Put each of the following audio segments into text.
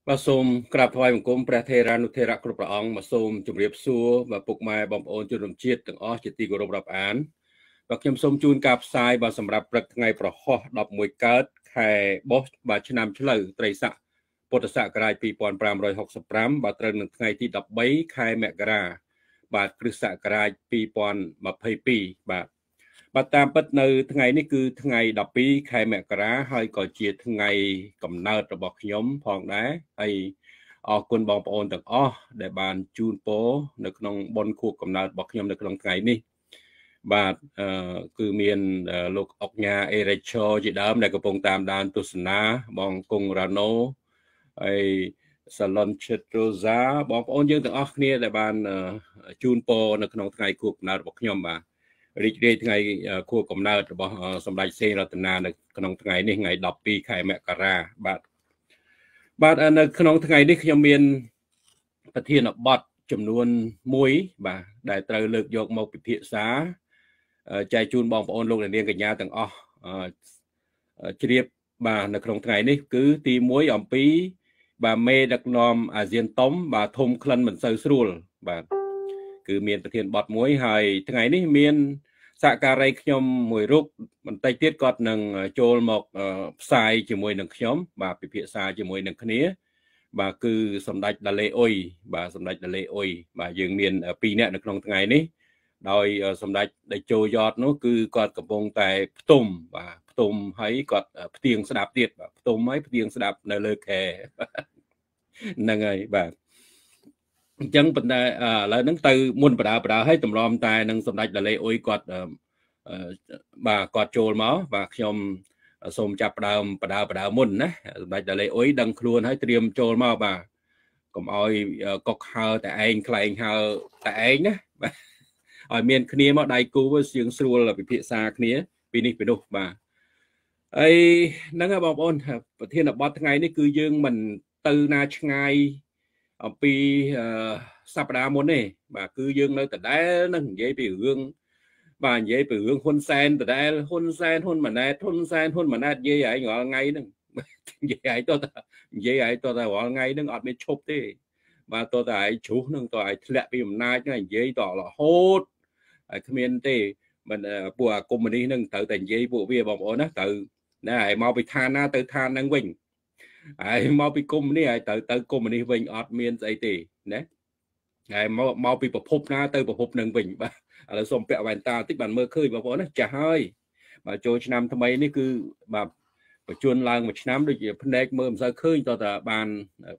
បាទសូមក្រាបថ្វាយបង្គំព្រះថេរានុថេរៈគ្រប់ព្រះអង្គមកសូមជម្រាបសួរបាទពុកម៉ែបងប្អូនជនរួមជាតិទាំងអស់ជាទីគោរពរាប់អានបាទខ្ញុំសូមជូនការផ្សាយបាទសម្រាប់ព្រឹកថ្ងៃប្រហោះ11កើតខែបុស្សបាទឆ្នាំឆ្លូវត្រីស័កពុទ្ធសករាជ2565បាទត្រូវនឹងថ្ងៃទី13ខែមករាបាទគ្រិស្តសករាជ2022បាទតាមពិតនៅថ្ងៃនេះគឺថ្ងៃ12ខែមករាហើយក៏ជាថ្ងៃកំណើតរបស់ខ្ញុំផងដែរហើយអរគុណបងប្អូនទាំងអស់ដែលបានជូនពរនៅក្នុងបុណ្យខួបកំណើតរបស់ខ្ញុំនៅក្នុងថ្ងៃនេះបាទគឺមានលោកអុកញ៉ាអេរិចឈរជាដើមដែលកំពុងតាមដានទស្សនាបងគង់រ៉ាណូហើយសាឡុនឈិតរ៉ូហ្សាបងប្អូនយើងទាំងអស់គ្នាដែលបានជូនពរនៅក្នុងថ្ងៃខួបកំណើតរបស់ខ្ញុំបាទរីករាយថ្ងៃខួបកំណើតរបស់សម្ដេចសេនរតនានៅក្នុងថ្ងៃនេះថ្ងៃ12ខែមករាបាទនៅក្នុងថ្ងៃនេះខ្ញុំមានប្រធានបទចំនួន1បាទដែលត្រូវលើកយកមកពិភាក្សាចែកជូនបងប្អូនលោកអ្នកនាងកញ្ញាទាំងអស់ជ្រាបបាទនៅក្នុងថ្ងៃនេះគឺទី1អំពីបាទមេដឹកនាំអាស៊ានតុំបាទធំក្លិនមិនសូវស្រួលបាទគឺមានប្រធានបទមួយហើយថ្ងៃនេះមានសហការីខ្ញុំមួយរូបបន្តិចទៀតគាត់នឹងចូលមកផ្សាយជាមួយនឹងខ្ញុំបាទពិភាក្សាជាមួយនឹងគ្នាបាទគឺសម្ដេចដាឡេអ៊ុយបាទសម្ដេចដាឡេអ៊ុយបាទយើងមាន2នាក់នៅក្នុងថ្ងៃនេះដោយសម្ដេចតេជោយ៉តនោះគឺគាត់កំពុងតែផ្ទុំបាទផ្ទុំហើយគាត់ផ្ទៀងស្ដាប់ទៀតបាទផ្ទុំហើយផ្ទៀងស្ដាប់នៅលើខែហ្នឹងហើយបាទអញ្ចឹងប៉ុន្តែឥឡូវហ្នឹងទៅមុនបដាហើយតម្រាំតែនឹងសម្ដេចដាឡេអ៊ុយគាត់បាទគាត់ចូលមកបាទខ្ញុំសូមចាប់ផ្ដើមបដាមុនណាសម្ដេចដាឡេអ៊ុយដឹងខ្លួនហើយត្រៀមចូលមកបាទកុំឲ្យកុកហើតែឯងខ្លែងហើតែឯងណាបាទឲ្យមានគ្នាមកដៃគូសៀងស្រួលពិភាក្សាគ្នាពីនេះពីនោះបាទហើយហ្នឹងហើយបងប្អូនប្រធានបទថ្ងៃនេះគឺយើងមិនទៅណាឆ្ងាយអំពីសប្តាហ៍មុនទេបាទគឺយើងនៅដដែលនឹងនិយាយពីរឿងបាទនិយាយពីរឿងហ៊ុនសែនដដែលហ៊ុនសែនហ៊ុនម៉ាណែតហ៊ុនសែនហ៊ុនម៉ាណែតនិយាយឯងរាល់ថ្ងៃហ្នឹងនិយាយឯងតើនិយាយឯងតើរាល់ថ្ងៃហ្នឹងអត់មានឈប់ទេបាទតើឯងជ្រុះហ្នឹងតើឯងធ្លាក់ពីអំណាចហ្នឹងនិយាយតរហូតហើយគ្មានទេមិនពួកអាកុម្មុយនីសហ្នឹងត្រូវតែនិយាយពួកវាបងប្អូនណាត្រូវណែឯងមកពីឋានណាទៅឋានហ្នឹងវិញហើយមកពីកុម្មុយនីសហើយទៅកុម្មុយនីសវិញអត់មានស្អីទេណាហើយមកពីប្រភពណាទៅប្រភពនឹងវិញបាទឥឡូវសូមពាក់វ៉ែនតាបន្តិចបានមើលឃើញបងប្អូនណាចាស់ហើយបាទចូលឆ្នាំថ្មីនេះគឺបាទបញ្ជូនឡើងមួយឆ្នាំដូចជាភ្នែកមើលមិនសូវឃើញតើតាបាន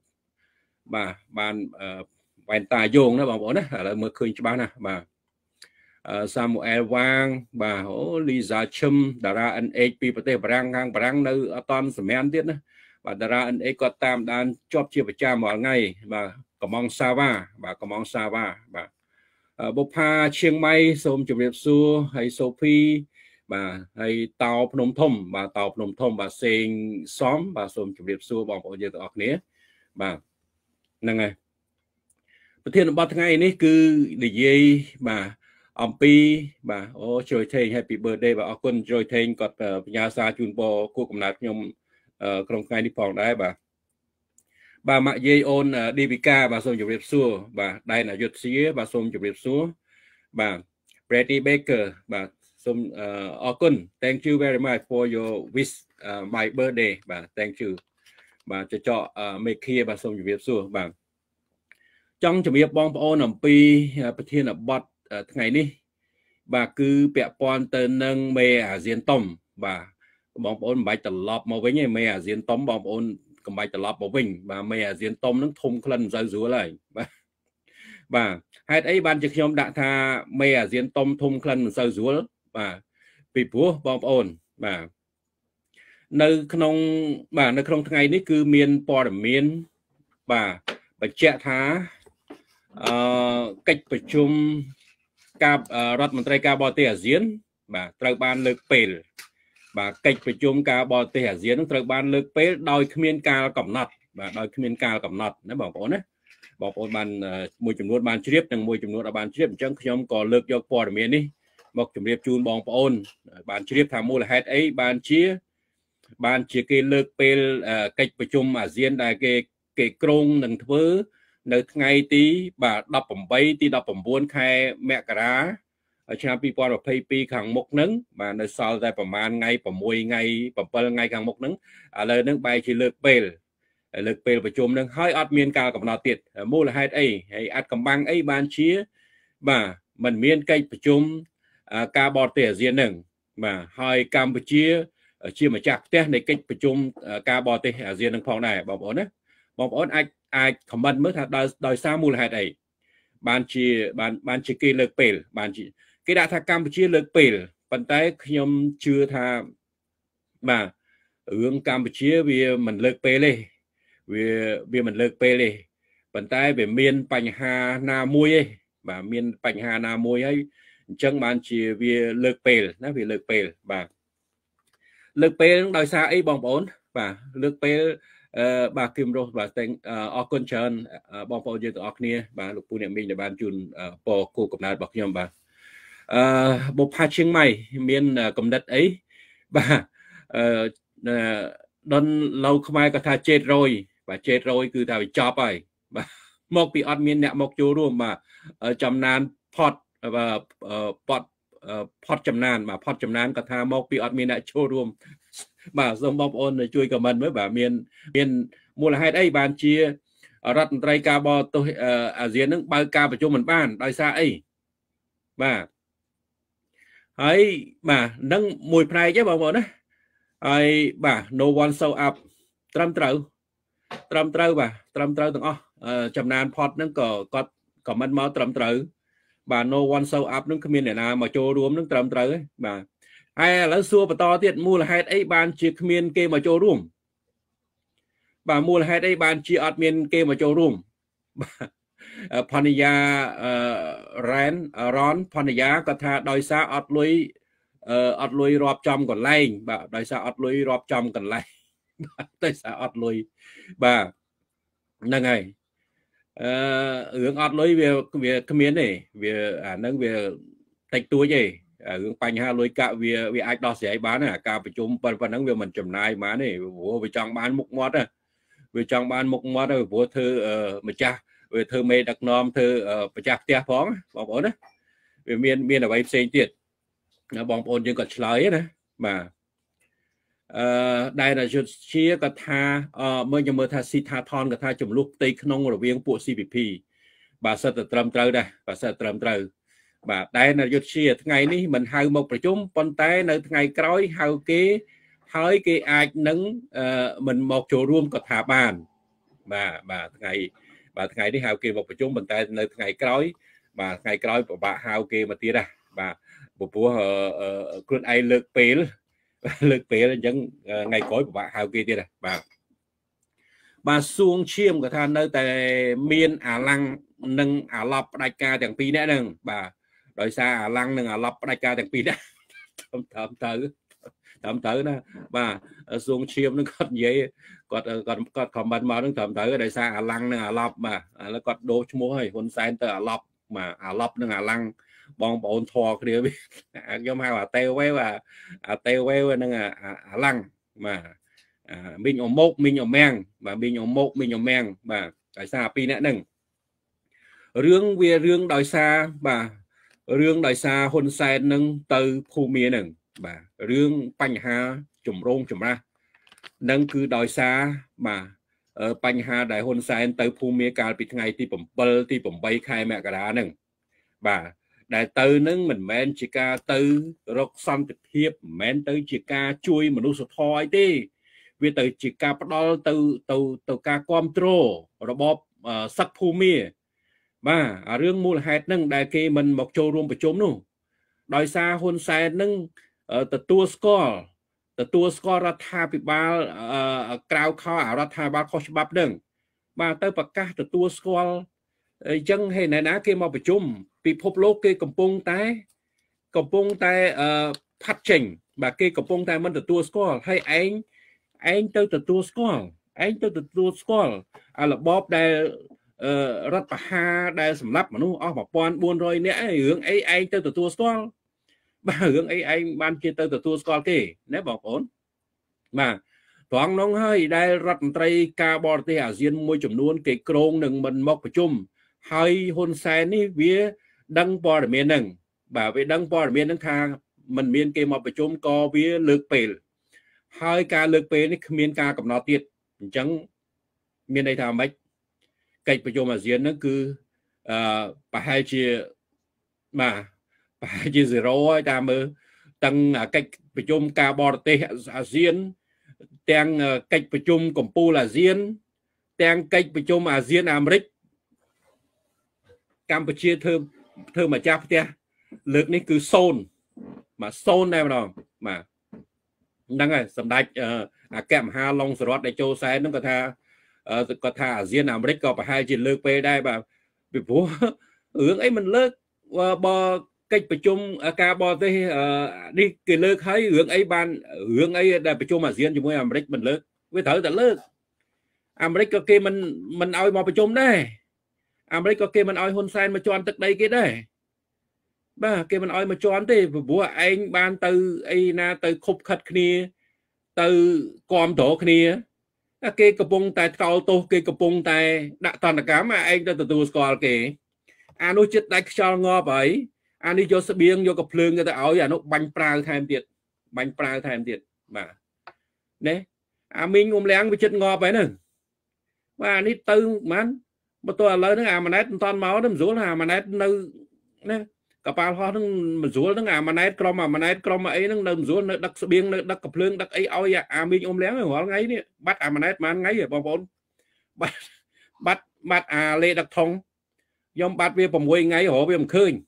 វ៉ែនតាយោងណាបងប្អូនណាឥឡូវមើលឃើញច្បាស់ណាបាទសាមូអែលវ៉ាងបាទអូលីហ្សាឈឹមតារា NH ពីប្រទេសបារាំងខាងបារាំងនៅអត់តាន់សម្រានទៀតណាបាទតារា NH គាត់តាមដានជាប់ជាប្រចាំរាល់ថ្ងៃបាទកំងសាវ៉ាបាទកំងសាវ៉ាបាទបុប្ផាឈៀងម៉ៃសូមជម្រាបសួរហើយសូភីបាទហើយតោភ្នំធំបាទតោភ្នំធំបាទសេងសំបាទសូមជម្រាបសួរបងប្អូនយើងទាំងអស់គ្នាបាទហ្នឹងហើយប្រធានបទថ្ងៃនេះគឺនិយាយបាទអំពីបាទអូជ្រោយថេង Happy Birthday បាទអរគុណជ្រោយថេងគាត់បញ្ញាសាជូនពរគូកំណើតខ្ញុំក្នុងថ្ងៃនេះផងដែរបាទម៉ាក់យាយអូនឌីវីកាបាទសូមជម្រាបសួរបាទដែនអយុធ្យាបាទសូមជម្រាបសួរបាទ Brady Baker បាទសូមអរគុណ Thank you very much for your wish my birthday បាទ Thank you បាទចចមេឃាបាទសូមជម្រាបសួរបាទចង់ជម្រាបបងប្អូនអំពីប្រធានបទថ្ងៃនេះបាទគឺពាក់ព័ន្ធទៅនឹងមេអាស៊ានតុំបាទបងប្អូនមិនបាច់ត្រឡប់មកវិញទេមេអាស៊ានតុំបងប្អូនកុំបាច់ត្រឡប់មកវិញបាទមេអាស៊ានតុំនឹងធំក្លិនមិនសូវស្រួលហើយបាទហេតុអីបានជាខ្ញុំដាក់ថាមេអាស៊ានតុំធំក្លិនមិនសូវស្រួលបាទពីព្រោះបងប្អូនបាទនៅក្នុងថ្ងៃនេះគឺមានព័ត៌មានបាទបញ្ជាក់ថាកិច្ចប្រជុំការរដ្ឋមន្ត្រីការបរទេសអាស៊ានបាទត្រូវបានលើកពេលបាទកិច្ចប្រជុំការបរទេសអាស៊ាននឹងត្រូវបានលើកពេលដោយគ្មានការកំណត់បាទដោយគ្មានការកំណត់ណាបងប្អូនណាបងប្អូនបានមួយចំនួនបានជ្រាបនិងមួយចំនួនបានជ្រាបអញ្ចឹងខ្ញុំក៏លើកយកព័ត៌មាននេះមកជម្រាបជូនបងប្អូនបានជ្រាបថាមូលហេតុអីបានជាគេលើកពេលកិច្ចប្រជុំអាស៊ានដែលគេ cái krong nâng thưa nơi ngày tí bà đọc bẩm bay tí đọc bẩm buôn khai mẹ cả đá ở trong pi và pay pi hàng một nấng mà nơi sau ra bẩm man ngay bẩm mùi ngay bẩm pel ngay hàng một nấng à lời nấng bay chỉ lực bèlประชุม nâng hơi ọt miên cao cầm nọ tiệt mua là hai ấy hay ắt cầm băng ấy ban chia mà mình miên cây ประชุม ca bò tỉa riêng nâng mà hơi Campuchia chia mà chặt thế này cách ประชุม ca bò tỉa riêng nâng phong này bóng ổn á bóng ổn ai comment mới thật đòi sao mua là hai ấy ban chia kia lực bèl ban chia cái đã tha Campuchia lực bèl phần tay nhom chưa tha mà hướng Campuchia vì mình lực bèl vì mình lực bèl phần tay về miền Pành Hà Na Mui ấy và miền Pành Hà Na Mui ấy chẳng ban chỉ vì lực bèl nó vì lực bèl và lực bèl đòi xa ấy bóng ổn và lực bèl bà Kim Rose và tên ở con trơn bóng ổn như tụi nia và lục phụ niệm mình để ban chun bỏ cô cục nào bọc nhầm và bộ phá chiếng mày miền cầm đất ấy và đón lâu không ai có tha chết rồi và chết rồi cứ thà bị chọc rồi và một bị admin nè một chỗ luôn mà chấm nan pot và pot chấm nan mà pot chấm nan có tha một bị admin nè chỗ luôn mà dòng bom ôn chui cả mình với bà miền mua là hai đây bàn chiaรัฐ trai ca bò tôi à diễn nước bao ca và cho mình ban đòi xa ấy mà ấy mà nâng mùi prai chứ bảo đó ai bà no one show up trâm trâu bà trâm trâu từng chấm nan pot nó có mình máu trâm trâu bà no one show up nó không biết nào mà cho rùm nó trâm trâu ấy bà ai là xua và to tiết mua là hai ấy ban chia miền kê mà cho rùm bà mua là hai đây ban chia admin kê mà cho rùm Pania Ron Pania có tha đòi xa ọt lùi rộp trong còn lây bà đòi xa ọt lùi rộp trong còn lây đòi xa ọt lùi bà nâng này hướng ọt lùi về miền này về nâng về tạch túi gì hướng Pành Hà lùi cả về ai đó sẽ bán cả phải chung và nâng về mình chầm này má này về trong bán mục mót về trong ban một mót rồi của thư mà cha về thư mê đặc nom thư cha tia phóng bóng ổn đấy về miền ở bay xây tiệt bóng ổn nhưng còn lấy đấy mà đây là chút chia cả tha mới tha si tha thon cả tha chủng lúc tây nông rồi viên bộ CPP bà sẽ trầm trâu đây bà sẽ trầm trâu bà đây là chút chia ngày ní mình hai mộtประชุม con tay nơi ngày cõi hai hơi cái ai nâng mình một chỗរួមcó thả bàn bà ngày đi hào kia một chúng mình tại nơi ngày cõi bà ngày cõi của bà hào kia mà tía ra bà bố quân ai lực pé là những ngày cõi của bà hào kia tía ra bà xuông chiêm của tha nơi tại miền Ả Lăng nâng Ả Lập đại caទាំងពីរ nè nâng bà đòi xa Ả Lăng nâng Ả Lập đại caទាំងពីរ nè thầm thử đó bà xuống chiêm nó còn vậy còn comment mà nó thầm thử ở đây xa Ả Lăng Ả Lập mà nó còn đố mua hay hôn sen tới Ả Lập mà Ả Lập nó Ả Lăng bong bồn thò kia biết giống hai bà teo véo nó Ả Lăng mà mình ở mốc mình ở men mà mình ở mốc mình ở men mà tại sao pi nè nâng rương đòi xa bà rương đòi xa hôn sen nâng từ khu miền nâng bà rương Pành Hà chùm rôn chùm ra nâng cứ đòi xa mà Pành Hà đại hôn sen tới phu mía cao bị ngày tí bẩm bay khai mẹ cả đá nâng bà đại tư nâng mình men chỉ ca tư rốc xong thực hiệp men tới chỉ ca chui mà nuôi sụt thoi tí vì tới chỉ ca bắt đó từ ca control rồi bóp sắc phu mía bà rương mua là hạt nâng đại kê mình một châu rôn bởi chốm nụ đòi xa hôn sen nângตัวสกอร์รัฐบาลกล่าวข้อรัฐบาลข้อฉบับหนึ่งมาเตอร์ประกาศตัวสกอร์ยังให้ในนั้นเกี่ยมาประชุมปีพบโลกเกี่ยกำปงแต่พัดเจงแบบเกี่ยกำปงแต่มันตัวสกอร์ให้เองเตอร์ตัวสกอร์ระบบได้รัฐประหารได้สำหรับมนุษย์แบบปอนบุญรอยเนี่ยเรื่องเองเตอร์ตัวสกอร์bà hướng ấy anh ban kia tới từ tour score kì nếu bảo ổn mà thoáng nóng hơi đây rất tây ca bò tây ASEAN môi chủng luôn cái krong đừng mình mọcประชุม hơi hôn xe ní vía đăng bò miền nâng bà với đăng bò miền nâng thang mình miền kia mọcประชุม có vía lực bể hơi ca lực bể ní miền ca cầm nó tiệt chẳng miền đây thà mấy cáchประชุม ASEAN nó cứ bà hai chia mà bà hai chia zero ấy ta mơ tăng cáchประชุม ca bò tây ASEAN tăng cáchประชุม កំពូល ASEAN ទាំងកិច្ចប្រជុំ ASEAN អាមេរិក កម្ពុជាធ្វើម្ចាស់ផ្ទះលើកនេះគឺ0មក0ដែរម្ដងបាទហ្នឹងហើយសម្ដេចអគ្គមហាឡុងសរតដែលចូលសែនហ្នឹងគាត់ថាអាស៊ានអាមេរិកក៏ប្រហែលជាលើកពេលដែរបាទពីព្រោះរឿងអីមិនលើកបើកិច្ចប្រជុំការបរទេសនេះគេលើកហើយរឿងអីបានរឿងអីដែលប្រជុំអាស៊ានជាមួយអាមេរិកមិនលើកវាត្រូវតែលើកអាមេរិកក៏គេមិនឲ្យមកប្រជុំដែរអាមេរិកក៏គេមិនឲ្យហ៊ុនសែនមកជន់ទឹកដីគេដែរបាទគេមិនឲ្យមកជន់ទេព្រោះឯងបានទៅអីណាទៅខុបខិតគ្នាទៅគាំទ្រគ្នាគេកំពុងតែថ្កោលទោសគេកំពុងតែដាក់ទណ្ឌកម្មឯងទៅទទួលស្គាល់គេអានោះចិត្តដាច់ខ្យល់ងាប់ហើយអានេះយកស្បៀងយកកភ្លើងទៅឲ្យអានោះបាញ់ប្រាវថែមទៀតបាទណែអាមីងងំលៀងវាចិត្តងាប់ហើយហ្នឹងបាទនេះទៅមិនមកទៅឥឡូវហ្នឹងអាម៉ាណែតមិនតាន់មកទេមិនស្រួលអាម៉ាណែតនៅណាកប៉ាល់ហោះហ្នឹងមិនស្រួលហ្នឹងអាម៉ាណែតក្រុមអីហ្នឹងនៅមិនស្រួលនៅដឹកស្បៀងនៅដឹកកភ្លើងដឹកអីឲ្យអាមីងអ៊ំលៀងរាល់ថ្ងៃនេះបាត់អាម៉ាណែតប៉ុន្មានថ្ងៃបងប្អូនបាត់អាលេដឹកថងខ្ញុំបាត់វា6ថ្ងៃរហូតវាមិនឃើញ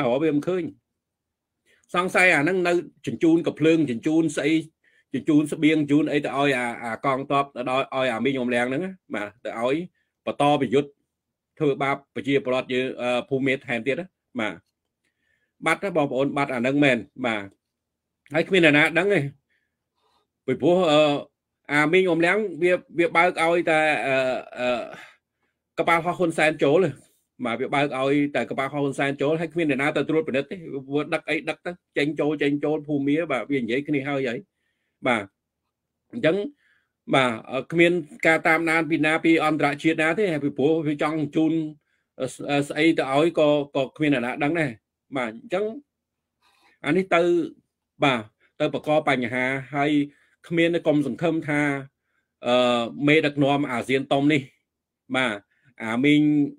សង្ស័យអាហ្នឹងនៅជញ្ជូនកភ្លើងជញ្ជូនស្អីជញ្ជូនស្បៀងជូនអីទៅឲ្យអាកងតបទៅដល់ឲ្យអាមីងអ៊ំលៀងហ្នឹងបាទទៅឲ្យបន្តប្រយុទ្ធធ្វើបាបប្រជាពលរដ្ឋយើងភូមិមេថែមទៀតបាទបាត់បងប្អូនបាត់អានឹងមែនបាទហើយគ្មានអ្នកណាដឹងទេពីព្រោះអាមីងអ៊ំលៀងវាបើកឲ្យតែកប៉ាល់ហោះហ៊ុនសែនចូលបាទវាបើកឲ្យតែកប៉ាល់ហោះហ៊ុនសែនចូលហើយគ្មានអ្នកណាទៅត្រួតពិនិត្យទេវាដឹកអីដឹកទៅចេញចូលភូមិមេបាទវានិយាយគ្នាហើយបាទអញ្ចឹងបាទគ្មានការតាមដានពីអន្តរជាតិណាទេពីព្រោះវាចង់ជូនស្អីទៅឲ្យក៏គ្មានអ្នកណាដឹងដែរបាទអញ្ចឹងអានេះទៅបាទទៅបង្កបញ្ហាហើយគ្មានកុំសង្ឃឹមថាមេដឹកនាំអាស៊ានតុំនេះបាទអាមីង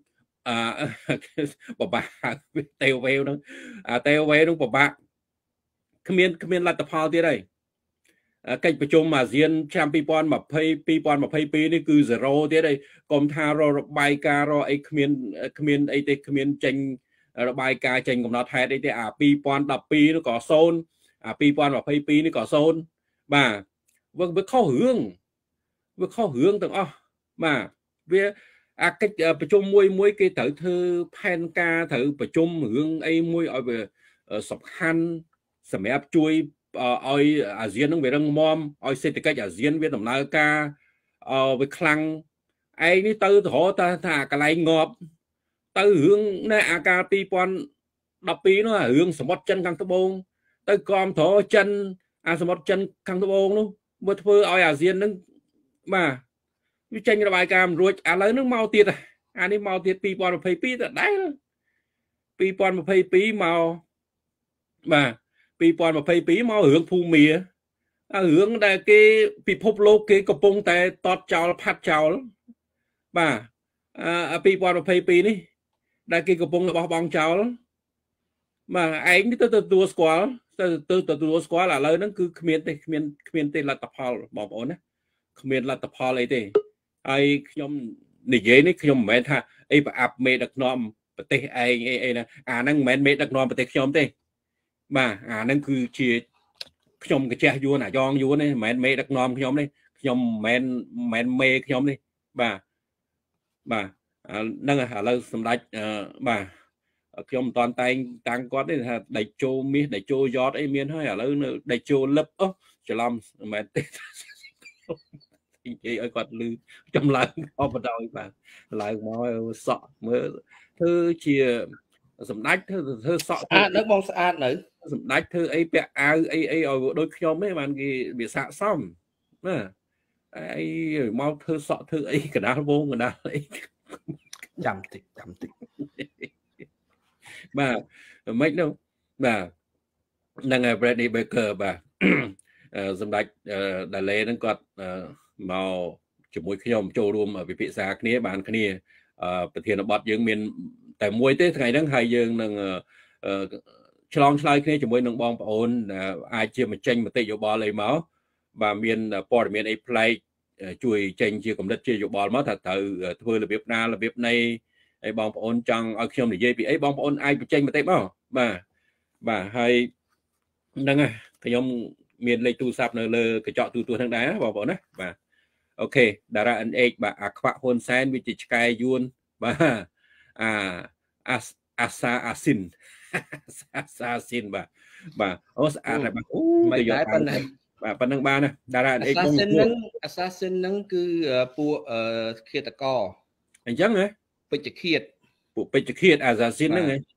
បបាក់ទេវវេវហ្នឹងទេវវេវហ្នឹងបបាក់គ្មានលទ្ធផលទៀតហើយកិច្ចប្រជុំអាស៊ានឆ្នាំ2022នេះគឺ0ទៀតហើយកុំថារបាយការណ៍អីគ្មានអីទេគ្មានចេញរបាយការណ៍ចេញកំណត់ហេតុអីទេអា2012នោះក៏0អា2022នេះក៏0បាទវាខុសរឿងទាំងអស់បាទវាអាកិច្ចប្រជុំមួយគេត្រូវធ្វើផែនការត្រូវប្រជុំរឿងអីមួយឲ្យវាសំខាន់សម្រាប់ជួយឲ្យអាស៊ាននឹងវារឹងមាំឲ្យសេដ្ឋកិច្ចអាស៊ានវាដំណើរការវាខ្លាំងឯងនេះទៅរហូតថាកន្លែងងាប់ទៅរឿងនៅអាការ2012នោះរឿងសមុទ្រចិនខាងត្បូងទៅគាំទ្រចិនអាសមុទ្រចិនខាងត្បូងនោះវាធ្វើឲ្យអាស៊ាននឹងបាទវាចេញរបាយការណ៍មិនរួចឥឡូវនឹងមកទៀតអានេះមកទៀត2022ទៅដែរ2022មកបាទ2022មករឿងភូមិរឿងដែលគេពិភពលោកគេកំពុងតែតតចោលផាត់ចោលបាទ2022នេះដែលគេកំពុងបោះបង់ចោលបាទឯងនេះទៅទទួលស្គាល់ទៅទទួលស្គាល់ឥឡូវហ្នឹងគឺគ្មានទេលទ្ធផលបងប្អូនណាគ្មានលទ្ធផលអីទេហើយខ្ញុំនិយាយនេះខ្ញុំមិនមែនថាអីប្រអាប់មេដឹកនាំប្រទេសឯងអីណាអាហ្នឹងមិនមែនមេដឹកនាំប្រទេសខ្ញុំទេបាទអាហ្នឹងគឺជាខ្ញុំកញ្ចេះយួនអាយ៉ងយួននេះមិនមែនមេដឹកនាំខ្ញុំនេះខ្ញុំមិនមែនមេខ្ញុំនេះបាទហ្នឹងឥឡូវសម្ដេចបាទខ្ញុំមិនតាន់តែងតាំងគាត់ទេថាដេចជោមាសដេចជោយ៉តអីមានហើយឥឡូវនៅដេចជោលឹបច្រឡំមិនមែនទេនិយាយឲ្យគាត់លឺចម្លើយអបដោយបាទឡើងមកសក់មើលធ្វើជាសម្ដេចធ្វើសក់ស្អាតនៅបងស្អាតនៅសម្ដេចធ្វើអីពាក់អាវអីឲ្យដូចខ្ញុំទេបានគេវាស័កសមណា ai mau thơ sọ thơ ấy cả đá vô cả đá ấy chậm tịch bà mấy đâu bà đang ngày Bradley Baker bà dâm đạch Đà Lê nó còn màu chỉ môi khi nhom trâu đùm ở vị xa kia bàn kiaประเทศบอดយើងមានតែមួយទេថ្ងៃហ្នឹងហើយយើងនឹងឆ្លងឆ្លើយគ្នាជាមួយនឹងបងប្អូនអាចជាបញ្ចេញមតិយោបល់អីមកបាទមានព័ត៌មានអីប្លែកជួយចេញជាកម្រិតជាយោបល់មកថាត្រូវធ្វើរបៀបណារបៀបណីហើយបងប្អូនចង់ឲ្យខ្ញុំនិយាយពីអីបងប្អូនអាចបញ្ចេញមតិមកបាទហើយហ្នឹងហើយខ្ញុំមានលេខទូរស័ព្ទនៅលើកញ្ចក់ទូរទស្សន៍ហ្នឹងដែរបងប្អូនណាបាទអូខេតារា NH បាទអាខ្វាក់ហ៊ុនសែនវាជាឆ្កែយួនបាទអាសាអាស៊ីនបាទអូស្អាតហើយបាទអូមិនដែរប៉ុណ្ណេះបាទប៉ុណ្ណឹងបានណាតារា NH បងអាសាស៊ីនហ្នឹងគឺពួកឃាតករអញ្ចឹងហ៎ពេជ្ឈឃាតពួកពេជ្ឈឃាតអាសាស៊ីនហ្នឹងហ៎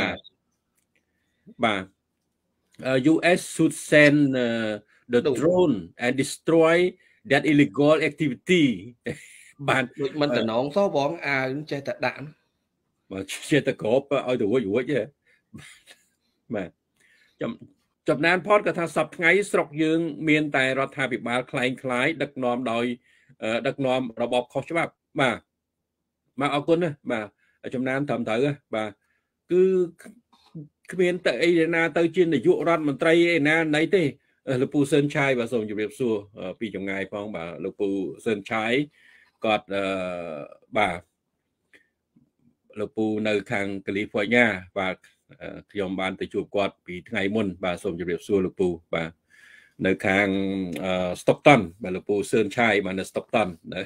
បាទ US should send the drone and destroy that illegal activity បាទដូចមិនតំណងសោះបងអាវចេះតែដាក់បាទចេះតែក្របឲ្យទៅរួចទេបាទចំណានផតក៏ថាសប្ថ្ងៃស្រុកយើងមានតែរដ្ឋាភិបាលคล้ายៗដឹកនាំដោយដឹកនាំរបបខុសច្បាប់បាទអរគុណណាបាទចំណានត្រឹមត្រូវបាទគឺគ្មានទៅអីណាទៅជានាយករដ្ឋមន្ត្រីឯណាណីទេលោកពូសឿនឆាយបាទសូមជម្រាបសួរពីចម្ងាយផងបាទលោកពូសឿនឆាយគាត់បាទលោកពូនៅខាងកាលីហ្វ័រញ៉ាបាទខ្ញុំបានទៅជួបគាត់ពីថ្ងៃមុនបាទសូមជម្រាបសួរលោកពូបាទនៅខាងStockton បាទលោកពូសឿនឆាយបាទនៅStocktonបាទ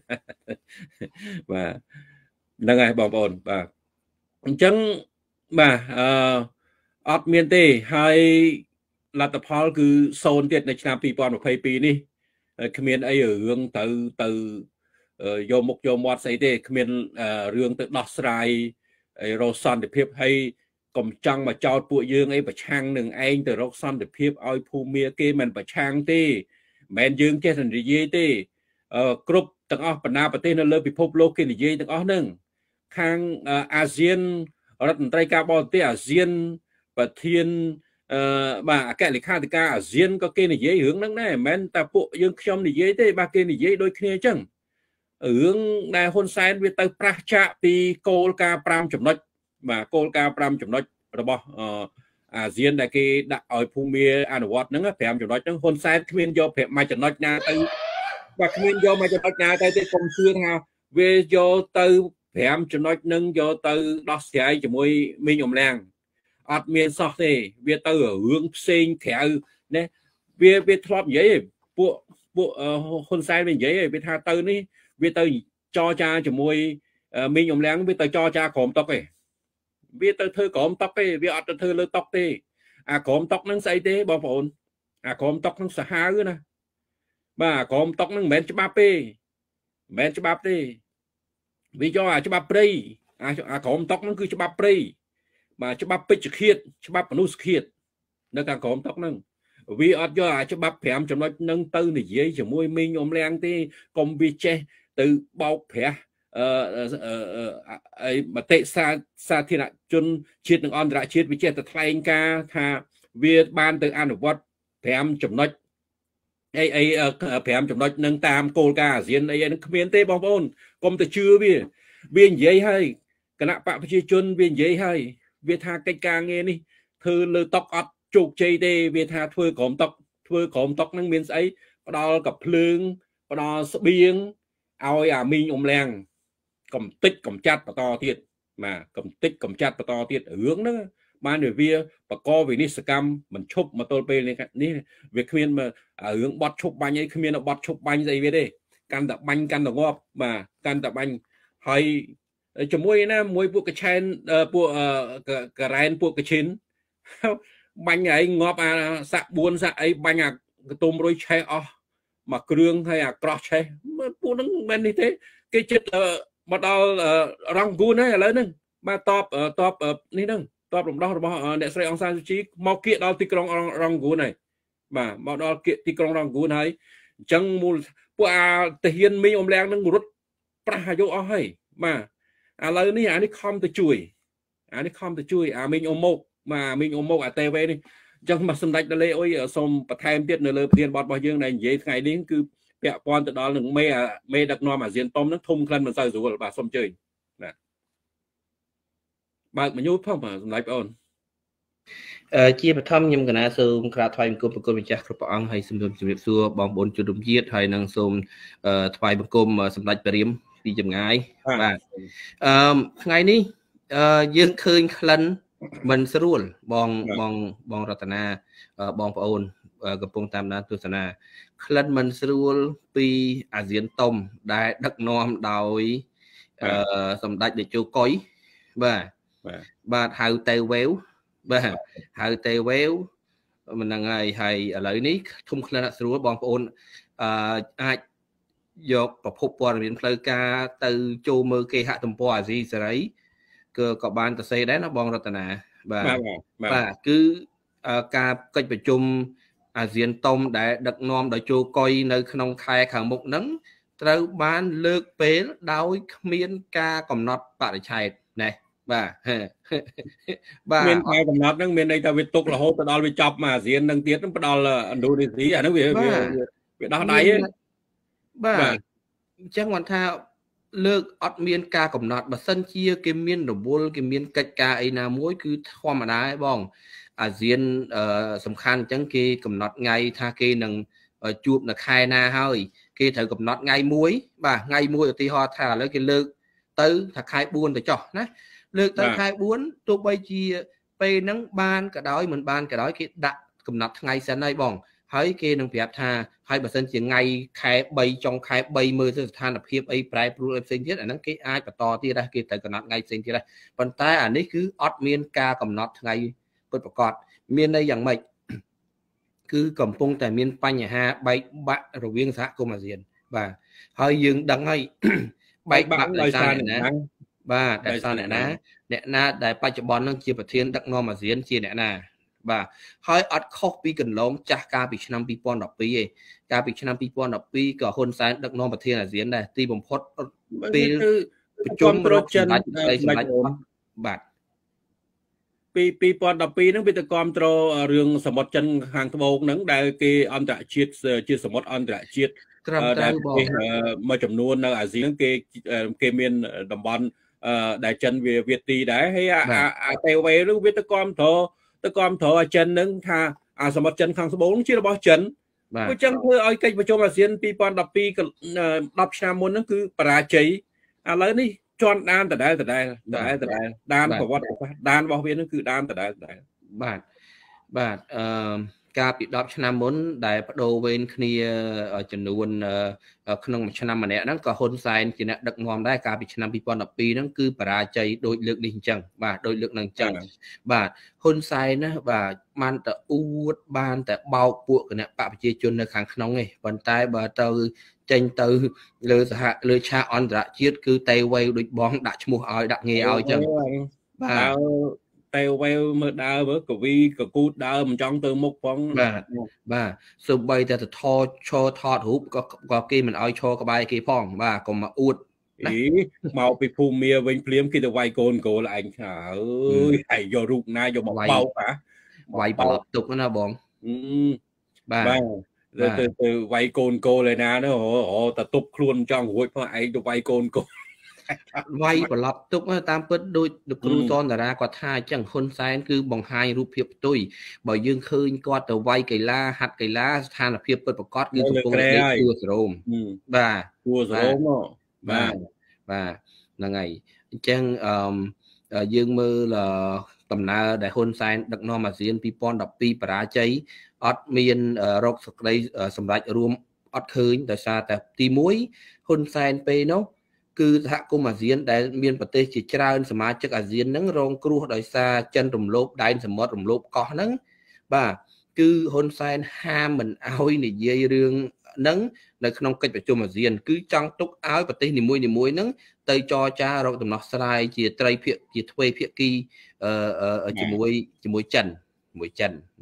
ហ្នឹងហើយបងប្អូនបាទអញ្ចឹងបាទអត់មានទេហើយលទ្ធផលគឺ0ទៀតនៅឆ្នាំ2022នេះគ្មានអីរឿងទៅយកមុខយកមាត់ស្អីទេគ្មានរឿងទៅដោះស្រាយរកសន្តិភាពហើយកុំចង់មកចោទពួកយើងអីប្រឆាំងនឹងឯងទៅរកសន្តិភាពឲ្យភូមិគេមិនប្រឆាំងទេមិនមែនយើងចេះតែនិយាយទេគ្រប់ទាំងអស់បណ្ដាប្រទេសនៅលើពិភពលោកគេនិយាយទាំងអស់ហ្នឹងខាងអាស៊ានរដ្ឋមន្ត្រីការបរទេសអាស៊ានប្រធានបាទអគ្គលេខាធិការអាស៊ានក៏គេនិយាយរឿងហ្នឹងដែរមិនមែនតែពួកយើងខ្ញុំនិយាយទេបាទគេនិយាយដូចគ្នាអញ្ចឹងរឿងដែលហ៊ុនសែនវាទៅប្រះចាកពីគោលការណ៍5ចំណុចបាទគោលការណ៍5ចំណុចរបស់អាស៊ានដែលគេដាក់ឲ្យភូមិអនុវត្តហ្នឹង5ចំណុចហ្នឹងហ៊ុនសែនគ្មានយក5មួយចំណុចណាទៅបាទគ្មានយកមួយចំណុចណាទៅទេកុំជឿថាវាយកទៅ5ចំណុចហ្នឹងយកទៅដោះស្រាយជាមួយមីងអំឡាំងអត់មានសោះទេវាទៅរឿងផ្សេងក្រៅណាវាធ្លាប់និយាយពួកហ៊ុនសែនវានិយាយវាថាទៅនេះវាទៅចរចាជាមួយមីងអំឡាំងវាទៅចរចាក្រោមតុកឯងវាទៅធ្វើក្រោមតុកទេវាអត់ទៅធ្វើលើតុកទេអាក្រោមតុកហ្នឹងស្អីទេបងប្អូនអាក្រោមតុកហ្នឹងសាហាវណាបាទអាក្រោមតុកហ្នឹងមិនមែនច្បាប់ទេមិនមែនច្បាប់ទេវាយកអាច្បាប់ព្រៃអាក្រោមតុកហ្នឹងគឺច្បាប់ព្រៃបាទច្បាប់ពេជ្ឈឃាតច្បាប់មនុស្សឃាតនៅខាងក្រោមតុកហ្នឹងវាអត់យកអាច្បាប់5ចំណុចហ្នឹងទៅនិយាយជាមួយមីងអំឡាំងទេកុំវាចេះទៅបោកប្រាស់មតិសាធារណជនជាតិនិងអន្តរជាតិវាចេះតែថ្លែងការណ៍ថាវាបានទៅអនុវត្ត5ចំណុចអី5ចំណុចនឹងតាមគោលការណ៍អាស៊ានអីហ្នឹងគ្មានទេបងប្អូនកុំទៅជឿវានិយាយហើយគណៈបកប្រជាជនវានិយាយហើយវាថាកិច្ចការងារនេះធ្វើលើតុកអត់ជោគជ័យទេវាថាធ្វើក្រោមតុកហ្នឹងមានស្អីផ្ដាល់កាភ្លើងផ្ដាល់ស្បៀងឲ្យអាមីងអំឡាំងកំតិចកំចាត់បន្តទៀតបាទកំតិចកំចាត់បន្តទៀតរឿងហ្នឹងបានវាបកវិនិស្សកម្មមិនឈប់មកទល់ពេលនេះវាគ្មានរឿងបត់ឈប់បាញ់អីគ្មានបត់ឈប់បាញ់ស្អីវាទេកាន់តែបាញ់កាន់តែងាប់បាទកាន់តែបាញ់ហើយជាមួយណាមួយពួកកឆែនពួកការ៉ែនពួកកឈិនបាញ់ឯងងាប់អាសាក់4សាក់អីបាញ់អាកតុំរុយឆេះអស់មកគ្រឿងហើយអាក្រោះឆេះពួកហ្នឹងមិនមែននេះទេគេចិត្តមកដល់រងគូនហើយឥឡូវហ្នឹងបាទតបនេះហ្នឹងតបរំដោះរបស់អ្នកស្រីអង្សានសុជីមកគៀកដល់ទីក្រុងរងគូនហើយបាទមកដល់គៀកទីក្រុងរងគូនហើយអញ្ចឹងមូលពួកតាហ៊ានមីងអមលាំងនឹងរត់ប្រះយកអស់ហើយបាទឥឡូវនេះអានេះខំទៅជួយមីងអមមកមីងអមមកអាតេវេនេះអញ្ចឹងមកសម្ដេចដលេអុយសូមបន្ថែមទៀតនៅលើប្រធានបទរបស់យើងដែលនិយាយថ្ងៃនេះគឺពាក់ព័ន្ធទៅដល់នឹងមេដឹកនាំអាស៊ានតុំនឹងធំក្លិនមិនសូវស្រួលបាទសូមអញ្ជើញបាទបើកមញូផងបាទសម្ដេចបងអូនជាបឋមខ្ញុំកណាសូមក្រាបថ្វាយបង្គំប្រគុណម្ចាស់គ្រប់ព្រះអង្គហើយសូមជម្រាបសួរបងប្អូនជនរួមជាតិហើយនឹងសូមថ្វាយបង្គំសម្ដេចព្រះរាមពីចម្ងាយបាទថ្ងៃនេះយើងឃើញក្លិនមិនស្រួលបងរតនាបងប្អូនកំពុងតាមដានទស្សនាក្លិនមិនស្រួលពីអាស៊ានតុំដែលដឹកនាំដោយសម្ដេចតេជោកុយបាទហៅតេវេវបាទហៅតេវេវមិនហ្នឹងហើយឥឡូវនេះធំក្លិនអត់ស្រួលបងប្អូនអាចយកប្រភពព័ត៌មានផ្លូវការទៅចូលមើលគេហទំព័រអាស៊ីសេរីក៏បានទៅសេដែរណាបងរតនាបាទគឺការកិច្ចប្រជុំអាស៊ានតុំដែលដឹកនាំដោយជោកុយនៅក្នុងខែខាងមុខហ្នឹងត្រូវបានលើកពេលដោយគ្មានការកំណត់បរិច្ឆេទណាបាទមានខែកំណត់ហ្នឹងមានន័យថាវាទុករហូតទៅដល់វាចប់មកអាស៊ាននឹងទៀតនឹងផ្ដល់ឥណ្ឌូនេស៊ីអាហ្នឹងវាដោះដៃបាទអញ្ចឹងគាត់ថាលើកអត់មានការកំណត់បើសិនជាគេមានរវល់គេមានកិច្ចការអីណាមួយគឺធម្មតាឯងបងអាស៊ានសំខាន់អញ្ចឹងគេកំណត់ថ្ងៃថាគេនឹងជួបនៅខែណាហើយគេត្រូវកំណត់ថ្ងៃមួយបាទថ្ងៃមួយឧទាហរណ៍ថាឥឡូវគេលើកទៅថាខែ4ទៅចុះណាលើកទៅខែ4ទោះបីជាពេលហ្នឹងបានក៏ដោយមិនបានក៏ដោយគេដាក់កំណត់ថ្ងៃសិនហើយបងហើយគេនឹងប្រាប់ថាហើយបើសិនជាថ្ងៃខែ3ចុងខែ3មើលទៅស្ថានភាពអីប្រែប្រួលអីផ្សេងទៀតអាហ្នឹងគេអាចបន្តទៀតដែរគេត្រូវកំណត់ថ្ងៃផ្សេងទៀតដែរប៉ុន្តែអានេះគឺអត់មានការកំណត់ថ្ងៃពិតប្រាកដមានន័យយ៉ាងម៉េចគឺកំពុងតែមានបញ្ហាបែកបាក់រវាងសហគមន៍អាស៊ានបាទហើយយើងដឹងហើយបែកបាក់ដោយសារអ្នកណាបាទដោយសារអ្នកណាដែលបច្ចុប្បន្ននឹងជាប្រធានដឹកនាំអាស៊ានជាអ្នកណាបាទហើយអត់ខុសពីកន្លងចាស់កាលពីឆ្នាំ2012ទេកាលពីឆ្នាំ2012ក៏ហ៊ុនសែនដឹកនាំប្រធានអាស៊ានដែរទីបំផុតពេលប្រជុំរកចិនបាទពី2012ហ្នឹងវាទៅគ្រប់គ្រងរឿងសមុទ្រចិនខាងត្បូងហ្នឹងដែលគេអន្តរជាតិជាសមុទ្រអន្តរជាតិត្រឹមត្រូវបងមួយចំនួននៅអាស៊ីហ្នឹងគេមានតំបន់ដែលចិនវាទីដែរហើយអាតេវេនោះវាទៅគ្រប់គ្រងអាចិនហ្នឹងថាអាសមុទ្រចិនខាងត្បូងជារបស់ចិនអញ្ចឹងធ្វើឲ្យកិច្ចប្រជុំអាស៊ាន2012 10ឆ្នាំមុនហ្នឹងគឺបរាជ័យឥឡូវនេះជន់ដានដដែលដានប្រវត្តិសាស្ត្រដានរបស់វានឹងគឺដានដដែលបាទកាលពី10ឆ្នាំមុនដែលបដូរវេនគ្នាចំនួនក្នុងមួយឆ្នាំម្នាក់ហ្នឹងក៏ហ៊ុនសែនជាអ្នកដឹកនាំដែរកាលពីឆ្នាំ2012ហ្នឹងគឺបរាជ័យដូចលើកនេះអញ្ចឹងបាទដូចលើកហ្នឹងអញ្ចឹងបាទហ៊ុនសែនណាបាទបានតែអួតបានតែបោកពួកគណៈបកប្រជាជននៅខាងក្នុងឯងប៉ុន្តែបើទៅចេញទៅលើឆាកអន្តរជាតិគឺតេវេវដូចបងដាក់ឈ្មោះឲ្យដាក់ងារឲ្យអញ្ចឹងបាទតែវេវមើលដើរមើលកវីកគូតដើរមិនចង់ទៅមុខផងបាទសូម្បីតែទៅឈរថតរូបក៏គេមិនឲ្យឈរក្បែរគេផងបាទកុំមកអួតមកពីភូមិមាវិញភ្លាមគេទៅវាយកូនគោលឯងថាអើយហើយយករូបណាយកមកបោកវាយប្រឡប់ទុកណាបងបាទទៅវាយកូនគោលឯណាទៅតែទប់ខ្លួនចង់រួចផងឯងទៅវាយកូនគោលវាយប្រឡប់ទុកតាមពិតដូចលោកគ្រូសនតារាគាត់ថាអញ្ចឹងហ៊ុនសែនគឺបង្ហាញរូបភាពផ្ទុយបើយើងឃើញគាត់ទៅវាយកីឡាហាត់កីឡាស្ថានភាពពិតប្រាកដគឺកំពុងតែគួរសរោមបាទគួរសរោមបាទហ្នឹងហើយអញ្ចឹងយើងមើលដំណើរដែលហ៊ុនសែនដឹកនាំអាស៊ាន2012បរាជ័យអត់មានរកសេចក្តីសម្រេចរួមអត់ឃើញដោយសារតែទី1ហ៊ុនសែនពេលនោះគឺសហគមន៍អាស៊ានដែលមានប្រទេសជាច្រើនសមាជិកអាស៊ានហ្នឹងរងគ្រោះដោយសារចិនរំលោភដែនសមុទ្ររំលោភកោះហ្នឹងបាទគឺហ៊ុនសែនហាមមិនអោយនិយាយរឿងហ្នឹងនៅក្នុងកិច្ចប្រជុំអាស៊ានគឺចង់ទុកឲ្យប្រទេសនីមួយហ្នឹងទៅចរចារកដំណោះស្រាយជាទ្វេភាគីជាមួយចិនហ្នឹងណា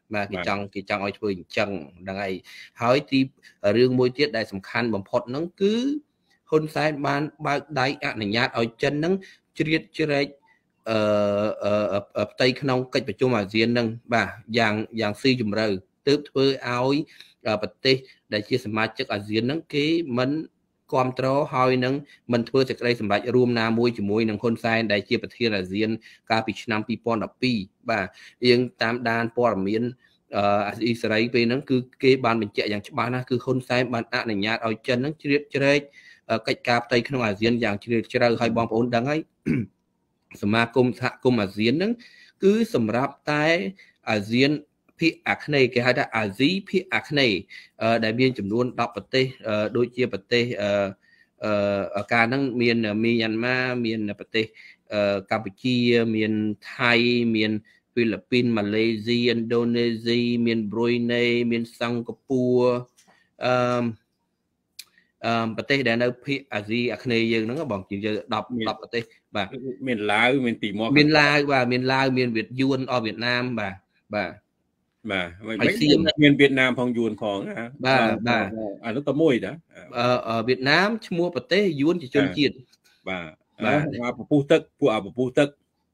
mà cái trongឲ្យធ្វើអញ្ចឹងហ្នឹងហើយហើយទីរឿងមួយទៀតដែលសំខាន់បំផុតហ្នឹងគឺហ៊ុនសែនបានបើកដៃអនុញ្ញាតឲ្យចិនហ្នឹងជ្រៀតជ្រែកផ្ទៃក្នុងកិច្ចប្រជុំអាស៊ានហ្នឹងបាទយ៉ាងស៊ីជម្រៅទើបធ្វើឲ្យប្រទេសដែលជាសមាជិកអាស៊ានហ្នឹងគេមិនគ្រប់គ្រងហើយនឹងមិនធ្វើសេចក្តីសម្រេចរួមណាមួយជាមួយនឹងហ៊ុនសែនដែលជាប្រធានអាស៊ានកាលពីឆ្នាំ2012បាទយើងតាមដានព័ត៌មានអ៊ីស្រាអែលពេលហ្នឹងគឺគេបានបញ្ជាក់យ៉ាងច្បាស់ណាស់គឺហ៊ុនសែនបានអនុញ្ញាតឲ្យចិនហ្នឹងជ្រៀតជ្រែកកិច្ចការផ្ទៃក្នុងអាស៊ានយ៉ាងជ្រាលជ្រៅហើយបងប្អូនដឹងហើយសមាគមសហគមន៍អាស៊ានហ្នឹងគឺសម្រាប់តែអាស៊ានភាគអាគ្នេយ៍គេហៅថាអាស៊ីភាគអាគ្នេយ៍ដែលមានចំនួន10ប្រទេសដូចជាប្រទេសកាលហ្នឹងមានមីយ៉ាន់ម៉ាមានប្រទេសកម្ពុជាមានថៃមានហ្វីលីពីនម៉ាឡេស៊ីឥណ្ឌូនេស៊ីមានប្រុយណេមានសិង្ហបុរីប្រទេសដែលនៅភាគអាស៊ីអាគ្នេយ៍យើងហ្នឹងបងជា10ប្រទេសបាទមានឡាវមានទីម៉ូមានឡាវបាទមានឡាវមានវៀតយួនវៀតណាមបាទមានវៀតណាមផងយួនផងបាទអានោះតែមួយតាវៀតណាមឈ្មោះប្រទេសយួនជាជនជាតិបាទពពុះទឹកពួកពពុះទឹក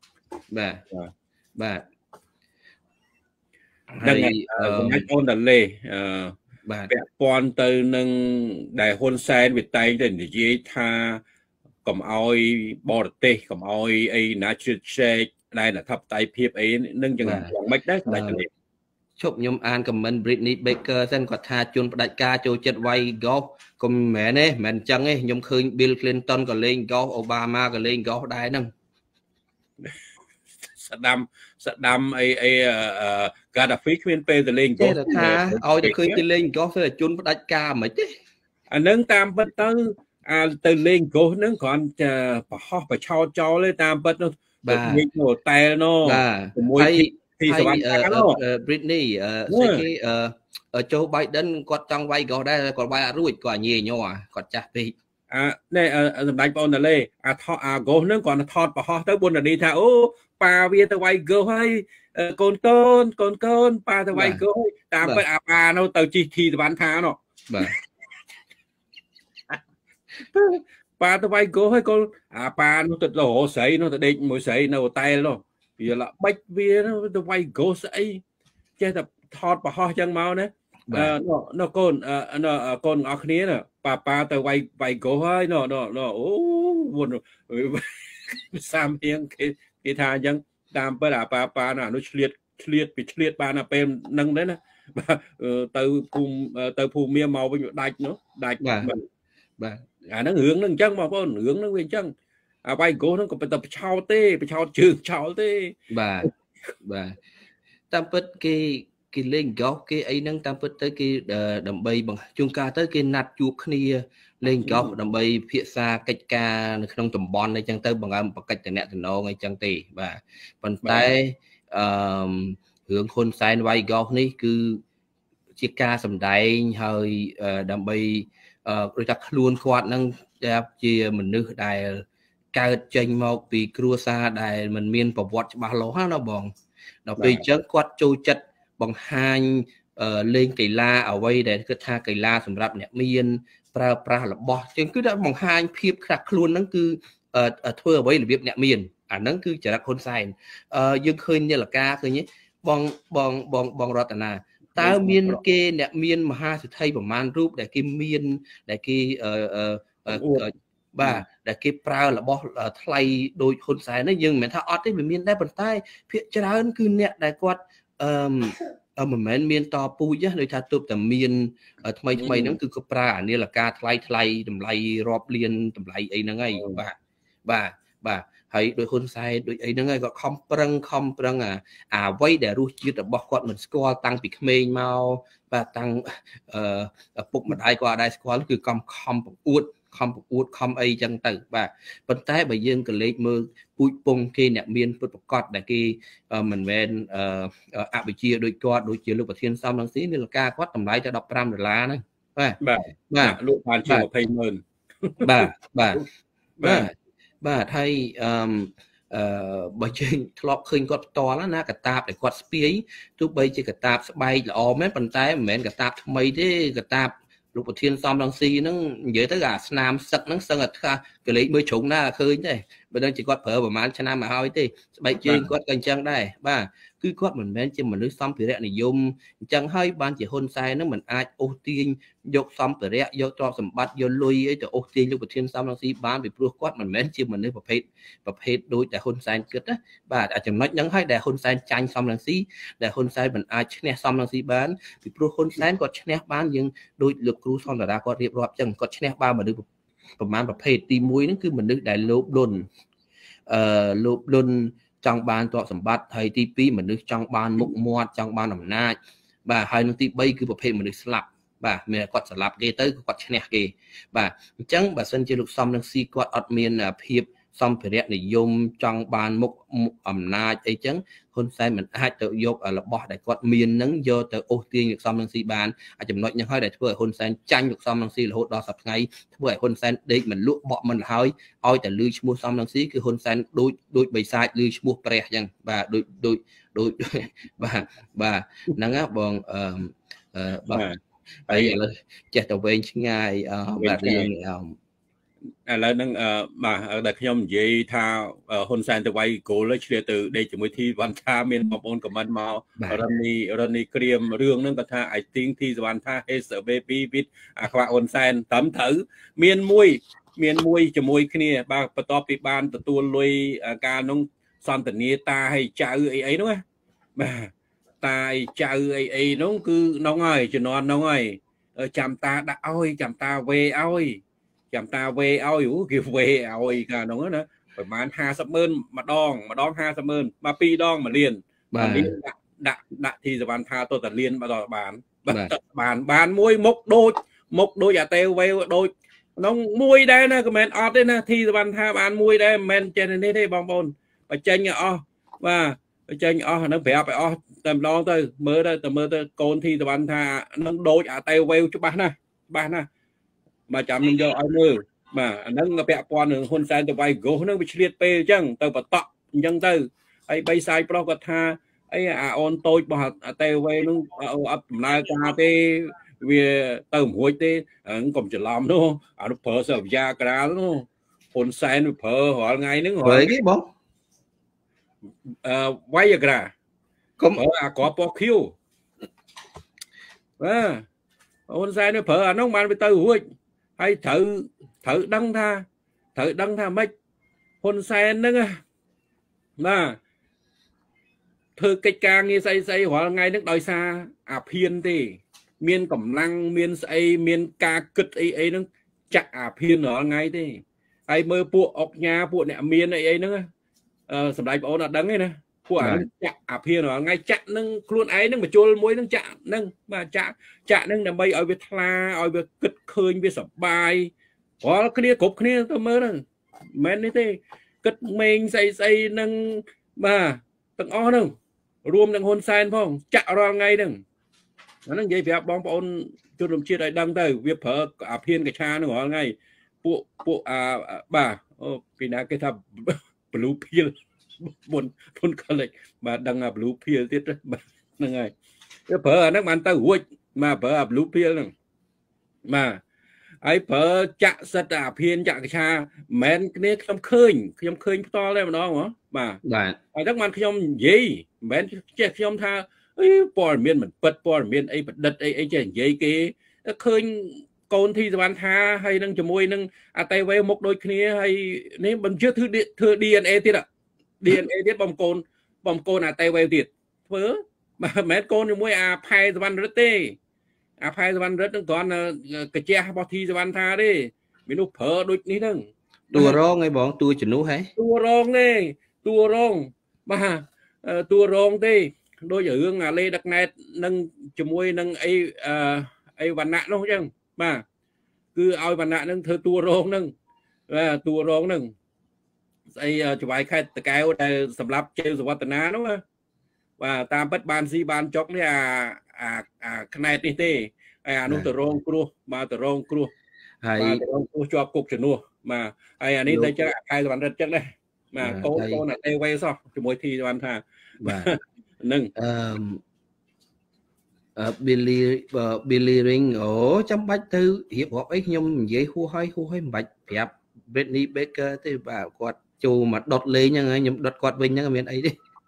បាទហើយសម្រាប់អូនតាឡេបាទពាក់ព័ន្ធទៅនឹងដែលហ៊ុនសែនវាតែងតែនិយាយថាកុំអោយបរទេសកុំអោយអីណាជ្រៀតជ្រែកដែលអធិបតេយ្យភាពអីនឹងយ៉ាងម៉េចដែរសម្ដេចតាឡេជប់ខ្ញុំអាន comment Britney Baker សិនគាត់ថាជនផ្ដាច់ការចូលចិត្តវាយ golf កុំមែនទេមិនអញ្ចឹងទេខ្ញុំឃើញ Bill Clinton ក៏លេង golf Obama ក៏លេង golf ដែរហ្នឹងស្ដាំអីGaddafi គ្មានពេលទៅលេង golf ទេថាឲ្យតែឃើញគេលេង golf ទៅជនផ្ដាច់ការមិនទេអានឹងតាមពិតទៅលេង golf ហ្នឹងគ្រាន់តែប្រហោះប្រឆោតចោលទេតាមពិតនោះបាទលេងនៅហូតែលនោះជាមួយទីសវណ្ណខាងនោះ Britney ស្អីគេJoe Biden គាត់ចង់វាយ golf ដែរគាត់វាយអត់រួចគាត់ញ៉េញ័រគាត់ចាស់ពេកនេះសម្ដេចបងតាឡេgolf ហ្នឹងគាត់ថតប្រហោះទៅបុណ្យនីថាអូប៉ាវាទៅវាយ golf ហើយកូនប៉ាទៅវាយ golf តាមពិតប៉ានោះទៅជីធីសវណ្ណខាងនោះបាទប៉ាទៅវាយ golf ហើយកូនប៉ានោះទៅរកស្រីនោះទៅដេកមួយស្រីនៅហូតែលនោះវាល្បិចវាទៅវាយ golf ស្អីចេះតែថតប្រហោះចឹងមកណានោះកូនអរគ្នាណាប៉ាទៅវាយ golf ហើយអូវន់សាមហៀងគេថាអញ្ចឹងតាមពិតប៉ាណានោះឆ្លៀតពីឆ្លៀតបានពេលហ្នឹងដែរណាទៅភូមិមាមកវិញដាច់នោះដាច់បាទអាហ្នឹងរឿងហ្នឹងអញ្ចឹងបងប្អូនរឿងហ្នឹងវាអញ្ចឹងវាយ golf ហ្នឹងក៏តែប្រឆោតទេប្រឆោតជើងឆោលទេបាទតាមពិតគេលេង golf គេអីហ្នឹងតាមពិតទៅគេដើម្បីជួនកាលទៅគេណាត់ជួបគ្នាលេង golf ដើម្បីពិភាក្សាកិច្ចការនៅក្នុងតំបន់អីចឹងទៅបង្កើនបកិច្ចតំណែងអីចឹងទេបាទប៉ុន្តែរឿងហ៊ុនសែនវាយ golf នេះគឺជាការសម្ដែងហើយដើម្បីដូចថាខ្លួនគាត់ហ្នឹងជាមនុស្សដែលកើតចេញមកពីគ្រួសារដែលមិនមានប្រវត្តិច្បាស់លាស់ណាបងដល់ពេលអញ្ចឹងគាត់ចូលចិត្តបង្ហាញលេងកីឡាអ្វីដែលគិតថាកីឡាសម្រាប់អ្នកមានប្រើប្រាស់របស់ជាងគឺថាបង្ហាញភាពខ្លះខ្លួនហ្នឹងគឺធ្វើអ្វីរបៀបអ្នកមានអាហ្នឹងគឺចរិតហ៊ុនសែនយើងឃើញនាឡិកាឃើញទេបងរតនាតើមានគេអ្នកមានមហាសិទ្ធិប្រមាណរូបដែលគេមានដែលគេបាទដែលគេប្រើរបស់ថ្លៃដូចហ៊ុនសែនហ្នឹងយើងមិនមែនថាអត់ទេវាមានដែរប៉ុន្តែភាគច្រើនគឺអ្នកដែលគាត់មិនមែនមានតពូជដូចថាទើបតែមានថ្មីហ្នឹងគឺក៏ប្រើអានាឡិកាថ្លៃតម្លៃរាប់លានតម្លៃអីហ្នឹងហើយបាទហើយដោយហ៊ុនសែនដូចអីហ្នឹងហើយគាត់ខំប្រឹងអ្វីដែលរសជាតិរបស់គាត់មិនស្គាល់តាំងពីក្មេងមកបាទតាំងពុកម្ដាយគាត់អត់ដែរស្គាល់គឺខំប្រកួតខំអីចឹងទៅបាទប៉ុន្តែបើយើងក៏លេខមើលពូជពងគេអ្នកមានពុតប្រកបដែលគេមិនមែនអវិជ្ជាដូចគាត់ដូចជាលោកប្រធានសំរងស៊ីនាឡិកាគាត់តម្លៃតែ$15ហ្នឹងបាទលក់បានជា20,000 បាទហើយបើយើងធ្លាប់ឃើញគាត់ផ្ទាល់ណាកតាបដែលគាត់ស្ពាយទោះបីជាកតាបស្បែកល្អមែនប៉ុន្តែមិនមែនកតាបថ្មីទេកតាបលោកប្រធានសំរងស៊ីហ្នឹងនិយាយទៅអាស្នាមសឹកហ្នឹងសឹងតែថាកលេចមើលជ្រុងណាឃើញទេបើដឹងជាគាត់ប្រើប្រហែលឆ្នាំមកហើយទេស្បែកជើងគាត់ក៏អញ្ចឹងដែរបាទគឺគាត់មិនមែនជាមនុស្សសម្ភារៈនិយមអញ្ចឹងហើយបានជាហ៊ុនសែនហ្នឹងមិនអាចអូសទាញយកសម្ភារៈយកទ្រព្យសម្បត្តិយកលុយអីទៅអូសទាញលោកប្រធានសំរងស៊ីបានពីព្រោះគាត់មិនមែនជាមនុស្សប្រភេទដូចតែហ៊ុនសែនគិតណាបាទអាចចំណុចហ្នឹងហើយដែលហ៊ុនសែនចាញ់សំរងស៊ីដែលហ៊ុនសែនមិនអាចឈ្នះសំរងស៊ីបានពីព្រោះហ៊ុនសែនគាត់ឈ្នះបានយើងដូចលោកគ្រូសន្តារាគាត់រៀបរាប់ចឹងគាត់ឈ្នះបានមនុស្សប្រមាណប្រភេទទី1ហ្នឹងគឺមនុស្សដែលលោភលន់លោភលន់ចង់បានទ្រព្យសម្បត្តិហើយទី2មនុស្សចង់បានមុខមាត់ចង់បានអំណាចបាទហើយនឹងទី3គឺប្រភេទមនុស្សស្លាប់បាទមានគាត់ស្លាប់គេទៅគាត់ឈ្នះគេបាទអញ្ចឹងបើសិនជាលោកសំនឹងស៊ីគាត់អត់មានភាពសម្ភារៈនិយមចង់បានមុខអំណាចអីចឹងហ៊ុនសែនមិនអាចទៅយករបស់ដែលគាត់មាននឹងយកទៅអូសទាញលោកសំនឹងស៊ីបានអាចំណុចហ្នឹងហើយដែលធ្វើឲ្យហ៊ុនសែនចាញ់លោកសំនឹងស៊ីរហូតដល់សប្តាហ៍ថ្ងៃធ្វើឲ្យហ៊ុនសែនដេកមិនលក់បក់មិនហើយឲ្យតែលឺឈ្មោះសំនឹងស៊ីគឺហ៊ុនសែនដូចបិសាចលឺឈ្មោះព្រះចឹងបាទដូចបាទហ្នឹងណាបងបាទហើយឥឡូវចេះតែវែងឆ្ងាយបាទរឿងឥឡូវហ្នឹងបាទដែលខ្ញុំនិយាយថាហ៊ុនសែនទៅវាយគោលឆ្លៀតទៅដេកជាមួយធីវ៉ាន់ថាមានបងប្អូនខមមិនមករនីក្រៀមរឿងហ្នឹងគាត់ថា I think ធីវ៉ាន់ថា has a baby with អាខ្វាក់ហ៊ុនសែនត្រឹមត្រូវមានមួយជាមួយគ្នាបាទបន្ទាប់ពីបានទទួលលុយការនោះសន្តានាតាឲ្យចៅអីហ្នឹងណាបាទតាឲ្យចៅអីហ្នឹងគឺនោះហើយជំនាន់នោះហើយចាំតាដាក់ឲ្យចាំតាវេឲ្យចាំតាវេឲ្យគេវេឲ្យកាលនោះណាប្រហែល50,000ម្ដង50,000មក2ដង1លានបាទដាក់ទីសវណ្ណថាទៅតលានដល់បានមួយមុខដូចអាតេវេដូចក្នុងមួយដែរណាក៏មិនអត់ទេណាទីសវណ្ណថាបានមួយដែរមិនមែនចេះនេះទេបងប្អូនបញ្ចេញអស់បាទបញ្ចេញអស់ហ្នឹងប្រាប់ឲ្យអស់តែម្ដងទៅមើលទៅកូនទីសវណ្ណថានឹងដូចអាតេវេច្បាស់ណាបាទចាំខ្ញុំយកឲ្យមើលបាទអាហ្នឹងពាក់ព័ន្ធនឹងហ៊ុនសែនទៅវាយហ្គោសហ្នឹងវាឆ្លៀតពេលអញ្ចឹងទៅបតក់អញ្ចឹងទៅហើយបីសាយប្រុសគាត់ថាអីអាអូនតូចរបស់អាតេវេហ្នឹងអត់ដំណើរការទេវាទៅមិនរួចទេកុំច្រឡំនោះអានោះប្រើសវិយាក្រាលនោះហ៊ុនសែនវាប្រើរាល់ថ្ងៃហ្នឹងប្រើគេបងវាយក្រាកុំអាកពណ៌ខៀវបាទហ៊ុនសែនវាប្រើអានោះបានវាទៅរួចហើយត្រូវដឹងថាម៉េចហ៊ុនសែនហ្នឹងបាទធ្វើកិច្ចការងារស្អីរាល់ថ្ងៃហ្នឹងដោយសារអាភៀនទេមានកម្លាំងមានស្អីមានការគិតអីហ្នឹងចាក់អាភៀនរាល់ថ្ងៃទេហើយមើលពួកអុកញ៉ាពួកអ្នកមានអីហ្នឹងសម្ដេចបងអូនអត់ដឹងទេណាពួកអាចាក់អាភៀនរាល់ថ្ងៃចាក់នឹងខ្លួនឯងហ្នឹងបញ្ជុលមួយហ្នឹងចាក់ហ្នឹងបាទចាក់ហ្នឹងដើម្បីឲ្យវាថ្លាឲ្យវាគិតឃើញវាសប្បាយរាល់គ្នាគ្រប់គ្នាទៅមើលហ្នឹងមិនមែននេះទេគិតមេងស្អីហ្នឹងបាទទាំងអស់ហ្នឹងរួមនឹងហ៊ុនសែនផងចាក់រាល់ថ្ងៃហ្នឹងអាហ្នឹងនិយាយប្រាប់បងប្អូនជនរួមជាតិឲ្យដឹងទៅវាប្រើអាភៀនកឆាហ្នឹងរាល់ថ្ងៃពួកបាទពីណាគេថា blue pill ពុន college បាទដឹងអា blue pill ទៀតបាទហ្នឹងហើយវាប្រើអាហ្នឹងបានទៅរួចបាទប្រើអា blue pill ហ្នឹងបាទហើយប្រើចាក់សិតអាភៀនចាក់កឆាមិនមែនគ្នាខ្ញុំឃើញផ្ទាល់តែម្ដងហ៎បាទហើយហ្នឹងបានខ្ញុំនិយាយមិនមែនចេះខ្ញុំថាអីព័ត៌មានមិនពិតព័ត៌មានអីប្រឌិតអីចេះនិយាយគេឃើញកូនធីសវណ្ណថាហើយនឹងជាមួយនឹងអាតេវេមុខដូចគ្នាហើយនេះមិនជឿធ្វើ DNA ទៀតបងប្អូនអាតេវេទៀតធ្វើមិនមែនកូនជាមួយអាផែសវណ្ណរិទ្ធទេអាផែសវណ្ណរិទ្ធនឹងគ្រាន់កាជះរបស់ធីសវណ្ណថាទេមាននោះប្រើដូចនេះហ្នឹងតួរងឯងបងតួជំនួសហ៎តួរងទេតួរងបាទតួរងទេដូចរឿងអាលេដឹកណែតនឹងជាមួយនឹងអីវណ្ណៈនោះអញ្ចឹងបាទគឺឲ្យវណ្ណៈនឹងធ្វើតួរងហ្នឹងបាទតួរងហ្នឹងស្អីច្បាយខេត្តតកែវដែលសម្រាប់ជេវសវត្តនានោះបាទតាមពិតបានស៊ីបានចុកនេះអាខ្នែតនេះទេហើយអានោះទៅរងគ្រោះបាទទៅរងគ្រោះហើយរងគ្រោះជាប់គុកជំនួសបាទហើយអានេះទៅចឹងខែសវណ្ណរិទ្ធចឹងដែរ mà cô là tê quay sao cho mỗi thi ban tha nâng Billy Ring trong bách thư hiệp hội ấy nhung dễ hú hơi bạch đẹp Britney Baker thì bà quạt chù mà đọt lên nha nhung đọt quạt bên nha miền ấy đi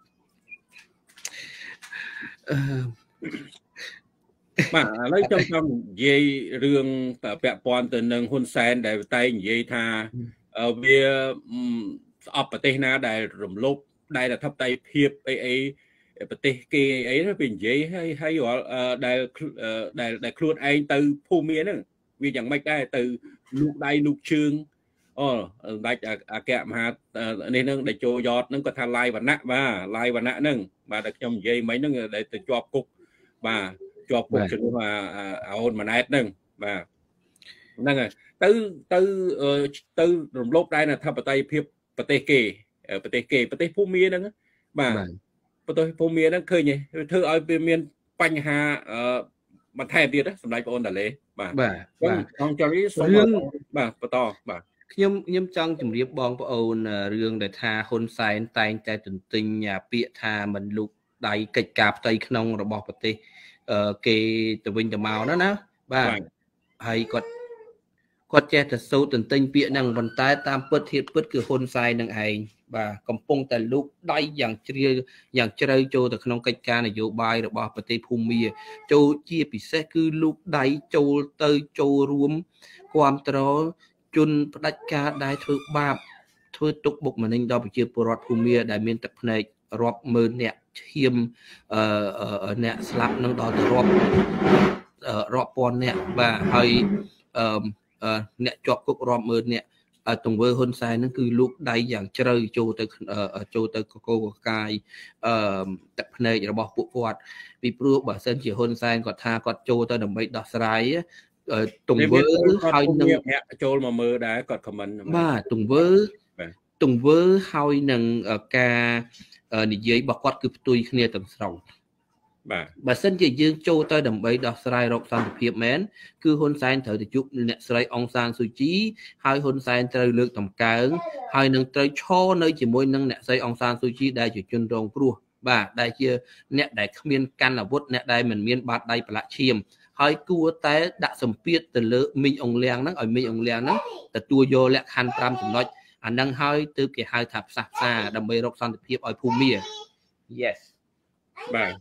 mà lấy trong dây rương bẹ pon từ nâng hôn sen để tay dây tha bia ọp ở tây na đại rùm lốp đại là thấp tay hiệp ấy bờ tây kia ấy nó bình dây hay gọi đại khuôn anh từ phù miến nữa vì chẳng mấy cái từ lục đây lục trương đại kẹm hạt nên nâng để cho giọt nâng có tha lai và nạ nâng mà được trong dây mấy nâng để từ cho cục và cho cục cho mà ôn mà nét nâng và nâng rồi từ rùm lốp đây là thấp bờ tây hiệp bờ tây phù miến nâng mà tôi phô miên nó khơi nhỉ thưa ở bên miền Panh Hà mà thay tiền đó sầm lại ôn đã lệ bà con cho cái số bà to bà nhâm trong chủng điệp bong của ôn riêng để tha hôn sai tay tay tình nhà bịa tha mình lục đầy kịch cạp tay nông rồi bọc tê kê từ vinh từ màu đó nè bà hay quạt che thật sâu tình bịa năng vận tải tam bớt thiệt bớt cứ hôn sai năng hành vàកំពុងតែលូកដៃយ៉ាងជ្រៅចូលទៅក្នុងកិច្ចការនយោបាយរបស់ប្រទេសភូមាចូលជាពិសេសគឺលូកដៃចូលទៅចូលរួមគ្រប់គ្រងជនផ្ដាច់ការដែលធ្វើបាបធ្វើទុកបុកម្នេញដល់ប្រជាពលរដ្ឋភូមាដែលមានទឹកភ្នែករាប់ម៉ឺនអ្នកឈាមអ្នកស្លាប់នឹងដល់ទៅរាប់ពាន់អ្នកបាទហើយអ្នកជាប់គុករាប់ម៉ឺនអ្នកទង្វើហ៊ុនសែនហ្នឹងគឺលូកដៃយ៉ាងជ្រៅចូលទៅកកកាយទឹកភ្នែករបស់ពួកគាត់ពីព្រោះបើសិនជាហ៊ុនសែនគាត់ថាគាត់ចូលទៅដើម្បីដោះស្រាយទង្វើហើយនឹងចូលមកមើលដែរគាត់ខមមិនបាទទង្វើហើយនឹងការនិយាយរបស់គាត់គឺផ្ទុយគ្នាទាំងស្រុងបាទបើសិនជាយើងចូលទៅដើម្បីដោះស្រាយរកសន្តិភាពមែនគឺហ៊ុនសែនត្រូវទៅជួបអ្នកស្រីអង្សានស៊ូជីហើយហ៊ុនសែនត្រូវលើកតម្កើងហើយនឹងត្រូវឈរនៅជាមួយនឹងអ្នកស្រីអង្សានស៊ូជីដែលជាជនរងគ្រោះបាទដែលជាអ្នកដែលគ្មានកាន់អាវុធអ្នកដែលមិនមានបាតដៃប្រឡាក់ឈាមហើយគួរតែដាក់សម្ពាធទៅលើមីងអង្លៀងហ្នឹងឲ្យមីងអង្លៀងហ្នឹងទទួលយកលក្ខខណ្ឌ5ចំណុចអាហ្នឹងហើយទើបគេហៅថាផ្សះផ្សាដើម្បីរកសន្តិភាពឲ្យភូមា Yes បាទ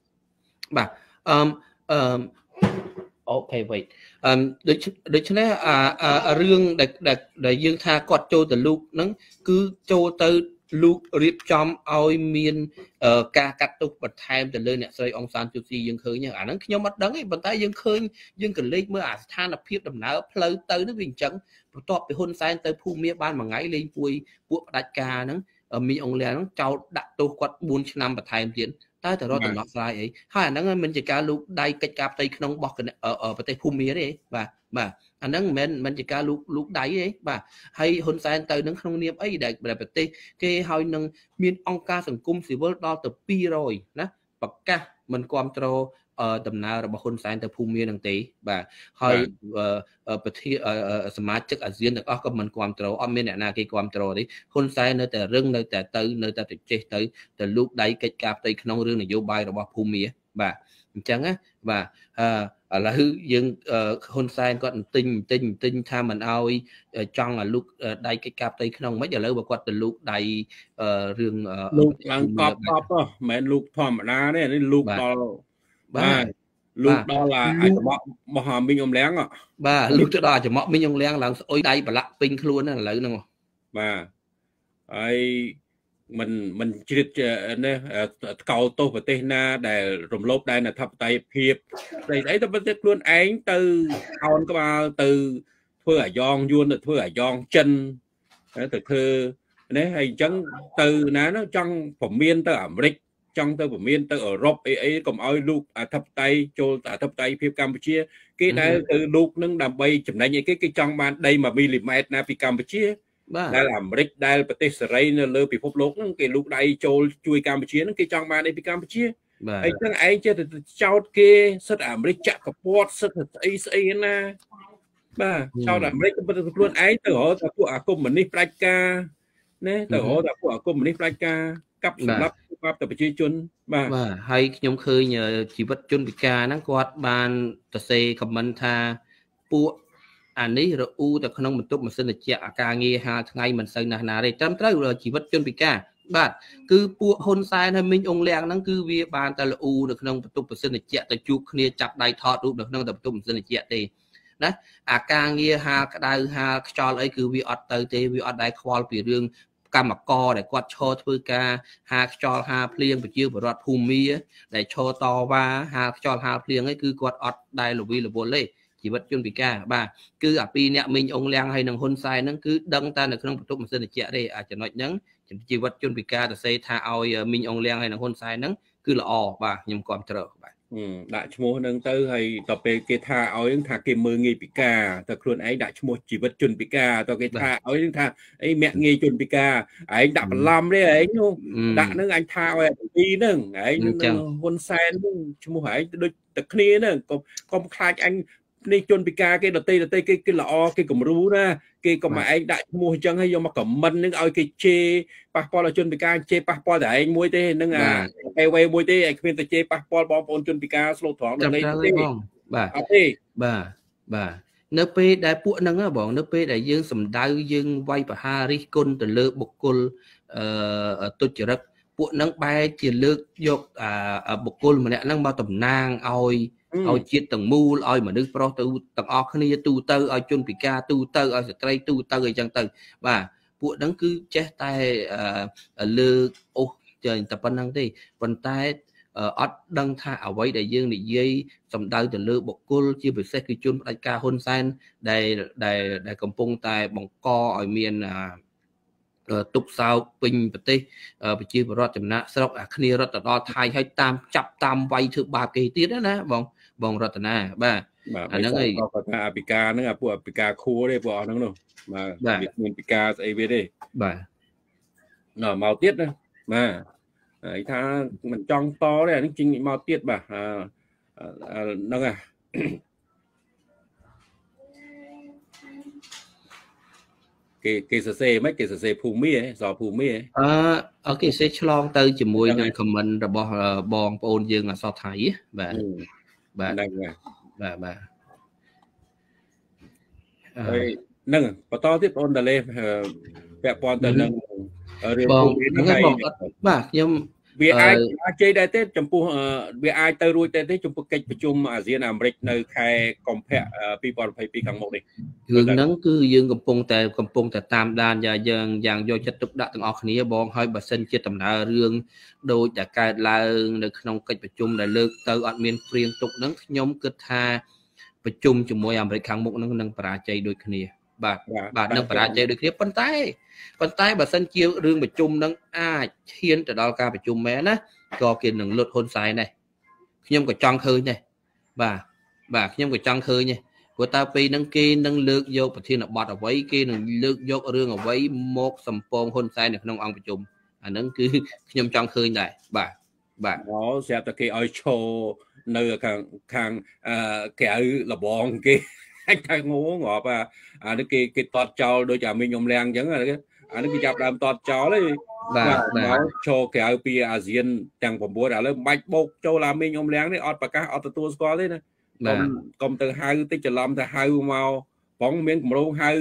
អូខេ wait ដូច្នេះរឿងដែលយើងថាគាត់ចូលទៅលូកហ្នឹងគឺចូលទៅលូករៀបចំឲ្យមានការកាត់ទោសបន្ថែមទៅលើអ្នកស្រីអង្សានស៊ូស៊ីយើងឃើញអាហ្នឹងខ្ញុំអត់ដឹងទេប៉ុន្តែយើងឃើញយើងក៏លេចមើលអាស្ថានភាពដំណើរផ្លូវទៅហ្នឹងវាអញ្ចឹងបន្ទាប់ពីហ៊ុនសែនទៅភូមាបានមួយថ្ងៃលេងពួកផ្ដាច់ការហ្នឹងមីអង្លៀងហ្នឹងចោលដាក់ទោសគាត់4ឆ្នាំបន្ថែមទៀតតែទៅរកដំណោះស្រាយអីហើយអាហ្នឹងមិនជាការលូកដៃកិច្ចការផ្ទៃក្នុងរបស់ប្រទេសភូមាទេបាទអាហ្នឹងមិនជាការលូកដៃទេបាទហើយហ៊ុនសែនទៅនឹងក្នុងនាមអីដែលប្រទេសគេហើយនឹងមានអង្គការសង្គមស៊ីវិលដល់ទៅ200ណាប្រកាសមិនគ្រប់គ្រងដំណើររបស់ហ៊ុនសែនទៅភូមានឹងទេបាទហើយប្រធានសមាជិកអាស៊ានទាំងអស់ក៏មិនគ្រប់គ្រងអត់មានអ្នកណាគេគ្រប់គ្រងទេហ៊ុនសែននៅតែរឹងនៅតែចេះទៅលូកដៃកិច្ចការផ្ទៃក្នុងរឿងនយោបាយរបស់ភូមាបាទអញ្ចឹងណាបាទឥឡូវយើងហ៊ុនសែនគាត់ទិញថាមិនអោយចង់ឲ្យលូកដៃកិច្ចការផ្ទៃក្នុងមិនឥឡូវបើគាត់ទៅលូកដៃរឿងលូកឡើងកប់មិនមែនលូកធម្មតាទេនេះលូកដល់បាទលូកដល់អាចច្រមុះមហាមីងអង្លៀងបាទលូកទៅដល់ច្រមុះមីងអង្លៀងឡើងស្អុយដៃប្រឡាក់ពេញខ្លួនឥឡូវហ្នឹងបាទហើយមិនជ្រៀតនេះកោទោសប្រទេសណាដែលរំលោភដែនអធិបតេយ្យភាពស្អីទៅប្រទេសខ្លួនឯងទៅអោនក្បាលទៅធ្វើអាយ៉ងយួនទៅធ្វើអាយ៉ងចិនទៅធ្វើនេះហើយអញ្ចឹងទៅណានោះចង់ព្រមានទៅអាមេរិកចង់ទៅព្រមានទៅអឺរ៉ុបអីកុំឲ្យលោកអធិបតេយ្យចូលអធិបតេយ្យភាពកម្ពុជាគេដែលទៅលោកនឹងដើម្បីចំណេញអីគេចង់បានដី1មីលីម៉ែត្រណាពីកម្ពុជាដែលអាមេរិកដែលប្រទេសសេរីនៅលើពិភពលោកហ្នឹងគេលូកដៃចូលជួយកម្ពុជាហ្នឹងគេចង់បានអីពីកម្ពុជាហើយចឹងឯងចេះតែចោតគេសិទ្ធិអាមេរិកចាក់កពតសិទ្ធិស្អីណាបាទចោតអាមេរិកទៅខ្លួនឯងទៅរកតែពួកអាកុម្មុយនីសផ្ដាច់ការ nè tờ hồ là của cô mình phải ca cấp sầm lấp cấp tập chi chun và hay nhóm khơi nhờ chỉ vật chun bị ca nó quạt ban tờ xe comment tha pu anh ấy rồi u tại không mình tốt mà xin được chẹt ca nghe ha ngày mình xây nà đây trăm tới rồi chỉ vật chun bị ca bạn cứ pu hôn sai hay mình ông leng nó cứ vi ban ta là u được không tốt mà xin được chẹt tại chụp kia chặt đai thọt được không tập trung xin được chẹt đi đó ca nghe ha cái đai ha cho ấy cứ vi ọt tới tê vi ọt đai qual bị riêng cam mặc co để quạt cho thôi ca ha cho ha plieng bị chiêu bọt hùm mi để cho to và ha cho ha plieng ấy cứ quạt ọt đai lục vi là vô lê chỉ vật chuyên bị ca ba cứ ở pi nè mình ông leng hay nằng hôn sai nó cứ đăng ta được không tốt mà xin được chẹt đây chỉ nói nhấn chỉ vật chuyên bị ca để xây tha ao mình ông leng hay nằng hôn sai nó cứ là o ba nhưng còn chờ bạn đại chmô nâng tới hay tập về cái tha áo những tha cái mưa nghi bị ca tập luôn ấy đại chmô chỉ vật chuẩn bị ca tập cái tha áo những tha ấy mẹ nghi chuẩn bị ca ấy đạp làm đấy ấy nhung đã nâng anh tha ấy đi nâng ấy hôn sai nâng chmô phải đôi tập kia nâng còn khai anh đi chuẩn bị ca cái đầu tiên cái lọ cái cẩm rú ra cái còn mà anh đại mua chân hay do mà cẩm mân nâng ao cái chê passport là chuẩn bị ca chê passport để anh mua thế nâng quay mua thế anh khuyên tôi chê passport bỏ bốn chuẩn bị ca slow thoáng được đây bà nước pe đạiពួកហ្នឹងបងnước peដែលយើងសំដៅយើងវាយបហារិះគន់ទៅលើបុគ្គលទុច្ចរិតពួកហ្នឹងបែរជាលើកយកបុគ្គលម្នាក់ហ្នឹងមកតំណាងឲ្យជាតិទាំងមូលឲ្យមនុស្សប្រុសទៅទាំងអស់គ្នាទូទៅឲ្យជនពិការទូទៅឲ្យស្ត្រីទូទៅអីចឹងទៅបាទពួកហ្នឹងគឺចេះតែលើកអូសចេះតែប៉ុណ្្នឹងទេប៉ុន្តែអត់ដឹងថាអ្វីដែលយើងនិយាយសំដៅទៅលើបុគ្គលជាពិសេសគឺជនផ្ដាច់ការហ៊ុនសែនដែលកំពុងតែបង្កឲ្យមានទុកសោកពេញប្រទេសប្រជាពលរដ្ឋចំណាក់ស្រុកអាគ្នារត់ទៅដល់ថៃហើយតាមចាប់តាមវាយធ្វើបាបគេទៀតណាបងរតនាបាទអាហ្នឹងឯងក៏ថាអភិការហ្នឹងពួកអភិការខួរទេពួកអស់ហ្នឹងនោះបាទវាមានពិការស្អីវាទេបាទមកទៀតណាបាទហើយថាមិនចង់តទេអានេះជិញមកទៀតបាទហ្នឹងគេសរសេរមិនគេសរសេរភូមិសភូមិអូខេសេឆ្លងទៅជាមួយនឹង comment របស់បងប្អូនយើងអសថៃបាទហ្នឹងបាទហើយហ្នឹងបន្តទៀតបងតាលេពាក់ព័ន្ធទៅនឹងរឿងភូមិហ្នឹងបាទខ្ញុំវាអាចជ័យដែរទេចំពោះវាអាចទៅរួចទេចំពោះកិច្ចប្រជុំអាស៊ានអាមេរិកនៅខែកុម្ភៈ2022ខាងមុខនេះរឿងហ្នឹងគឺយើងកំពុងតែតាមដានយើងយ៉ាងយកចិត្តទុកដាក់ទាំងអស់គ្នាបងហើយបើសិនជាដំណើររឿងដូចតែកើតឡើងនៅក្នុងកិច្ចប្រជុំដែលលើកទៅអត់មានព្រៀងទុកហ្នឹងខ្ញុំគិតថាប្រជុំជាមួយអាមេរិកខាងមុខហ្នឹងនឹងបរាជ័យដូចគ្នាបាទនឹងបរាជ័យដូចគ្នាប៉ុន្តែបើសិនជារឿងប្រជុំនឹងអាចឈានទៅដល់ការប្រជុំមែនណាក៏គេនឹងលុតហ៊ុនសែនដែរខ្ញុំក៏ចង់ឃើញដែរបាទខ្ញុំក៏ចង់ឃើញដែរព្រោះតើពេលហ្នឹងគេនឹងលើកយកប្រធានបទអ្វីគេនឹងលើកយករឿងអ្វីមកសំពងហ៊ុនសែននៅក្នុងអង្គប្រជុំអាហ្នឹងគឺខ្ញុំចង់ឃើញដែរបាទស្រាប់តែគេឲ្យឈរនៅខាងក្រៅលបងគេanh thay ngố ngọt nó cái tọt trâu đôi chả mình nhom leng chẳng là nó cái chạp làm tọt trâu đấy nó cho cái IP ASEAN chẳng phẩm búa đã lên bạch bốc châu làm mình nhom leng đấy ọt bạc cá ọt tua score đấy nè còn từ hai tích trở làm từ hai màu bóng miếng màu hai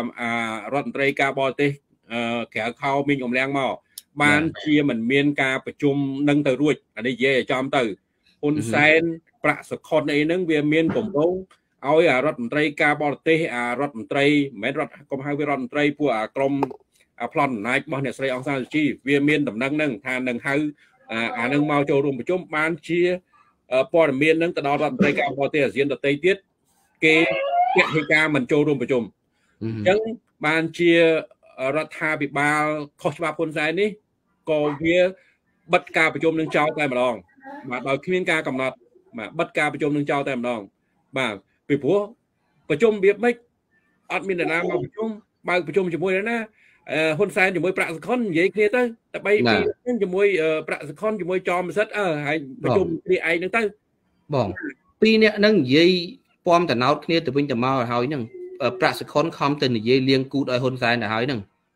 rot tray ca bò tê kẻ khao mình nhom leng màu ban chia mình miên caประชุม nâng từ ruột ở đây dễ cho từ hôn sen bạ sọc con này nâng về miên cổng bôngឲ្យរដ្ឋមន្ត្រីការបរទេសរដ្ឋមន្ត្រីមិនរដ្ឋកុំហៅវារដ្ឋមន្ត្រីពួកក្រមប្លន់អំណាចរបស់អ្នកស្រីអង្សានសុជីវាមានដំណឹងហ្នឹងថានឹងហៅអានឹងមកចូលរួមប្រជុំបានជាព័ត៌មានហ្នឹងទៅដល់រដ្ឋមន្ត្រីការបរទេសអាស៊ានដទៃទៀតគេពាក្យការមិនចូលរួមប្រជុំអញ្ចឹងបានជារដ្ឋាភិបាលខុសច្បាប់ហ៊ុនសែននេះក៏វាបិទការប្រជុំនឹងចោលតែម្ដងបាទដោយគ្មានការកំណត់បាទបិទការប្រជុំនឹងចោលតែម្ដងបាទពីព្រោះប្រជុំវាមិនអត់មាននរណាមកប្រជុំបើប្រជុំជាមួយណាហ៊ុនសែនជាមួយប្រាក់សខុននិយាយគ្នាទៅតែបីពីជាមួយប្រាក់សខុនជាមួយចោមសិទ្ធហើយប្រជុំគ្នាឯងហ្នឹងទៅបងពីរនាក់ហ្នឹងនិយាយពំតណោតគ្នាទៅវិញទៅមកឲ្យហើយហ្នឹងប្រាក់សខុនខំទៅនិយាយលៀងគូតឲ្យហ៊ុនសែនទៅហើយហ្នឹងបាទ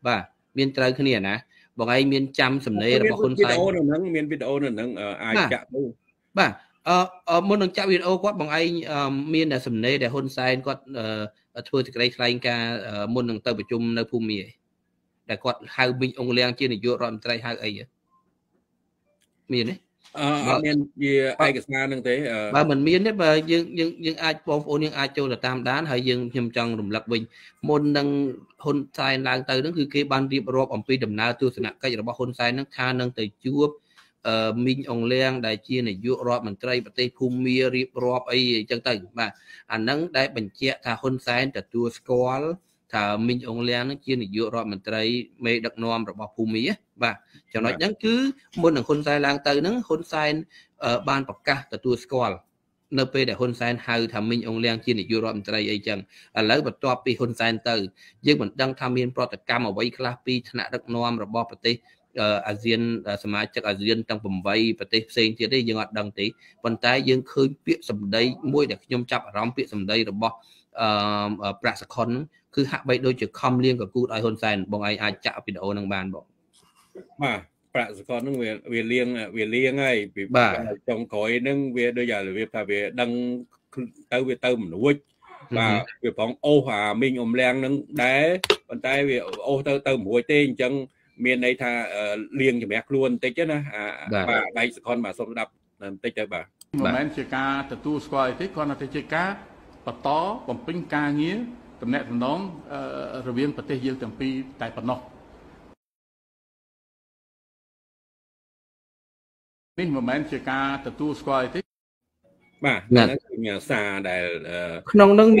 miền trời cái này nè bọn anh miền chăm sầm nề là bọn con sai miền video nâng ai chạm đâu bà muốn nâng chạm video quát bọn anh miền là sầm nề để hôn sai quát thưa thì cái này ca muốn nâng tàuประชุม nơi phù mì để quát hai mình ông Liang chia này vô rồi trai hai ấy miền đấy miền gì ai cái xa nâng thế bà mình miền đấy bà nhưng ai bom ôn nhưng ai cho là tam đán hay nhưng nhầm chân rùng lập bình môn nâng hôn sai lang từ đóคือcái ban điệp rộp ông pi đầm na tu sạ cái là bao hôn sai nâng tha nâng từ chúa mình ông Liang đại chia này vô rộp mình trai bát tây phum mía điệp rộp ấy chân từ mà anh nâng đại bình che tha hôn sai từ tua squall thà mình ông Liang nó chia này vô rộp mình trai mê đặc nom rồi bao phum mía và cho nói nhắn cứ môn nâng hôn sai lang từ nâng hôn sai ban bậc ca từ tua squall nơi pe để hôn sai hai thà mình ông Liang chia này vô rộp mình trai ấy chân lấy bật to pi hôn sai từ nhưng mình đang tham miên pro tất cả mà vậy class pi thà đặc nom rồi bao bát tâyอาเซียนสมาชิกอาเซียนตั้งผมไว้ประเทศเซนที่ได้ยังอัดดังตีวันใต้ยังเคยเปียสมได้มวยเด็กยมจับร้องเปียสมได้ระบบปราศคอนคือหักไปโดยจุดคอมเลี้ยงกับกูไอฮอนไซน์บางไออาจจะปิดโอนังบานบอกมาปราศคอนนึงเวียเลี้ยงไงจงคอยนึงเวียโดยอย่างหรือเวียพาเวียดังเต้าเวียเติมหนุ่ยมาเวียของโอหามิงอมแรงนึงได้วันใต้เวียโอเติมหัวเต้งจังmiền này tha liền cho mẹ luôn tích chứ nè bà đây con mà xong đập tích cho bà moment chơi cá từ tu square tích con là chơi cá bật tó bấm pin cá nghĩa tầm nẹt tầm nón rồi viên bật tê dương tầm pi tại bật nọ nên moment chơi cá từ tu square tích bà nhà xa để nông nông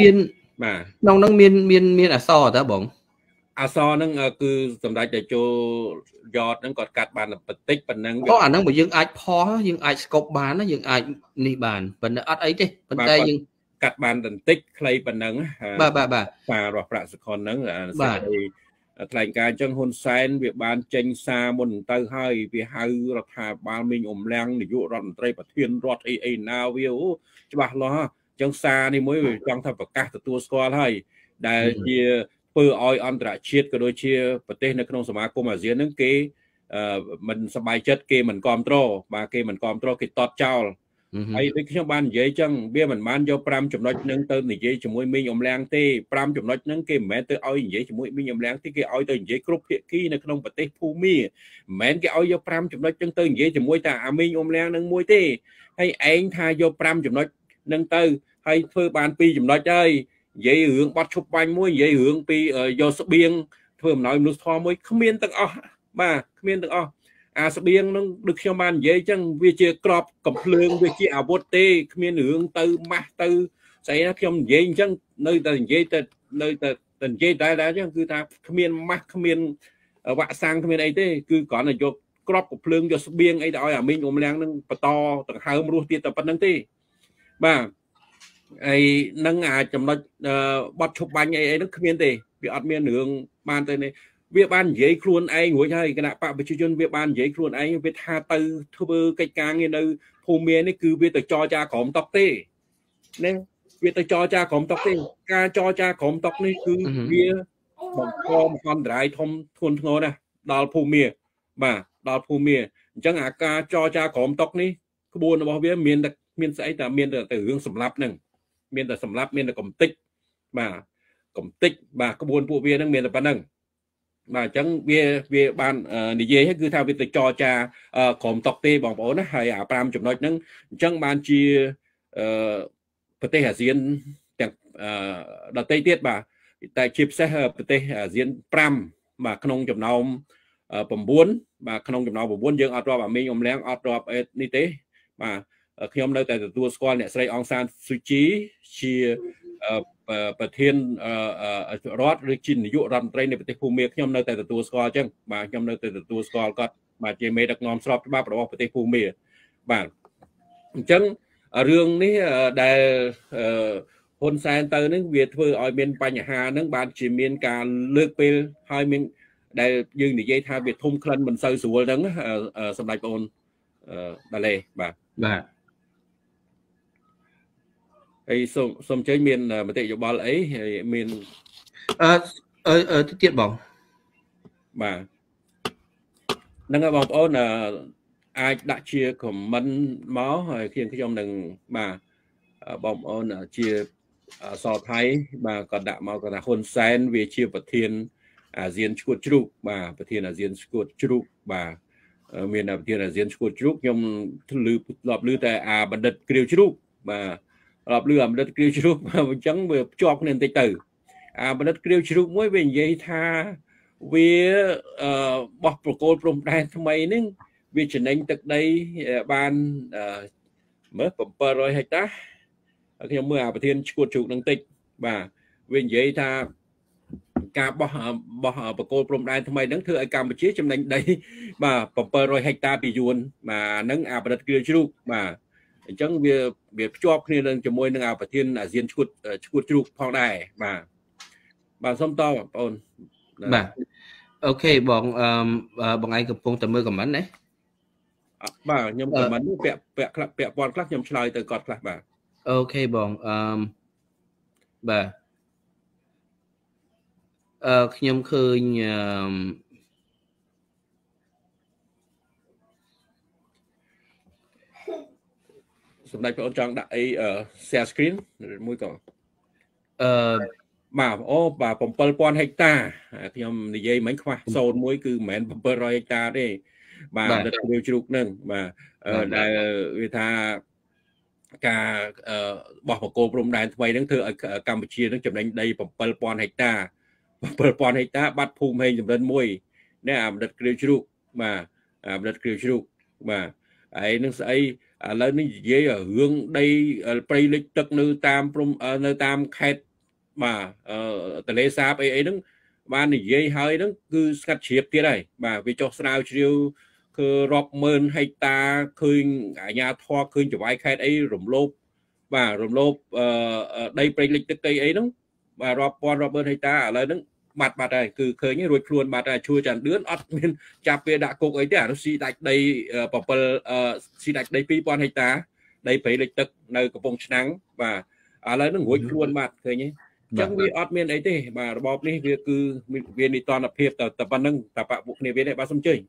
miền à so đó bổng soนึงคือสำหรับจะโจยอดนึงกอดกัดบานปฏิปันนึงเพราะอันนั้นเหมือนยังไอพอยังไอสกบบานนะยังไอนี่บานเป็นอัดไอที่เป็นใจยังกัดบานตันติ๊กใครปันนึงบ่ปลารอปลาสกอนนึงแถลงการจังฮุนไซน์เวียบานเจงซาบนเตอร์ให้เวียให้รัฐบาลมิงอมแรงในยุรันไตรประเทศรอดไอนาวิวจะบอกล้อจังซาในมวยจังทำประกาศตัวสกอร์ให้ได้เพื่อออยอันตรายก็โดยเชี่ยประเทศในขนมสมาคมอาเซียนนั่งเกมันสบายจัดเกมันกอมโตรมาเกมันกอมโตรเกตอดเจ้าไอ้ที่ช่างบ้านเย่จังเบี้ยมันมันโยปรามจำนวนนั่งเติมหนีเย่จมูกมีอมแรงเต้ปรามจำนวนนั่งเกแม้เตอออยเย่จมูกมีอมแรงที่เกออยเตอเย่กรุ๊ปเพียกี้ในขนมประเทศภูมิแม้เกออยโยปรามจำนวนจังเตอเย่จมูกแต่อามีอมแรงนั่งมวยเต้ให้เองทายโยปรามจำนวนนั่งเตอให้เพื่อบานปีจำนวนใจvậy hưởng bắt chụp bánh muối vậy hưởng pi do sập biếng thôi nói nước thò muối không miên tận mà không miên tận sập biếng nó được cho ban vậy chẳng vì chia crop cầm lương vì chia ảo bột tê không miên hưởng từ mà từ xảy ra trong vậy chẳng nơi tận vậy tại đó chứ cứ ta không miên mắc không miên vạ sang không miên ấy thế cứ còn là cho crop cầm lương do sập biếng ấy đó mình ôm lăng nó to tận hai mươi tiền tập năng tê màไอ้นั่งจำนวนบอดชุบบันไอ้นั่งขมิ้นเตะวิอัดเมียนเหนืองบ้านเตะเนี่ยวิบ้านเย่ครวนไอ้หัวใจขณะปะประชาชนวิบ้านเย่ครวนไอ้เวทาตือทบกิจการเนี่ยในภูมินี่คือเวทจอจาของตอกเต้เนี่ยเวทจอจาของตอกเต้การจอจาของตอกนี่คือเวียบอกคอมความร้ายทมทวนทงนะดาวภูมิมาดาวภูมิจังการจอจาของตอกนี่ขบวนบอกเวียเมียนใส่แต่เมียนแต่เรื่องสำรับหนึ่งเมียนแต่สำรับเมียนแต่กลมติ๊กมากลมติ๊กมากระบวนผู้เวียนั่งเมียนแต่ปนังมาจังเวียบ้านนี่เย่ก็คือทางวิทย์จอจาของตอกเตบอกโอ้นะให้ปรามจุดน้อยนั่งจังบ้านชีประเทศอาเซียนแต่ดัตเตติดบ่าแต่ชิปเซประเทศอาเซียนปรามมาขนมจุดน้องผมบ้วนมาขนมจุดน้องผมบ้วนยังอัดรอบมีอมแรงอัดรอบนี่เต้มาខ្ញុំនៅតែទទួលស្គាល់អ្នកស្រីអង្សានស៊ូជីជាប្រធានរដ្ឋឬជានាយករដ្ឋមន្ត្រីនៃប្រទេសភូមាខ្ញុំនៅតែទទួលស្គាល់អញ្ចឹងបាទខ្ញុំនៅតែទទួលស្គាល់គាត់បាទជាមេដឹកនាំស្របច្បាប់របស់ប្រទេសភូមាបាទអញ្ចឹងរឿងនេះដែលហ៊ុនសែនទៅនឹងវាធ្វើឲ្យមានបញ្ហាហ្នឹងបានជាមានការលើកពេលហើយមានដែលយើងនិយាយថាវាធំក្លិនមិនសូវស្រួលហ្នឹងសម្ដេចបងអូនដាឡេបាទហើយសូមជើញមានមតិយោបល់អីមានទៀតបង bà nâng ở bóng ôn là ai đã chia comment máu rồi khi trong đừng bà bóng ôn là chia so thái bà còn đã máu còn là hôn sen về chia vật thiên diễn chuột trục bà vật thiên là diễn chuột trục bà miền là vật thiên là diễn chuột trục nhưng lư lọp lư tại bật đật kêu trục bà lọp lư bật đật kêu trục chẳng vừa cho nên tây tử bật đật kêu trục mỗi bên dây tha vì bọc pro prom đan tham mày nên vì chuyện anh từ đây ban mới bấm rồi hay ta khi mưa bờ thiên chuột chuột năng tịch và vì vậy tha cả bỏ pro prom đan tham mày nắng thưa ai Campuchia trong đánh đây mà bấm rồi hay ta bị dùn mà nắng bờ đất kia chuột mà chẳng việc cho nên là cho môi nắng bờ thiên diễn chuột chuột phong đài mà xong to ôn bà ok bọn anh cầm phong tầm mưa cầm bắn đấy bà nhầm cầm bắn bẹ bọn khác nhầm slide từ cọt là bà ok bọn bà nhầm khơi sầm đây phải trang đại share screen mũi cỏ mà bà bấm pol hecta nhầm thì dây mấy khoa sâu mũi cứ mẹn bấm pol hecta đây bà đất điều chụp nâng mà người ta cả bỏ một cô prom đàn thay đứng thưa ở Campuchia nó chụp đánh đây bấm pol hecta bắt phum hay chụp lên mũi nè đất điều chụp mà đất điều chụp mà ấy nó sẽ lên nó dễ ở hướng đây play lịch tức nơi tam khét mà tờ lê sáp ấy đứng ban thì dây hơi đứng cứ cắt chiếp thế này mà vì cho sao chiêu cứ rock mơn hay ta khơi cả nhà thoa khơi cho vai khai ấy rùm lốp và rùm lốp đây play lịch tức cây ấy đứng và rock mơn hay ta ở đây đứng mặt này cứ khơi như rồi luôn mặt này chui tràn đứa admin chạp về đã cục ấy thế nó xì đạch đây xì đạch đây pi hay ta đây phải lịch tức nơi của vùng nắng và ở đây nó ngồi luôn mặt khơi nhé chẳng vì admin ấy thế mà bọc đi việc cứ viên đi toàn là hiệp tập văn nâng tập bạ buộc này viên này ba xong chơi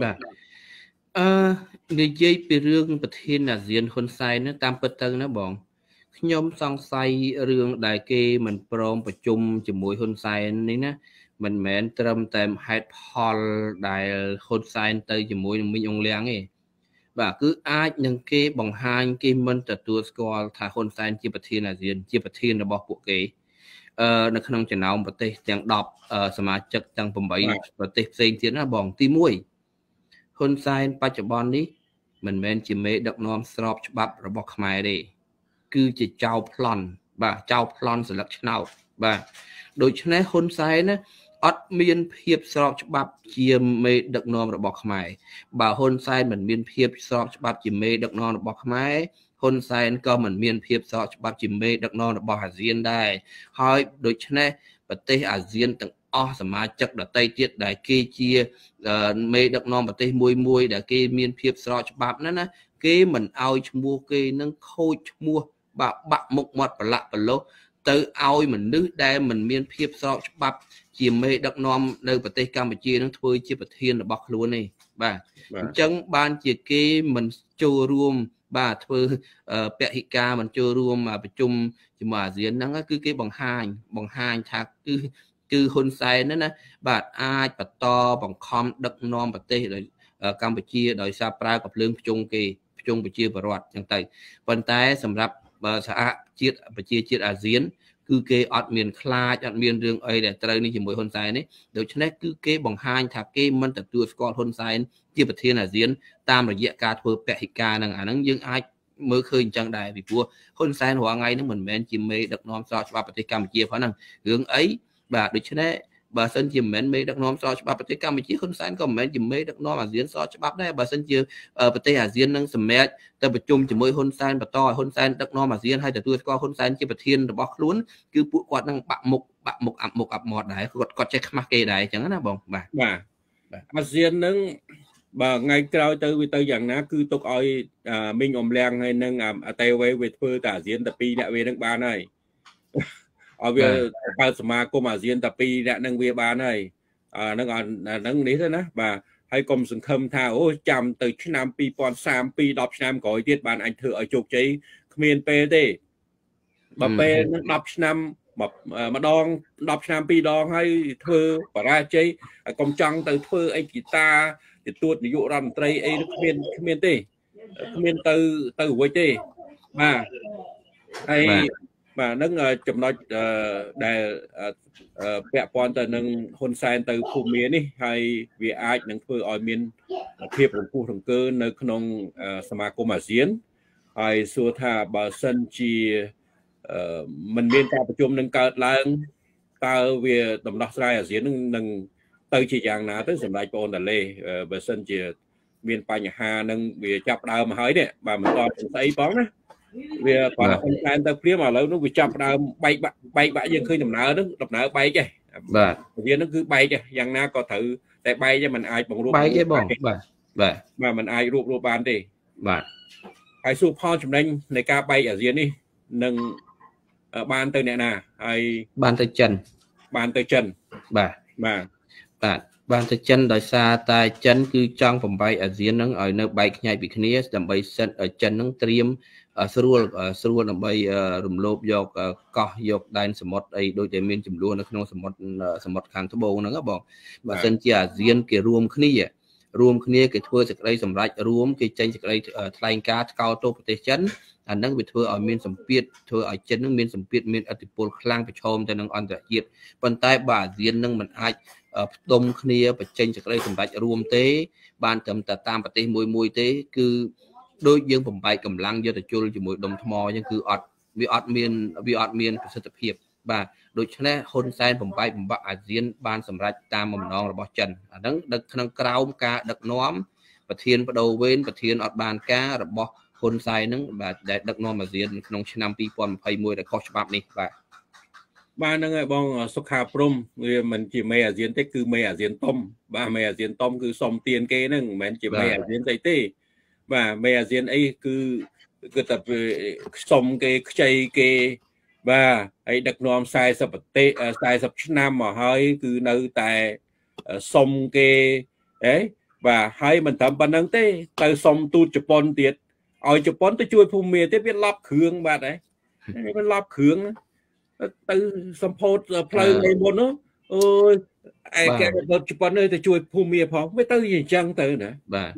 người dây bị rương bật thiên là diễn hôn sai nó tam bật tân nó bọn nhóm song say rương đại kê mình prom và chung chỉ mũi hôn sai này nè mình mẹn trầm tèm hai Paul đại hôn sai tới chỉ mũi mình ông leng ấy và cứ ai những cái bằng hai cái mình từ tua score thà hôn sai chỉ bật thiên là diễn chỉ bật thiên là bọc buộc cái nó không chỉ nào một tê chẳng đọcสมาชิกจังผมไปประเทศเซนที่น่าบ่องที่มุ้ยคนไซน์ปัจจุบันนี้มันแม้นจิเมดักน้อมสอบฉบับระบบขมายได้คือจะเจ้าพลอนบ่าเจ้าพลอนสลักชนาวบ่าโดยเฉพาะคนไซน์นะอัดมีนเพียบสอบฉบับจิเมดักน้อมระบบขมายบ่าคนไซน์มันมีนเพียบสอบฉบับจิเมดักน้อมระบบขมายคนไซน์ก็เหมือนมีนเพียบสอบฉบับจิเมดักน้อมระบบอาเซียนได้ให้โดยเฉพาะประเทศอาเซียนต่างสมาชิกได้ติดได้เกี่ยเมดักน้อมประเทศมวยได้เกี่ยมีนเพียบสอบฉบับนั้นนะเกี่ยมันเอาชมัวเกี่ยนั่งโคชมัวบะมุกมัดปละปะโลเตอเอาเหมือนนึกได้เหมือนมีนเพียบสอบฉบับจีเมดักน้อมในประเทศกัมพูชีนั่งทวีจีประเทศระบบล้วนนี่บ่าจังบ้านจีเกี่ยมันโจรวมบ่าทวีเปะหิกามันโจรวมมาประชุมจิมาเสียนนั่นก็คือเกี่ยบังหายทักคือคนไซนั่นนะบาดอาปัตตอบังคอมดักนอมประเทศโดยกัมพูชีโดยซาปรากับเรื่องจงไปเชียประวัติอย่างไรปัจจัยสำหรับสหจีประเทศจีอาเซียนคือเกอดเมียนคลาดอดเมียนเรื่องไอ้เดี๋ยวตอนนี้จะมวยคนไซนี่โดยเฉพาะคือเกบังหายทักเกมันแต่ตัวสกอตคนไซจีประเทศอาเซียนตามระยะการทัวร์แปะหิกานั่งอันนั้นยังไอเมื่อคืนจังได้vì vuaคนไซหัวไงนั่นเหมือนแมนจิมเมดักนอมซอฉบับประเทศกัมพูชีเพราะนั่งเรื่องไอ้bà được chứ đấy bà sân chỉ mến mấy đặc nôm so cho bàประเทศกัมพูชีคนไซน์ก็mến chỉ mấy đặc nômอาเซียน so ฉบับได้bà sân chưaประเทศอาเซียนนั่งสมัยแต่ประชุมchỉ mớiคนไซน์bà toคนไซน์đặc nômอาเซียนให้แต่ตัวก็คนไซน์chỉประเทศระบบล้วนคือพวกกอดนั่งปะมุกอับหมดได้กอดเช็คมาเกได้จังนั้นนะบองbà อาเซียนนั่งbà ngày sau tới dạng ná cứ tục oi mình ôm leng hay nâng tay về phơi tả diễn tập pi đã về nâng ba này ở về ba sma cô mà diễn tập pi đã nâng về ba này nâng ní thôi nè bà hay cùng sừng khâm tha ô chăm từ năm pi pon sam pi đọc năm gọi tiết bàn anh thử ở chục cháy miền pt bà p đọc năm mà đong đọc năm pi đong hay thơ và ra chơi công trăng từ thơ anh chị ta thì tuột ví dụ rằng tây ấy miền tây miền từ với tây mà hay mà nâng chụp nói để vẽ pon từ nâng hôn sai từ khu miền đi hay vì ai nâng thơ ở miền thiệp của khu thằng cơ nơiក្នុងសមាគមអាស៊ានហើយសួរថាបើសិនជាមិនមានការប្រជុំនឹងកើតឡើងតើវាដំណោះស្រាយអាស៊ាននឹងទៅជាយ៉ាងណាទៅសម្រាប់បងតាឡេបើសិនជាមានបញ្ហានឹងវាចាប់ដើមមកហើយនេះបាទមិនតស្អីផងណាវាគាត់តែតែទៅព្រាមឥឡូវនោះវាចាប់ដើមបែកបាក់យើងឃើញដំណើរបែកឯងបាទវានឹងគឺបែកយ៉ាងណាក៏ត្រូវតែបែកឯងមិនអាចបង្រួបបែកឯងបងបាទมันអាចរួបបានទេបាទហើយសួរផលចំណេញនៃការបែកអាស៊ាននេះនឹងបានទៅអ្នកណាហើយបានទៅចិនបាទបានទៅចិនដោយសារតែចិនគឺចង់បំបែកអាស៊ានហ្នឹងឲ្យនៅបែកខ្ញែកពីគ្នាដើម្បីសិនឲ្យចិនហ្នឹងត្រៀមស្រួលដើម្បីរំលោភយកកោះយកដែនសមុទ្រអីដូចតែមានចំនួននៅក្នុងសមុទ្រខាងត្បូងហ្នឹងបងបើសិនជាអាស៊ានគេរួមគ្នាគេធ្វើសេចក្តីសម្រេចរួមគេចេញសេចក្តីថ្លែងការណ៍ថ្កោលទោសប្រទេសចិនអាហ្នឹងវាធ្វើឲ្យមានសម្ពាធធ្វើឲ្យចិននឹងមានសម្ពាធមានឥទ្ធិពលខ្លាំងប្រឈមទៅនឹងអន្តរជាតិប៉ុន្តែបើអាស៊ាននឹងមិនអាចផ្ដុំគ្នាបញ្ចេញសេចក្តីសម្រេចរួមទេបានត្រឹមតែតាមប្រទេសមួយទេគឺដូចយើងបំបែកកម្លាំងយុទ្ធជលជាមួយដុំថ្មអញ្ចឹងគឺវាអត់មានប្រសិទ្ធភាពបាទដូច្នេះហ៊ុនសែនបំបែកបំបាក់អាស៊ានបានសម្រេចតាមបំណងរបស់ចិនអាហ្នឹងដឹកក្នុងក្រោមការដឹកនាំប្រធានបដូវវេនប្រធានអត់បានការរបស់ហ៊ុនសែនហ្នឹងបាទដែលដឹកនាំអាស៊ានក្នុងឆ្នាំ2021ដែលខុសច្បាប់នេះបាទហ្នឹងហើយបងសុខាព្រំវាមិនជាមេអាស៊ានទេគឺមេអាស៊ានតុំបាទមេអាស៊ានតុំគឺសុំទានគេហ្នឹងមិនមែនជាមេអាស៊ានទេបាទមេអាស៊ានអីគឺតែសុំគេខ្ចីគេបាទហើយដឹកនាំ40ប្រទេស40ឆ្នាំមកហើយគឺនៅតែសុំគេបាទហើយមិនត្រឹមប៉ុណ្្នឹងទេទៅសុំទូតជប៉ុនទៀតឲ្យជប៉ុនទៅជួយភូមិមាទៀតវាឡប់គ្រឿងបាទវាឡប់គ្រឿងទៅសម្ពោធផ្លូវនៃមុននោះអូយឯករដ្ឋជប៉ុនទៅជួយភូមិមាផងវាទៅអញ្ចឹងទៅណាបាទ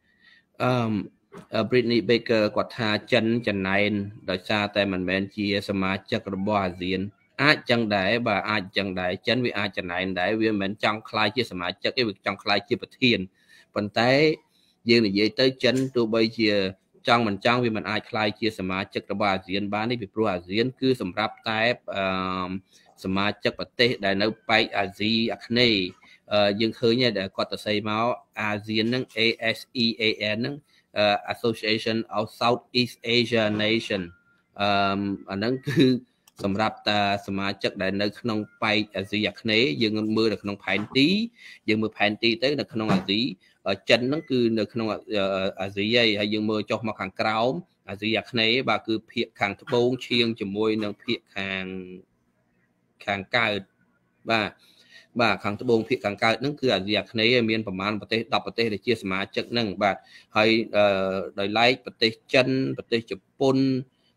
Britney Baker គាត់ថាចិនចំណែនដោយសារតែមិនមែនជាសមាជិករបស់អាស៊ានអាចចឹងដែរបាទអាចចឹងដែរចិនវាអាចចំណែនដែរវាមិនមែនចង់ខ្លាយជាសមាជិកទេវាចង់ខ្លាយជាប្រធានប៉ុន្តែយើងនិយាយទៅចិនទោះបីជាចង់មិនចង់វាមិនអាចខ្លាយជាសមាជិករបស់អាស៊ានបាននេះពីព្រោះអាស៊ានគឺសម្រាប់តែសមាជិកប្រទេសដែលនៅប៉ែកអាស៊ីអាគ្នេយ៍យើងឃើញតែគាត់ទៅស្អីមកអាស៊ានហ្នឹង ASEAN ហ្នឹងAssociation of Southeast Asia Nation អាហ្នឹងគឺសម្រាប់តាសមាជិកដែលនៅក្នុងប៉ែកអាស៊ីអាគ្នេយ៍យើងមើលនៅក្នុងផែនទីយើងមើលផែនទីទៅនៅក្នុងអាស៊ីចិនហ្នឹងគឺនៅក្នុងអាស៊ីហើយយើងមើលចុះមកខាងក្រោមអាស៊ីអាគ្នេយ៍បាទគឺភាគខាងត្បូងឈៀងជាមួយនឹងភាគខាងកើតបាទខាងត្បូងភាគខាងកើតហ្នឹងគឺអាស៊ីអាគ្នេយ៍មានប្រមាណប្រទេស10ប្រទេសដែលជាសមាជិកហ្នឹងបាទហើយដោយឡែកប្រទេសចិនប្រទេសជប៉ុន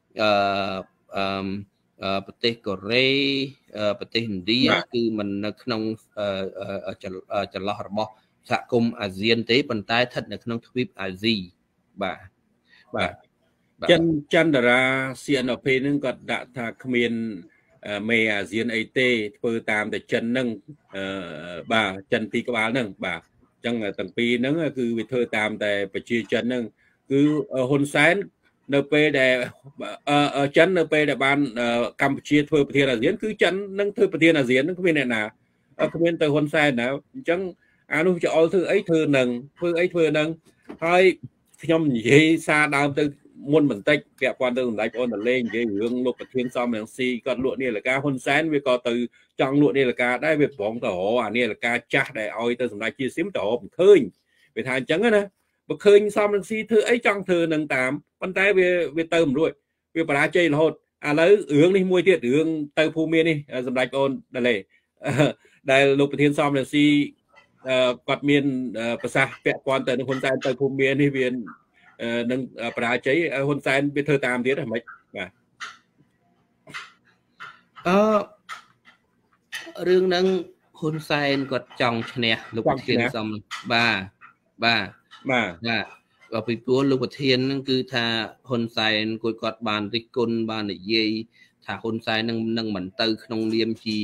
ប្រទេសកូរ៉េប្រទេសឥណ្ឌាគឺមិននៅក្នុងចន្លោះរបស់សហគមន៍អាស៊ានទេប៉ុន្តែស្ថិតនៅក្នុងទ្វីបអាស៊ីបាទចិនតារា CNP ហ្នឹងគាត់ដាក់ថាគ្មានមេអាស៊ានអីទេធ្វើតាមតែចិនហ្នឹងបាទចិនពីក្បាលហ្នឹងបាទអញ្ចឹងទាំងពីរហ្នឹងគឺវាធ្វើតាមតែប្រជាចិនហ្នឹងគឺហ៊ុនសែននៅពេលដែលចិននៅពេលដែលបានកម្ពុជាធ្វើប្រធានអាស៊ានគឺចិននឹងធ្វើប្រធានអាស៊ានហ្នឹងគ្មានអ្នកណាគ្មានទៅហ៊ុនសែនណាអញ្ចឹងអានោះចោលធ្វើអីធ្វើនឹងធ្វើអីធ្វើនឹងហើយខ្ញុំនិយាយសារដើមទៅមុនបន្តិចពាក់ព័ន្ធទៅសម្ដេចបងតាលេងនិយាយរឿងលោកប្រធានសំរងស៊ីគាត់លក់នាឡិកាហ៊ុនសែនវាក៏ទៅចង់លក់នាឡិកាដែរវាប្រងទៅរកអានាឡិកាចាស់ដែលឲ្យទៅសម្ដេចជាសៀមទៅរកមិនឃើញវាថាអញ្ចឹងណាបើឃើញសំរងស៊ីធ្វើអីចង់ធ្វើនឹងតាមប៉ុន្តែវាទៅមិនរួចវាបរាជ័យរហូតឥឡូវរឿងនេះមួយទៀតរឿងទៅភូមិមាននេះសម្ដេចបងតាលេដែលលោកប្រធានសំរងស៊ីគាត់មានប្រសាសន៍ពាក់ព័ន្ធទៅនឹងហ៊ុនសែនទៅភូមិមាននេះវានឹងបរាជ័យហ៊ុនសែនវាធ្វើតាមទៀតហ្មងបាទរឿងហ្នឹងហ៊ុនសែនគាត់ចង់ឈ្នះលោកប្រធានសំបាទពីព្រោះលោកប្រធានហ្នឹងគឺថាហ៊ុនសែនគាត់បានរិះគន់បាននិយាយថាហ៊ុនសែននឹងមិនទៅក្នុងនាមជា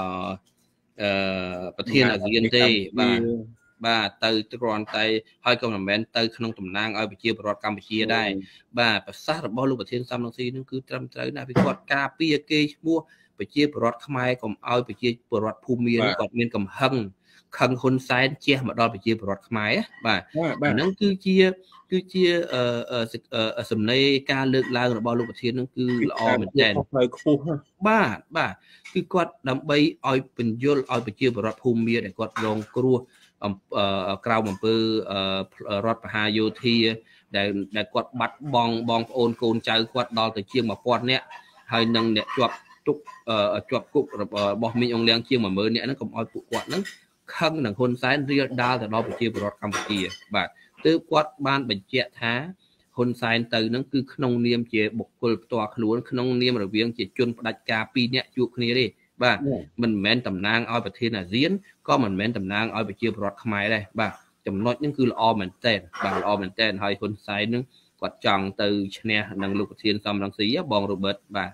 ប្រធានអាស៊ានទេបាទទៅគ្រាន់តែហើយក៏មិនមែនទៅក្នុងតំណាងឲ្យប្រជាពលរដ្ឋកម្ពុជាដែរបាទប្រសាសន៍របស់លោកប្រធានសំរងស៊ីនឹងគឺត្រឹមត្រូវណាស់ពីគាត់ការពារគេឈ្មោះប្រជាពលរដ្ឋខ្មែរកុំឲ្យប្រជាពលរដ្ឋភូមិមានគាត់មានកំហឹងខឹងហ៊ុនសែនជះមកដល់ប្រជាពលរដ្ឋខ្មែរបាទហ្នឹងគឺជាសំណេរការលើកឡើងរបស់លោកប្រធាននឹងគឺល្អមែនទែនបាទគឺគាត់ដើម្បីឲ្យបញ្យល់ឲ្យប្រជាពលរដ្ឋភូមិមានដែលគាត់រងគ្រោះក្រៅអំពើរដ្ឋប្រហារយោធាដែលគាត់បាត់បង់បងប្អូនកូនចៅគាត់ដល់ទៅជាង 1000 នាក់ហើយនឹងអ្នកជាប់គុករបស់មីងអងលៀងជាង 10000 នាក់ហ្នឹងកុំឲ្យពួកគាត់ហ្នឹងខឹងនឹងហ៊ុនសែនរៀលដាលទៅដល់ប្រជាពលរដ្ឋកម្ពុជាបាទទើបគាត់បានបញ្ជាក់ថាហ៊ុនសែនទៅហ្នឹងគឺក្នុងនាមជាបុគ្គលផ្ទាល់ខ្លួនក្នុងនាមរវាងជាជនផ្ដាច់ការ2នាក់ជួបគ្នាទេបាទមិនមែនតំណាងឲ្យប្រធានអាស៊ានក៏មិនមែនតំណាងឲ្យប្រជាពលរដ្ឋខ្មែរដែរបាទចំណុចហ្នឹងគឺល្អមែនតើបាទល្អមែនតើហើយហ៊ុនសែនហ្នឹងគាត់ចង់ទៅឈ្នះនឹងលោកប្រធានសំរងស៊ីបងរ៉ូបឺតបាទ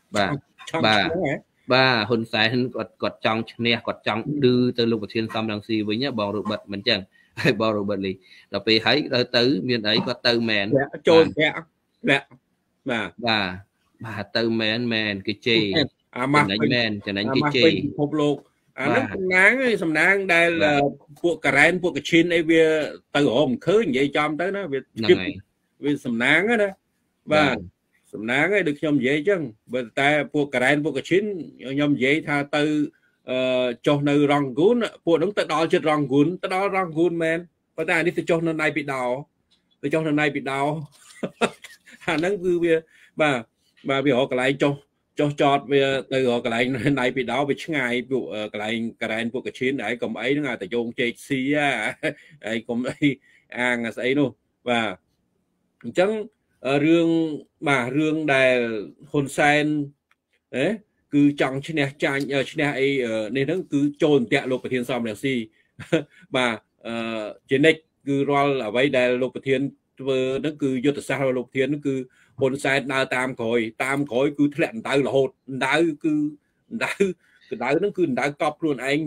ហ៊ុនសែនគាត់ចង់ឈ្នះគាត់ចង់ឌឺទៅលោកប្រធានសំរងស៊ីវិញបងរ៉ូបឺតមិនចឹងហើយបងរ៉ូបឺតលីដល់ពេលហើយទៅមានអីគាត់ទៅមែនចូលប្រាក់បាទទៅមែនគេជេរចំណេញគេជេរពិភពលោកអាហ្នឹងសំណាងដែលពួកការ៉ែនពួកកឈិនអីវាទៅរមឃើញនិយាយចំទៅណាវាសំណាងណាបាទសំណាងឯងដូចខ្ញុំនិយាយអញ្ចឹងបើតែពួកការ៉ែនពួកកឈិនខ្ញុំនិយាយថាទៅចុះនៅរងគូនពួកហ្នឹងទៅដល់ចិត្តរងគូនទៅដល់រងគូនមែនប៉ុន្តែអានេះទៅចុះនៅណៃពីដោអាហ្នឹងគឺវាបាទវារកកន្លែងចុះចតវាទៅរកកន្លែងណៃពីដោវាឆ្ងាយពួកកន្លែងការ៉ែនពួកកឈិនហើយកុំអីហ្នឹងតែយោងជែកស៊ីហើយកុំអីអាងស្អីនោះបាទអញ្ចឹងរឿងដែលហ៊ុនសែនគឺចង់ឈ្នះចាញ់ឈ្នះអីនេះហ្នឹងគឺចូលអន្ទាក់លោកប្រធានសំរងស៊ីបាទជានិច្ចគឺរាល់អ្វីដែលលោកប្រធានធ្វើហ្នឹងគឺយុទ្ធសាស្ត្ររបស់លោកប្រធានហ្នឹងគឺហ៊ុនសែនដើរតាមក្រោយគឺធ្លាក់ដណ្ដៅរហូតដណ្ដៅហ្នឹងគឺដណ្ដៅកប់ខ្លួនឯង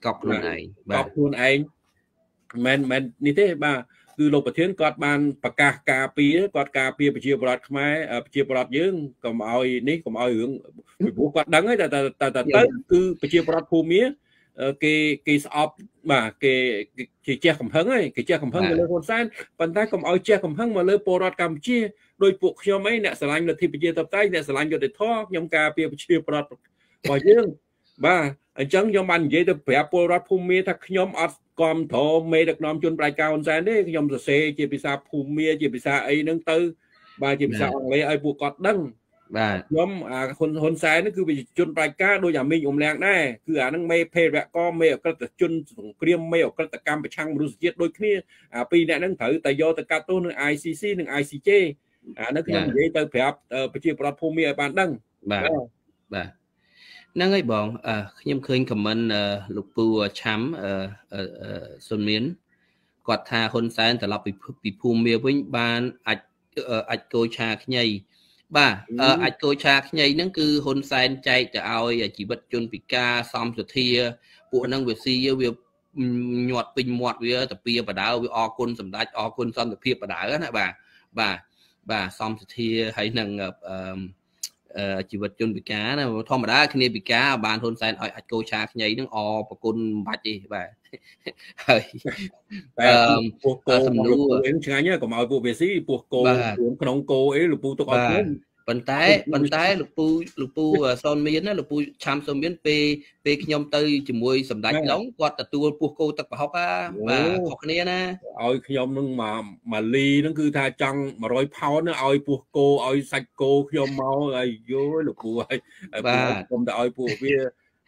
មិននេះទេបាទគឺលោកប្រធានគាត់បានប្រកាសការពារប្រជាពលរដ្ឋខ្មែរប្រជាពលរដ្ឋយើងកុំឲ្យរឿងពីព្រោះគាត់ដឹងហើយតែគឺប្រជាពលរដ្ឋភូមិមាគេស្អប់បាទគេជះកំហឹងហើយគេជះកំហឹងទៅលើហ៊ុនសែនប៉ុន្តែកុំឲ្យជះកំហឹងមកលើពលរដ្ឋកម្ពុជាដោយពួកខ្ញុំអីអ្នកស្រឡាញ់លទ្ធិប្រជាធិបតេយ្យអ្នកស្រឡាញ់យុត្តិធម៌ខ្ញុំការពារប្រជាពលរដ្ឋរបស់យើងបាទអញ្ចឹងខ្ញុំបាននិយាយទៅប្រាប់ពលរដ្ឋភូមិមាថាខ្ញុំអត់គាំទ្រមេដឹកនាំជនប្រជាការហ៊ុនសែនទេខ្ញុំសរសេរជាភាសាភូមិមាជាភាសាអីហ្នឹងទៅបាទជាភាសាអង់គ្លេសឲ្យពួកគាត់ដឹងបាទខ្ញុំហ៊ុនសែនហ្នឹងគឺវិជនប្រជាការដូចអាមីងអ៊ុំលៀងដែរគឺអាហ្នឹងមេភេរវកមេអក្រិតជនសង្គ្រាមមេអក្រិតកម្មប្រឆាំងមនុស្សជាតិដូចគ្នាអាពីរអ្នកហ្នឹងត្រូវតែយកទៅកាត់ទោសនឹង ICC និង ICJ អាហ្នឹងខ្ញុំនិយាយទៅប្រាប់ប្រជាពលរដ្ឋភូមិមាឲ្យបានដឹងបាទហ្នឹងហើយបងខ្ញុំឃើញខមមិនលោកពូឆាំសុនមានគាត់ថាហ៊ុនសែនត្រឡប់ពីភូមិមាវិញបានអាចគោឆាខ្ញីបាទអាចគោឆាខ្ញីហ្នឹងគឺហ៊ុនសែនចែកទៅឲ្យជីវិតជនពិការសំសុធាពួកហ្នឹងវាស៊ីវាញាត់ពេញមាត់វាតាពីបដៅវាអរគុណសម្ដេចអរគុណសន្តិភាពបដៅណាបាទសំសុធាហើយនឹងជីវិតជនពិការណាធម្មតាគ្នាពិការបានហ៊ុនសែនឲ្យអាចគោឆាខ្ញីហ្នឹងអរប្រគុណបាច់ទេបាទហើយតែពោះគោសំណួរអីឆ្ងាញ់កុំឲ្យពួកវាស៊ីពោះគោក្នុងគោអីលោកពូទុកអត់ខ្ញុំប៉ុន្តែលោកពូសុនមានណាលោកពូឆាំសុនមានពេលខ្ញុំទៅជាមួយសម្ដេចឡុងគាត់ទទួលពោះគោទឹកប្រហុកបាទខុសគ្នាណាឲ្យខ្ញុំនឹងមកលីហ្នឹងគឺថាចង់100ផោនឲ្យពោះគោឲ្យសាច់គោខ្ញុំមកហើយយោលោកពូហើយបាទខ្ញុំទៅឲ្យពួកវា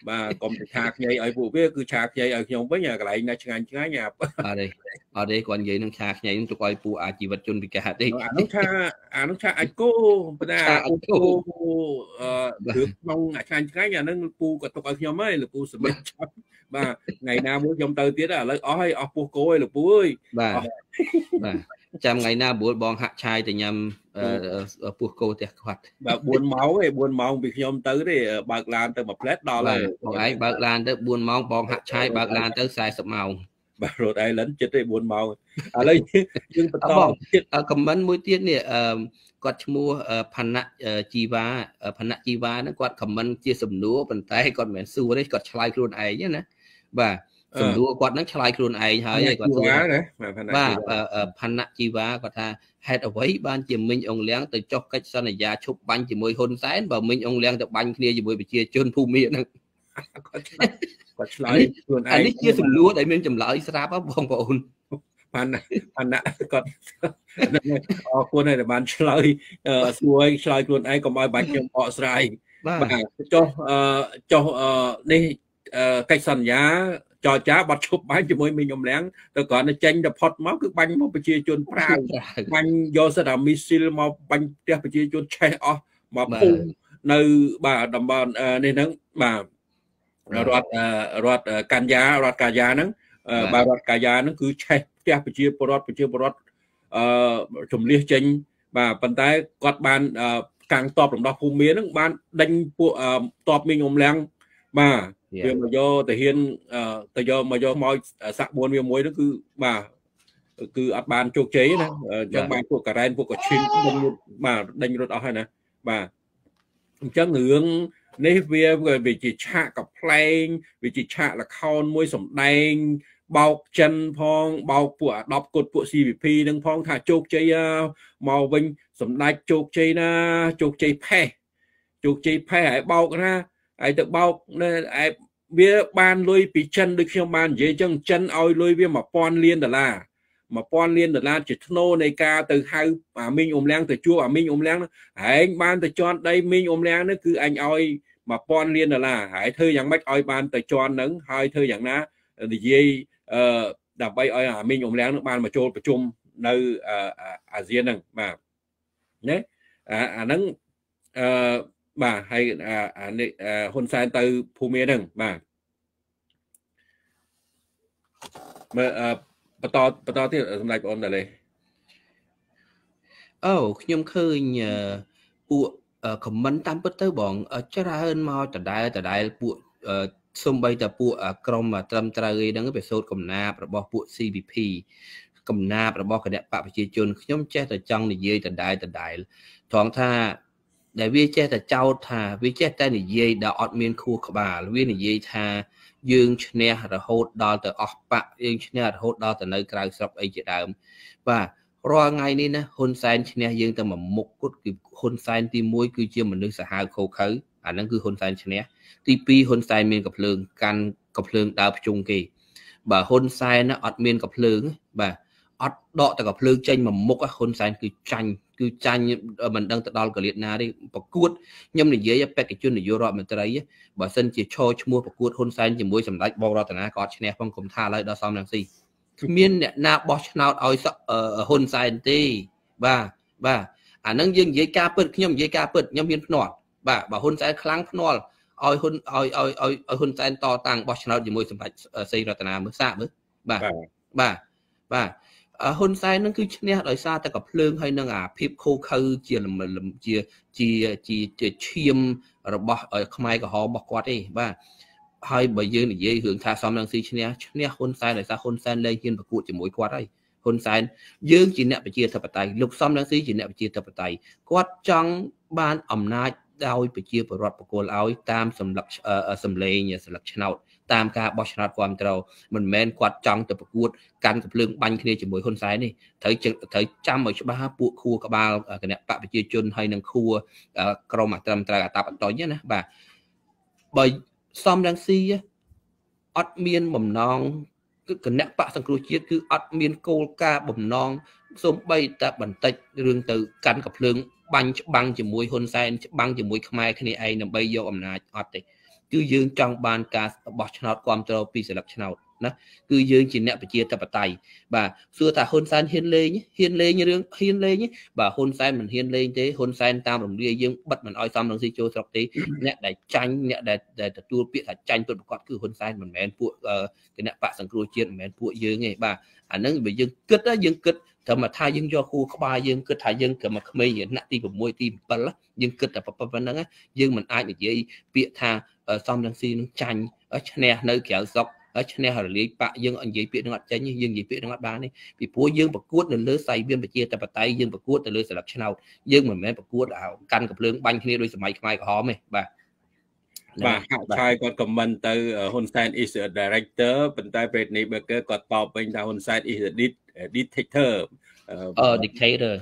bà còn chạc nhảy ở vụ biết cứ chạc nhảy ở nhóm với nhà cái này ngay nhà ở đây còn vậy nó chạc nhảy nó quay phụ chỉ vật chôn bị cả đi nó cha anh cô cô được mong ngay nhà nó pu có tộc ở nhóm ấy là pu sầm bà ngày nào muốn trong tơ tiết là lấy oi pu cô ơi là pu ơi bà trăm ngày nào buổi bọn hạ trai thì nhằm pu cô thì hoạt bà buồn máu bị nhóm tới để bạc lan tới một plate đó là bọn ấy bạc lan tới buồn máu bọn hạ trai bạc lan tới xài sập màu bà rồi ai lấn chết đây buồn máu lấy nhưng comment mũi tiết nè quạt mua phản nặng chi vá nó quạt comment chia sầm núa bàn tay còn mẹ xua đấy quạt slide luôn ấy nhá nè và sầm núa quạt nó slide luôn ấy hơi quạt xua và phản nặng chi vá quạt tha head ở ấy ban chỉ minh ông lén từ cho cách sau này ra chụp bánh chỉ môi hôn sáng và minh ông lén từ bánh kia chỉ môi bị chia chôn phu miệng anh ấy chia sầm núa để mình chầm lợi sáp á bông bồn pan nè còn cô này là bạn slide xuôi slide luôn ai còn ai bạch trong họ slide và cho đi cách sẵn giá cho chá bắt chụp bánh cho mình ông lén tôi còn nó tranh đập hot máu cứ bánh mà chia chôn pra bánh do sẽ là missile mà bánh tiếp chia chôn che mà phun nơi bà đầm bà nên nó mà rọt can giá nó bà rọt cà giá nó cứ che tiếp chia bọt chùm lia chênh và bàn tay quạt bàn càng tọp trong đó phù miến ban đánh tọp mình ông leng mà việc mà do thể hiện mà do mọi sạc buồn miếng muối nó cứ bà cứ áp bàn chụp chế này trong bàn của cả ren của cả chín mà đánh rốt hay nè bà chắc ngưỡng nếu vì chỉ chạ cặp plane vì chỉ chạ là con môi sổng đen bao chân phong bao của đọc cột của CVP nâng phong thả chốt chơi màu vinh sầm đai chốt chơi phe hãy bao ra ai tự bao nên ai biết ban lôi bị chân được không ban dễ chân oi lôi với mà pon liên đà la chỉ nô này ca từ hai minh ôm leng từ chua minh ôm leng anh ban từ chọn đây minh ôm leng nó cứ anh oi mà pon liên đà la hãy thư dạng bách oi ban từ chọn nắng hai thư dạng ná thì gì đập bay oi minh ôm leng nó ban mà trôiประชุมnơi ASEAN nè mà nhé nắng bà hay hôn sai từ phù miên nè mà bắt to thì hôm nay con là đây nhưng khơi nhờ bộ comment tam bất tới bọn chắc ra hơn mau từ đại bộ xung bay từ bộ krom mà tâm trai đang cái số cầm na và bỏ bộ CVP cầm na và bỏ cái đẹp bạc chia chun nhóm chết từ trong thì dây từ đại thoáng tha đại vi chết từ châu thà vi chết tay thì dây đã admin khu bà vi thì dây tha dương nè là hốt đo từ bạc dương nè là hốt đo từ nơi cao sập ấy chỉ đạo và rồi ngày này nè hôn san nè dương từ mà một cốt hôn san thì môi cứ chưa mình nước xã hội khô khứ nó cứ hôn san nè thì pi hôn san miền cặp lương can cặp lương đào trung kỳ bà hôn san nó admin cặp lương bà đọ từ cặp lương tranh mà một cái hôn san cứ tranh mình đang tự đo cái liệt na đi bọc cuột nhưng mà dưới cái chuyên này vô rồi mình thấy bà sân chỉ cho mua bọc cuột hôn san chỉ môi sầm lách bao ra từ na có nè phong cùng tha lại đó xong làm gì miền nè na bó nào oi hôn san ti bà nâng dương dưới ca bứt nhưng dưới ca bứt nhưng miền nọ bà hôn san kháng nọ oi hôn san to tăng bó nào chỉ môi sầm lách xây ra từ na mới xa mới bà hôn sai nó cứ nè đòi xa ta gặp lương hay nâng phép khô khư chia làm chia chiêm rồi bỏ ở không ai có họ bỏ qua đi ba hai bởi dương này dễ hưởng tha xong đang si nè hôn sai đòi xa hôn sai lên trên và cụ chỉ mỗi qua đây hôn sai dương chỉ nè phải chia thập tay lục xong đang si chỉ nè phải chia thập tay quát trong ban ẩm nai đau phải chia vào rọt của áo tam sầm lập sầm lê nhà sầm lập channel tam ca bó channelความเราmình men quạt trong từ cuộcกันกับเรื่องบัญชีจะมวยคนซ้ายนี่thấy trăm ở chỗ ba bộ khu các ba cái này bạn phải chia chun hay nâng khu cầu mặt trầm trà tạp tối nhé nè bà bởi xong đang si admin mầm non cái nét bạn sang chiết cứ admin cô ca mầm non xong bay ta bản tịch rương từกันกับเรื่องบัญchỉ mวยคนซ้ายบัญchỉ mวยkhmer cái này ai nằm bay vô ẩm nà ọt គឺយើងចង់បានការបោះឆ្នោតគ្រប់គ្រងពីសិលឹកឆ្នោតណាគឺយើងជាអ្នកប្រជាធិបតេយ្យបាទសួរថាហ៊ុនសែនហ៊ានលេងរឿងហ៊ានលេងបាទហ៊ុនសែនមិនហ៊ានលេងទេហ៊ុនសែនតាមរំលាយយើងបិទមិនអោយសំរងស៊ីចូលស្រុកទេអ្នកដែលចាញ់អ្នកដែលទទួលពាក្យថាចាញ់ពិតប្រាកដគឺហ៊ុនសែនមិនមែនពួកគណៈបកសង្គ្រោះជាតិមិនមែនពួកយើងទេបាទអាហ្នឹងបើយើងគិតត្រឹមថាយើងយកគូក្បាលយើងគិតថាយើងក៏មកក្មេងថ្នាក់ទី6ទី7យើងគិតតែប៉ុណ្្នឹងយើងមិនអាចនិយាយពាក្យថាសំរងស៊ីនឹងចាញ់ឈ្នះនៅក្រៅស្រុកឈ្នះរលាយបាក់យើងនិយាយពាក្យនឹងអត់ចេញយើងនិយាយពាក្យនឹងអត់បានទេពីព្រោះយើងប្រកួតនៅលើសៃវានប្រជាធិបតេយ្យយើងប្រកួតទៅលើសិលឹកឆ្នោតយើងមិនមែនប្រកួតកាន់កំភ្លើងបាញ់គ្នាដោយសម័យខ្មែរក្រហមទេបាទហាក់ឆាយគាត់ comment ទៅហ៊ុនសែន is a director ប៉ុន្តែពេលនេះបើគាត់តបវិញថាហ៊ុនសែន is a dictator dictator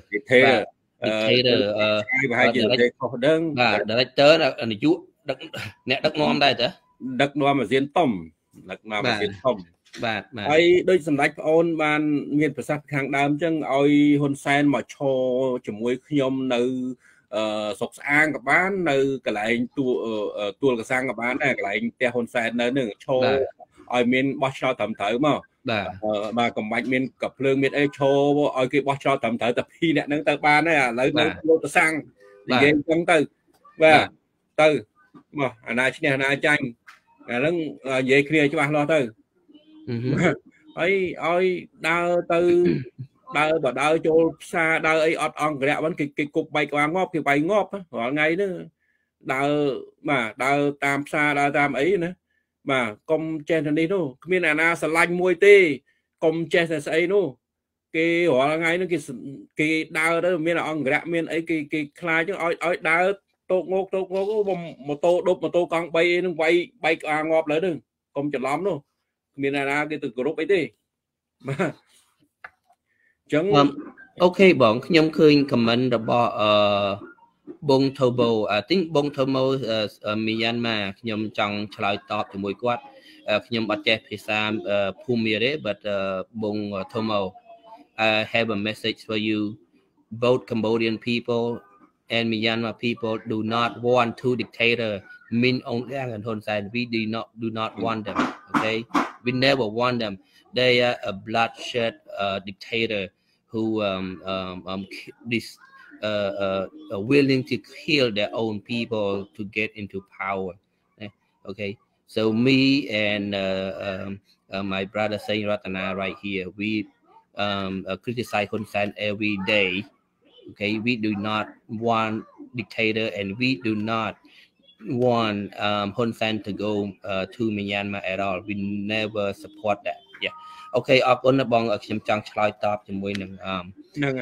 ប្រហែលជានិយាយខុសដឹងបាទ director នាយកអ្នកដឹកនាំដែរតើដឹកនាំអាស៊ានធំដឹកនាំអាស៊ានធំបាទហើយដូចសម្ដេចប្អូនបានមានប្រសាសន៍ខាងដើមអញ្ចឹងឲ្យហ៊ុនសែនមកឈរជាមួយខ្ញុំនៅសុកស្អាងក៏បាននៅកន្លែងទួលកសាំងក៏បានដែរកន្លែងផ្ទះហ៊ុនសែននៅនឹងឈរឲ្យមានបោះឆ្នោតត្រឹមត្រូវមកបាទកំបាច់មានកភ្លើងមានអីឈរឲ្យគេបោះឆ្នោតត្រឹមត្រូវតែ2អ្នកហ្នឹងទៅបានហើយឥឡូវនៅទួលកសាំងនិយាយអញ្ចឹងទៅបាទទៅមកអាណាឈ្នះអាណាចាញ់អាហ្នឹងនិយាយគ្នាច្បាស់លាស់ទៅហើយឲ្យដើរទៅដើរចូលផ្សារដើរអីអត់អង្គរៈវិញគេគប់បែកក្បាលងាប់គេបែកងាប់រាល់ថ្ងៃហ្នឹងដើរតាមផ្សារដើរតាមអីណាបាទកុំចេះតែនេះនោះគ្មានអាណាស្រឡាញ់មួយទេកុំចេះតែស្អីនោះគេរាល់ថ្ងៃហ្នឹងគេដើរទៅមានអង្គរៈមានអីគេខ្លាចចឹងឲ្យដើរតោកងោកម៉ូតូដប់ម៉ូតូកង់3អីហ្នឹងវាយបែកក្បាលងាប់លើហ្នឹងកុំច្រឡំនោះគ្មានអាណាគេទៅគោរពអីទេបាទចឹងអូខេបងខ្ញុំឃើញ comment របស់បងថូបូ I think បងថូម៉ូមីយ៉ាន់ម៉ាខ្ញុំចង់ឆ្លើយតបជាមួយគាត់ខ្ញុំអត់ចេះភាសាភូមាទេ but បងថូម៉ូ I have a message for you both Cambodian people and Myanmar people do not want two dictator Min Aung Hlaing and Hun Sen we do not want them okay we never want them they are a bloodshed dictator who willing to kill their own people to get into power. Okay, so me and my brother Saint Ratana right here, we criticize Hun Sen every day. Okay, we do not want dictator, and we do not want Hun Sen to go to Myanmar at all. We never support that. Yeah. អូខេអរគុណបងខ្ញុំចង់ឆ្លើយតបជាមួយនឹងហ្នឹង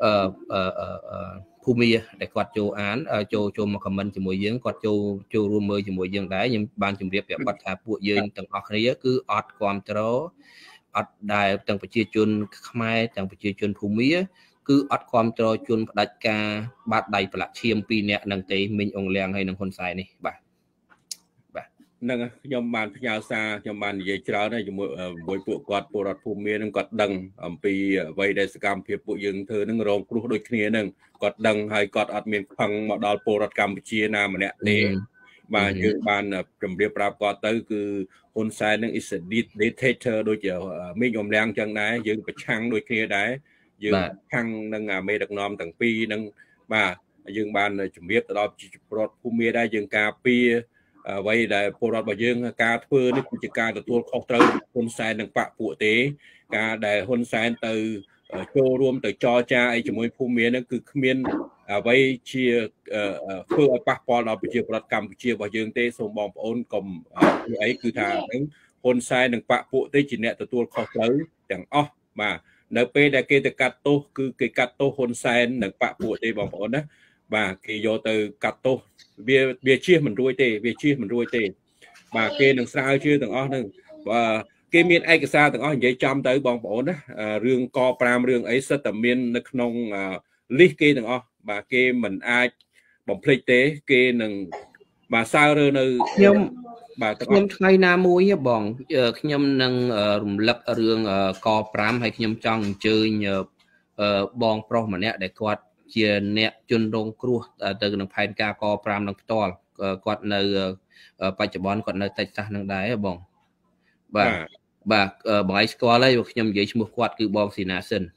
ភូមិដែលគាត់ចូលអានចូលមក comment ជាមួយយើងគាត់ចូលរួមមើលជាមួយយើងដែរខ្ញុំបានជម្រាបប្រាប់គាត់ថាពួកយើងទាំងអស់គ្នាគឺអត់គ្រប់គ្រងអត់ដែលទាំងប្រជាជនខ្មែរទាំងប្រជាជនភូមិគឺអត់គ្រប់គ្រងជនផ្ដាច់ការបាត់ដៃប្រឡាក់ឈាម2នាក់នឹងទេមីងអងលៀងហើយនឹងហ៊ុនសែននេះបាទហ្នឹងខ្ញុំបានផ្ញើសារខ្ញុំបាននិយាយច្រើនហើយជាមួយពួកគាត់ពលរដ្ឋភូមិនឹងគាត់ដឹងអំពីអ្វីដែលសកម្មភាពពួកយើងធ្វើនឹងរងគ្រោះដូចគ្នានឹងគាត់ដឹងហើយគាត់អត់មានខឹងមកដល់ពលរដ្ឋកម្ពុជាណាម្នាក់ទេបាទយើងបានជម្រាបប្រាប់គាត់ទៅគឺហ៊ុនសែននឹង is a dictator ដូចមីងអមលៀងចឹងដែរយើងប្រឆាំងដូចគ្នាដែរយើងប្រឆាំងនឹងមេដឹកនាំទាំងពីរនឹងបាទយើងបានជម្រាបទៅដល់ពលរដ្ឋភូមិដែរយើងការពារអ្វីដែលពលរដ្ឋរបស់យើងការធ្វើនេះគឺជាការទទួលខុសត្រូវហ៊ុនសែននិងបកពួកទេការដែលហ៊ុនសែនទៅចូលរួមទៅចរចាអីជាមួយភូមិនឹងគឺគ្មានអ្វីជាធ្វើឲ្យប៉ះពាល់ដល់ប្រជាពលរដ្ឋកម្ពុជារបស់យើងទេសូមបងប្អូនកុំអីគឺថានឹងហ៊ុនសែននិងបកពួកទេជាអ្នកទទួលខុសត្រូវទាំងអស់បាទនៅពេលដែលគេទៅកាត់ទោសគឺគេកាត់ទោសហ៊ុនសែននិងបកពួកទេបងប្អូនណាបាទគេយកទៅកាត់ទោសវាជៀសមិនរួចទេបាទគេនឹងស្រាវជ្រាវទាំងអស់ហ្នឹងបាទគេមានឯកសារទាំងអស់និយាយចំទៅបងប្អូនណារឿងក5រឿងអីសិតតែមាននៅក្នុង list គេទាំងអស់បាទគេមិនអាចបំភ្លេចទេគេនឹងបាទសើរើនៅខ្ញុំបាទខ្ញុំថ្ងៃណាមួយបងខ្ញុំនឹងរំលឹករឿងក5ហើយខ្ញុំចង់អញ្ជើញបងប្រុសម្នាក់ដែលគាត់ជាអ្នកជនរងគ្រោះទៅក្នុងផែនការក5នឹងផ្ទាល់គាត់នៅបច្ចុប្បន្នគាត់នៅតិចសាសនឹងដែរបងបាទបងឯងស្គាល់ហើយខ្ញុំនិយាយឈ្មោះគាត់គឺបងស៊ីណាសិន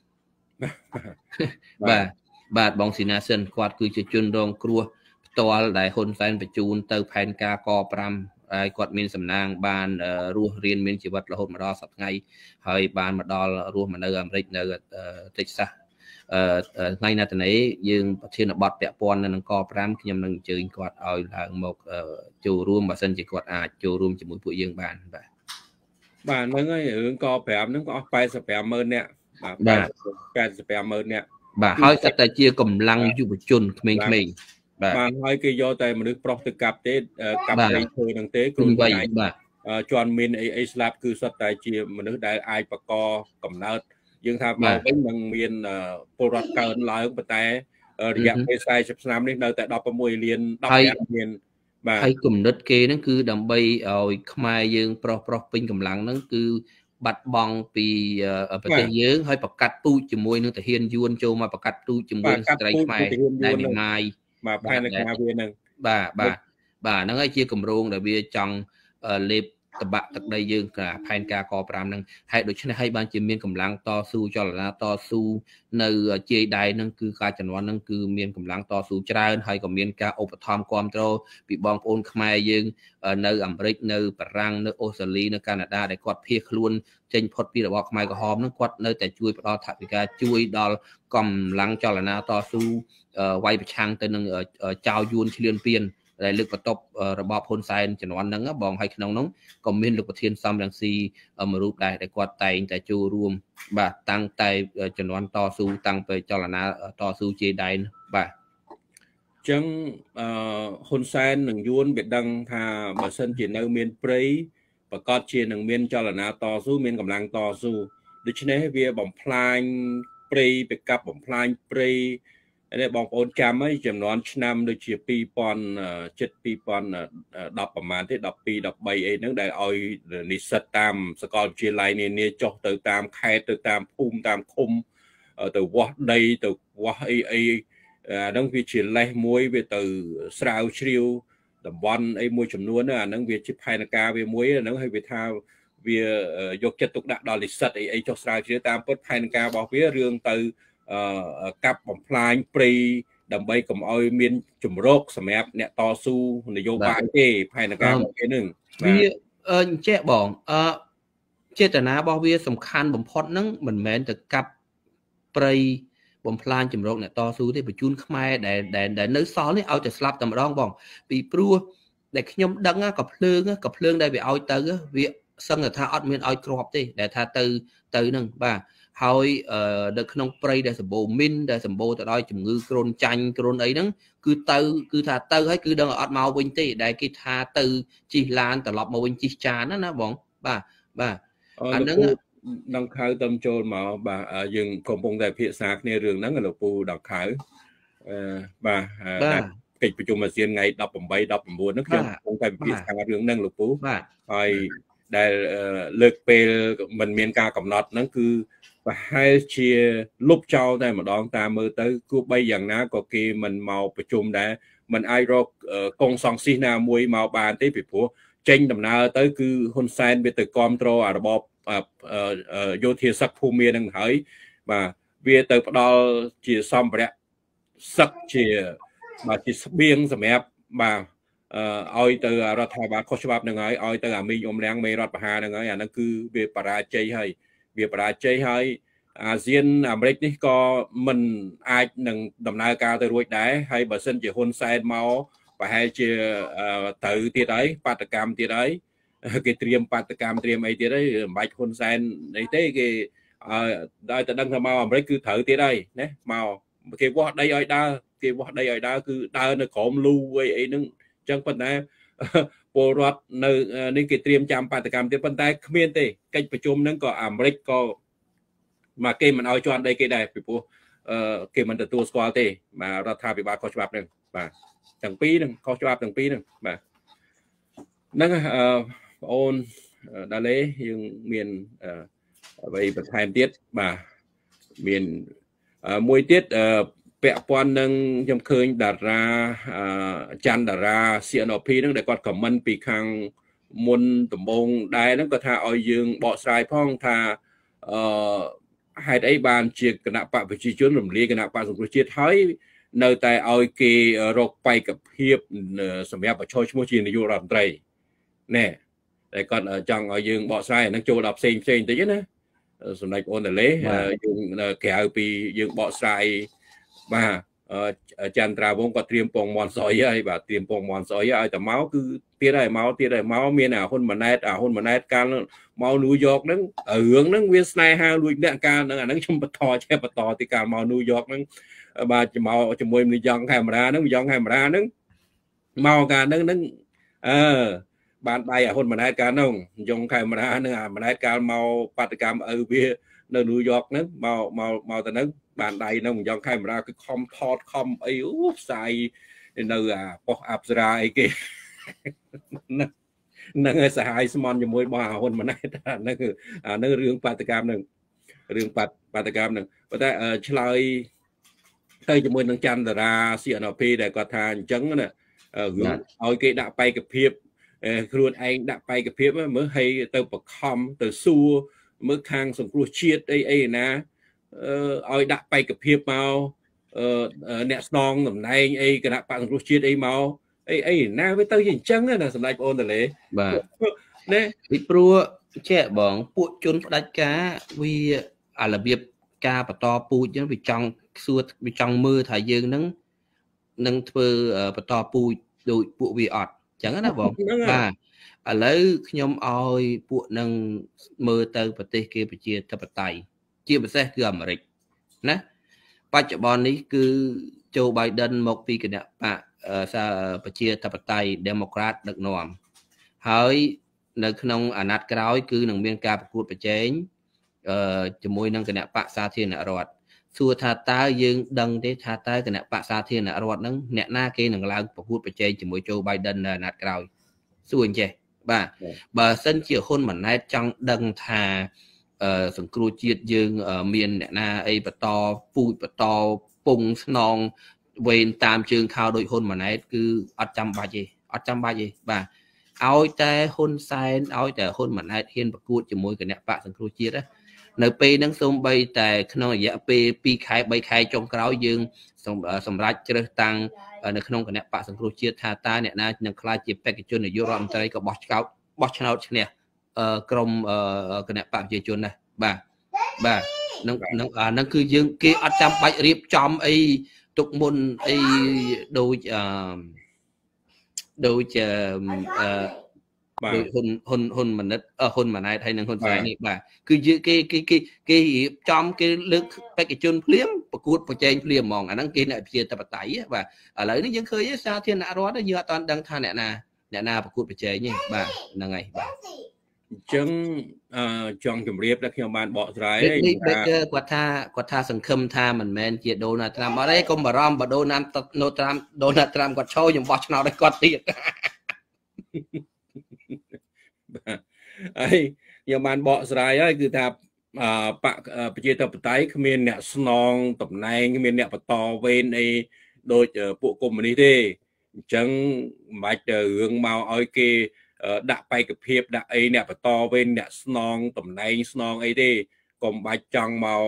បាទបងស៊ីណាសិនគាត់គឺជាជនរងគ្រោះផ្ទាល់ដែលហ៊ុនសែនបញ្ជូនទៅផែនការក5ហើយគាត់មានសំណាងបានរស់រៀនមានជីវិតរហូតមកដល់សប្តាហ៍ថ្ងៃហើយបានមកដល់រស់មកនៅអាមេរិកនៅតិចសាសថ្ងៃណាត់នេះយើងប្រធានបទពាក់ព័ន្ធនៅនឹងក5ខ្ញុំនឹងអញ្ជើញគាត់ឲ្យឡើងមកចូលរួមបើសិនជាគាត់អាចចូលរួមជាមួយពួកយើងបានបាទហ្នឹងហើយរឿងក5ហ្នឹងក៏អស់ 85,000 នាក់បាទ 85,000 នាក់បាទហើយស្ថិតតែជាកម្លាំងយុវជនក្មេងៗបាទហើយគេយកតែមនុស្សប្រុសទៅកាប់ទេកាប់ព្រៃឈើហ្នឹងទេគ្រូចៃបាទជន់មានអីស្លាប់គឺសុទ្ធតែជាមនុស្សដែលអាចបកកកំណើតយើងថាមកវិញនឹងមានពលរដ្ឋកើនឡើងប៉ុន្តែរយៈពេល40ឆ្នាំនេះនៅតែ16លាន10លានបាទហើយគំនិតគេហ្នឹងគឺដើម្បីឲ្យខ្មែរយើងប្រុសពេញកម្លាំងហ្នឹងគឺបាត់បង់ពីប្រទេសយើងហើយប្រកាសទូចជាមួយនឹងទាហានយួនចូលមកប្រកាសទូចជាមួយស្ត្រីខ្មែរដែលមីម៉ាយបាទផែនការវាហ្នឹងបាទហ្នឹងហើយជាគម្រោងដែលវាចង់លេបតបាក់ទឹកដីយើងផែនការក5ហ្នឹងហើយដូច្នេះហើយបានជាមានកម្លាំងតស៊ូចលនាតស៊ូនៅជាយដៃហ្នឹងគឺការជំនាន់ហ្នឹងគឺមានកម្លាំងតស៊ូច្រើនហើយក៏មានការឧបត្ថម្ភគ្រប់គ្រងពីបងប្អូនខ្មែរយើងនៅអាមេរិកនៅបារាំងនៅអូស្ត្រាលីនៅកាណាដាដែលគាត់ភៀសខ្លួនចេញផុតពីរបបខ្មែរក្រហមហ្នឹងគាត់នៅតែជួយផ្ដល់ថវិកាជួយដល់កម្លាំងចលនាតស៊ូវាយប្រឆាំងទៅនឹងចៅយួនឈ្លានពានដែលលើកបន្ទប់របបហ៊ុនសែនជំនាន់ហ្នឹងបងហើយក្នុងនោះក៏មានលោកប្រធានសំរងស៊ីមួយរូបដែរដែលគាត់តែងតែចូលរួមបាទតាំងតែជំនាន់តស៊ូតាំងពីចលនាតស៊ូជាដៃបាទអញ្ចឹងហ៊ុនសែននិងយួនវាដឹងថាបើសិនជានៅមានព្រៃប្រកាសជានឹងមានចលនាតស៊ូមានកម្លាំងតស៊ូដូច្នេះវាបំផ្លាញព្រៃទៅកាប់បំផ្លាញព្រៃនេះបងប្អូនចាំហើយចំនួនឆ្នាំដូចជា2007 2010ប្រហែលទេ12 13អីហ្នឹងដែលឲ្យនិស្សិតតាមសាកលវិទ្យាល័យនានាចុះទៅតាមខេត្តទៅតាមភូមិតាមឃុំទៅវាស់ដីទៅវាស់អីហ្នឹងវាជាលេសមួយវាទៅស្រាវជ្រាវតំបន់អីមួយចំនួនអាហ្នឹងវាជាផែនការវាមួយហ្នឹងហើយវាថាវាយកចិត្តទុកដាក់ដល់និស្សិតអីចុះស្រាវជ្រាវតាមពិតផែនការរបស់វារឿងទៅកាប់បំផ្លាញព្រៃដើម្បីកុំឲ្យមានជំរកសម្រាប់អ្នកតស៊ូនយោបាយទេផែនការរបស់គេនឹងវាអញ្ចឹងបងចេតនារបស់វាសំខាន់បំផុតហ្នឹងមិនមែនទៅកាប់ព្រៃបំផ្លាញជំរកអ្នកតស៊ូទេបញ្ជូនខ្មែរដែលនៅសល់នេះឲ្យតែស្លាប់តែម្ដងបងពីព្រោះដែលខ្ញុំដឹងក៏ភ្លើងដែលវាឲ្យទៅវាសឹងថាអត់មានឲ្យក្របទេដែលថាទៅហ្នឹងបាទហើយនៅក្នុងព្រៃដែលសម្បូរមីនដែលសម្បូរទៅដោយជំងឺគ្រុនចាញ់គ្រុនអីហ្នឹងគឺថាទៅហើយគឺដឹងអត់មកវិញទេដែលគេថាទៅជិះឡានត្រឡប់មកវិញជិះចានណាបងបាទអាហ្នឹងដង្ខៅតំចូលមកបាទយើងកំពុងតែពិភាក្សាគ្នារឿងហ្នឹងលោកពូដង្ខៅបាទកិច្ចប្រជុំអាស៊ានថ្ងៃ18 19ហ្នឹងខ្ញុំកំពុងតែពិភាក្សារឿងហ្នឹងលោកពូហើយដែលលើកពេលមិនមានការកំណត់ហ្នឹងគឺប្រហែលជាលុបចោលតែម្ដងតាមមើលទៅគួរបីយ៉ាងណាក៏គេមិនមកប្រជុំដែរមិនអាចរកកងសង្ស៊ីណាមួយមកបានទេពីព្រោះចេញដំណើរទៅគឺហ៊ុនសែនវាទៅគ្រប់គ្រងរបបយោធាសឹកភូមិនឹងហើយបាទវាទៅផ្ដល់ជាសម្ភារៈសឹកជាស្បៀងសម្រាប់បាទឲ្យទៅរដ្ឋាភិបាលខុសច្បាប់នឹងហើយឲ្យទៅអាមីងអ៊ុំរាំងមេរដ្ឋបហានឹងហើយអាហ្នឹងគឺវាបរាជ័យហើយអាស៊ានអាមេរិកនេះក៏មិនអាចនឹងដំណើរការទៅរួចដែរហើយបើសិនជាហ៊ុនសែនមកប្រហែលជាទៅទៀតហើយបាតកម្មទៀតហើយគេត្រៀមបាតកម្មត្រៀមអីទៀតហើយមិនបាច់ហ៊ុនសែននេះទេគេដល់តែដឹងថាមកអាមេរិកគឺត្រូវទៀតហើយណាមកគេវាស់ដីឲ្យដើរគឺដើរនៅក្រោមលូអីហ្នឹងអញ្ចឹងប៉ុន្តែពលរដ្ឋនៅនេះគេត្រៀមចាំបាតកម្មទៀតប៉ុន្តែគ្មានទេកិច្ចប្រជុំហ្នឹងក៏អាមេរិកក៏មកគេមិនឲ្យជន់ដីគេដែរពីព្រោះគេមិនទទួលស្គាល់ទេបាទរដ្ឋាភិបាលខុសច្បាប់ហ្នឹងបាទទាំងពីរហ្នឹងខុសច្បាប់ទាំងពីរហ្នឹងបាទហ្នឹងបងអូនដាឡេយើងមានអ្វីបន្ថែមទៀតបាទមានមួយទៀតពាក់ព័ន្ធនឹងខ្ញុំឃើញតារាច័ន្ទតារា CNP ហ្នឹងដែលគាត់ខមមិនពីខាងមុនដំបងដែរហ្នឹងគាត់ថាឲ្យយើងបកស្រាយផងថាហេតុអីបានជាគណៈបកប្រជាជនរំលាយគណៈបកសង្គ្រោះជាតិហើយនៅតែឲ្យគេរកបេក្ខភាពសម្រាប់ប្រឈរឈ្មោះជានាយករដ្ឋមន្ត្រីណែតែគាត់ចង់ឲ្យយើងបកស្រាយអាហ្នឹងចូលដល់ផ្សេងបន្តិចណាសម្ដេចបងអូនតលេយើងក្រៅពីយើងបកស្រាយបាទចន្ទរាវងគាត់ត្រៀមពងមន់ស្អុយហើយបាទត្រៀមពងមន់ស្អុយឲ្យតែមកគឺទៀតហើយមកមានហ៊ុនម៉ាណែតកាលមកញូវយ៉កហ្នឹងរឿងហ្នឹងវាស្នេហាលួចអ្នកកាលហ្នឹងអាហ្នឹងខ្ញុំបន្តទីកាលមកញូវយ៉កហ្នឹងបាទមកជាមួយនាយអង្គកាមេរ៉ាហ្នឹងមកកាលហ្នឹងបានដៃហ៊ុនម៉ាណែតកាលហ្នឹងយងកាមេរ៉ាហ្នឹងម៉ាណែតកាលមកបាតកម្មវានៅញូវយ៉កហ្នឹងមកទៅហ្នឹងបានដៃហ្នឹងយងកាមេរ៉ាគឺខំថតខំអីផ្សាយនៅប៉ុស្តិ៍អប្សរាអីគេហ្នឹងឲ្យសហាយស្មន់ជាមួយបងហ៊ុនម៉ាណែតហ្នឹងគឺអានឹងរឿងបាតកម្មហ្នឹងរឿងបាតកម្មហ្នឹងប៉ុន្តែឆ្លើយទៅជាមួយនឹងច័ន្ទតារា CNP ដែលគាត់ថាអញ្ចឹងណារឿងឲ្យគេដាក់បេក្ខភាពខ្លួនឯងដាក់បេក្ខភាពមើលឲ្យទៅបខំទៅសួរមើលខាងសង្គ្រោះជាតិអីណាឲ្យដាក់បេក្ខភាពមកអ្នកស្នងតំណែងអីគណៈបកសង្គ្រោះជាតិអីមកអីណាវាទៅជាអញ្ចឹងណាសម្ដេចបងអូនតលេបាទណែពីព្រោះចេះបងពួកជនផ្ដាច់ការវារបៀបការបន្តពូជហ្នឹងវាចង់សួរវាចង់មើលថាយើងនឹងធ្វើបន្តពូជដូចពួកវាអត់អញ្ចឹងណាបងបាទឥឡូវខ្ញុំឲ្យពួកនឹងមើលទៅប្រទេសគេប្រជាធិបតេយ្យជាពិសេសគឺអាមេរិកណាបច្ចុប្បន្ននេះគឺ Joe Biden មកពីគណៈបកប្រជាធិបតេយ្យ Democrat ដឹកនាំហើយនៅក្នុងអាណត្តិក្រោយគឺនឹងមានការប្រកួតប្រជែងជាមួយនឹងគណៈបកសាធារណរដ្ឋសួរថាតើយើងដឹងទេថាតើគណៈបកសាធារណរដ្ឋហ្នឹងអ្នកណាគេនឹងឡើងប្រកួតប្រជែងជាមួយ Joe Biden នៅអាណត្តិក្រោយសួរអញ្ចេះបាទបើសិនជាហ៊ុនម៉ាណែតចង់ដឹងថាសង្គ្រោះជាតិយើងមានអ្នកណាអីបន្តពូជបន្តពងស្នងវេនតាមជើងខោដោយហ៊ុនម៉ាណែតគឺអត់ចាំបាច់ទេបាទឲ្យតែហ៊ុនសែនឲ្យតែហ៊ុនម៉ាណែតហ៊ានប្រកួតជាមួយគណៈបកសង្គ្រោះជាតិនៅពេលហ្នឹងសូម្បីតែក្នុងរយៈពេល2ខែ3ខែចុងក្រោយយើងសម្រាប់ជ្រើសតាំងនៅក្នុងគណៈបកសង្គ្រោះជាតិថាតើអ្នកណានឹងក្លាយជាបេក្ខជននាយករដ្ឋមន្ត្រីក៏បោះឆ្នោតឈ្នះក្រុមគណៈបកប្រជាជនដែរបាទនឹងគឺយើងគេអត់ចាំបាច់រៀបចំអីទុកមុនអីដូចហ៊ុនម៉ាណែតហើយនឹងហ៊ុនសែននេះបាទគឺគេរៀបចំគេលើកបេក្ខជនភ្លាមប្រកួតប្រជែងភ្លាមហ្មងអាហ្នឹងគេអ្នកប្រជាធិបតេយ្យបាទឥឡូវនេះយើងឃើញសាធារណរដ្ឋយើងអត់ទាន់ដឹងថាអ្នកណាប្រកួតប្រជែងទេបាទហ្នឹងហើយបាទអញ្ចឹងចង់ជម្រាបដល់ខ្ញុំបានបកស្រាយគាត់ថាសង្ឃឹមថាមិនមែនជាដូណាល់ត្រាំអត់ទេកុំបារម្ភបើដូណាល់ត្រាំគាត់ឈរខ្ញុំបោះឆ្នោតឲ្យគាត់ទៀតបាទហើយខ្ញុំបានបកស្រាយហើយគឺថាបកប្រជាធិបតេយ្យគ្មានអ្នកស្នងតំណែងគ្មានអ្នកបន្តវេនអីដូចពួកកុម្មុយនីសទេអញ្ចឹងមិនបាច់រឿងមកឲ្យគេដាក់បេក្ខភាពដាក់អីអ្នកបន្តវេនអ្នកស្នងតំណែងស្នងអីទេកុំបាច់ចង់មក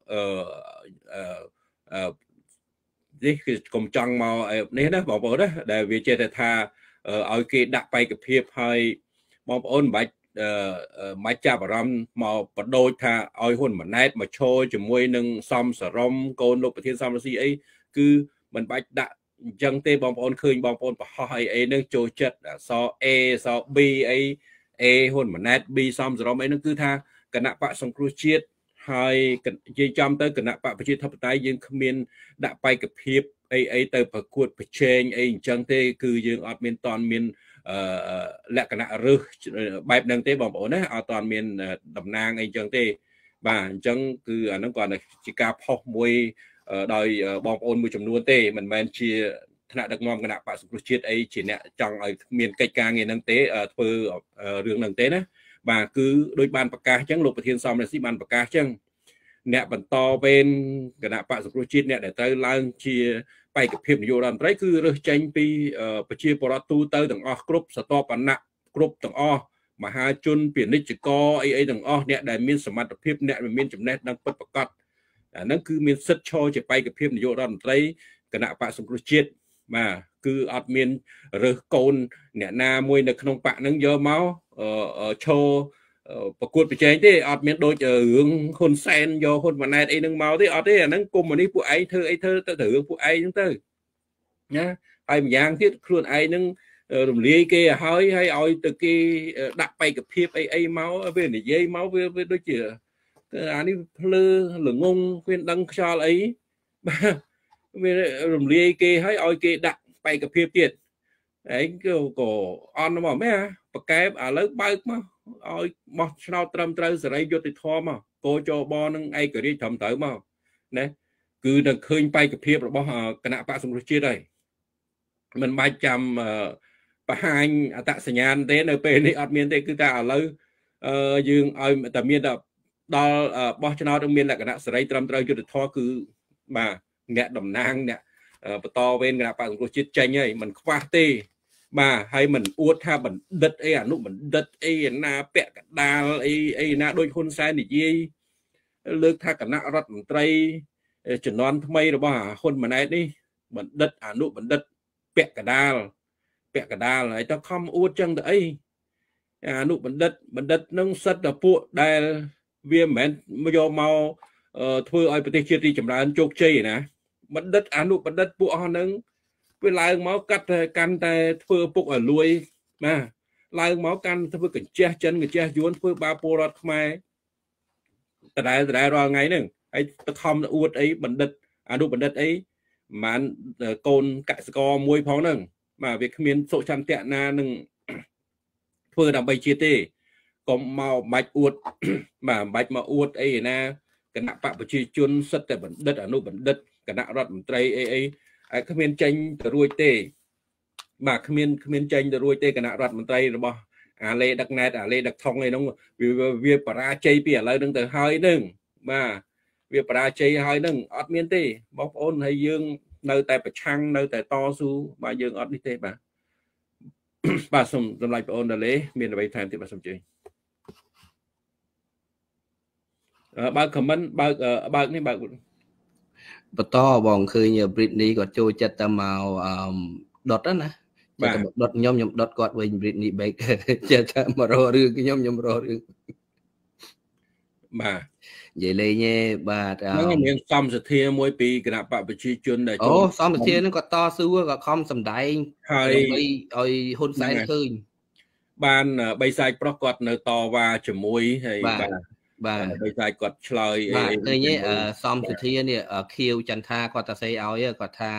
នេះគឺកុំចង់មកនេះណាបងប្អូនណាដែលវាចេះតែថាឲ្យគេដាក់បេក្ខភាពហើយបងប្អូនមិនបាច់ចាប់អារម្មណ៍មកបដូរថាឲ្យហ៊ុនម៉ាណែតមកឈរជាមួយនឹងសំសរំកូនលោកប្រធានសំរងស៊ីអីគឺមិនបាច់ដាក់អញ្ចឹងទេបងប្អូនឃើញបងប្អូនបរោះអីនឹងចូលចិត្តអស A អស B អី A ហ៊ុនម៉ាណែត B សំសរំអីនឹងគឺថាគណៈបកសង្គ្រោះជាតិហើយនិយាយចំទៅគណៈបកប្រជាធិបតេយ្យយើងគ្មានដាក់បេក្ខភាពអីទៅប្រកួតប្រជែងអីអញ្ចឹងទេគឺយើងអត់មានលក្ខណៈរើសបែបហ្នឹងទេបងប្អូនណាអត់មានតំណាងអីអញ្ចឹងទេបាទអញ្ចឹងគឺអាហ្នឹងគាត់ជាការផុសមួយដោយបងប្អូនមួយចំនួនទេមិនមែនជាថ្នាក់ដឹកនាំគណៈបក្សសង្គ្រោះជាតិអីជាអ្នកចង់ឲ្យមានកិច្ចការងារហ្នឹងទេធ្វើរឿងហ្នឹងទេណាបាទគឺដូចបានប្រកាសអញ្ចឹងលោកប្រធានសំរងស៊ីបានប្រកាសអញ្ចឹង nè bận to bên cái nạp bạc sủng chít nè để tới lang chia bay cái phim vô làm tới cứ rồi tranh pi chia bờ tu tới từng group stop bản nặng group từng mà hai chun biển đi chỉ có ấy từng nè để miênสมรรถភាពnè miên chấm nét đang bật bật cắtนั่นคือmiên sức cho chỉ bay cái phim vô làm tới cái nạp bạc sủng chít mà cứ admin rồi côn nè na môi nè không bạn nâng giờ máu choประกวดไปเจนที่อดเมียนโดยเรื่องคนแซนโยคนวันไหนไอ้นึงเมาที่อดที่นั่งกลุ่มวันนี้ผู้ไอ้เธอถือผู้ไอ้ทั้งเธอนะไอ้อย่างที่ครูไอ้นึงรวมเลี้ยกี่ให้เอาตะกี้ดักไปกับเพียบไอ้เมาเว้ยนี่ยัยเมาเว้ยด้วยเจืออันนี้เพลือหรืองงเว้ยดังชาไอ้เว้ยรวมเลี้ยกี่ให้เอากี่ดักไปกับเพียบเตี้ยไอ้ก็อ่อนมาแม่ปากแก้เลิกใบมาเอาบอชนาตรมตรสไรยุติธรรมโกโจบอนึงไอ้กระดิ่งทำเต๋อมาเนี่ยคือดังเคยไปกับเพียบរបស់គណៈបកសង្គ្រោះជាតិហើយមិនបាច់ចាំបង្ហាញអត្តសញ្ញាណទេនៅពេលនេះអត់មានទេគឺតែឥឡូវយើងឲ្យតែមានដល់បោះឆ្នោតមានលក្ខណៈសេរីត្រឹមត្រូវយុត្តិធម៌គឺបាទអ្នកតំណាងអ្នកបន្តវេនគណៈបកសង្គ្រោះជាតិចេញហើយមិនខ្វះទេបាទហើយមិនអួតថាបណ្ឌិតអីអនុបណ្ឌិតអីណាពាក់កដាលអីណាដូចហ៊ុនសែននិយាយលើកថាគណៈរដ្ឋមន្ត្រីជំនាន់ថ្មីរបស់ហ៊ុនម៉ាណែតនេះបណ្ឌិតអនុបណ្ឌិតពាក់កដាលហើយតើខំអួតចឹងទៅអីអនុបណ្ឌិតនឹងសិតតែពួកដែលវាមិនមែនយកមកធ្វើឲ្យប្រទេសជាតិរីចម្រើនជោគជ័យណាបណ្ឌិតអនុបណ្ឌិតពួកអស់ហ្នឹងពេលឡើងមកកាត់តែកាន់តែធ្វើពុកឲ្យលួយណាឡើងមកកាន់ធ្វើកញ្ចេះចិនកញ្ចេះយួនធ្វើបាបពលរដ្ឋខ្មែរដដែលរាល់ថ្ងៃហ្នឹងហើយទៅខំអួតអីបណ្ឌិតអនុបណ្ឌិតអីមានកូនកសិករមួយផងហ្នឹងបាទវាគ្មានសុចន្ទៈណានឹងធ្វើដើម្បីជាតិទេកុំមកបាច់អួតបាទបាច់មកអួតអីណាគណៈបកប្រជាជនសិតតែបណ្ឌិតអនុបណ្ឌិតគណៈរដ្ឋមន្ត្រីអីគ្មានចេញទៅរួចទេបាទគ្មានចេញទៅរួចទេគណៈរដ្ឋមន្ត្រីរបស់អាលេដឹកណែតអាលេដឹកថងអីហ្នឹងវាបរាជ័យពីឥឡូវហ្នឹងទៅហើយហ្នឹងបាទវាបរាជ័យហើយហ្នឹងអត់មានទេបងប្អូនហើយយើងនៅតែប្រឆាំងនៅតែតស៊ូបាទយើងអត់នេះទេបាទសូមសម្រាប់បងប្អូនដាលេមានអ្វីថែមទៀតបាទសូមជឿបើក comment បើកនេះបើកបន្តបងឃើញ Britney គាត់ចូលចិត្តទៅមកដុតណាបាទដុតខ្ញុំដុតគាត់វិញ Britney Bake ចេះតែមករករឿងខ្ញុំរករឿងបាទនិយាយលេងទេបាទហ្នឹងមានសំសធាមួយពីគណៈបកប្រជាជនដែលចូលសំសធាហ្នឹងគាត់តស៊ូគាត់ខំសម្ដែងហើយឲ្យហ៊ុនសែនឃើញបានបីសាច់ប្រុសគាត់នៅតវ៉ាជាមួយហើយបាទដោយតែគាត់ឆ្លើយអីឃើញសំសធានេះខៀវចន្ទថាគាត់តែសេឲ្យគាត់ថា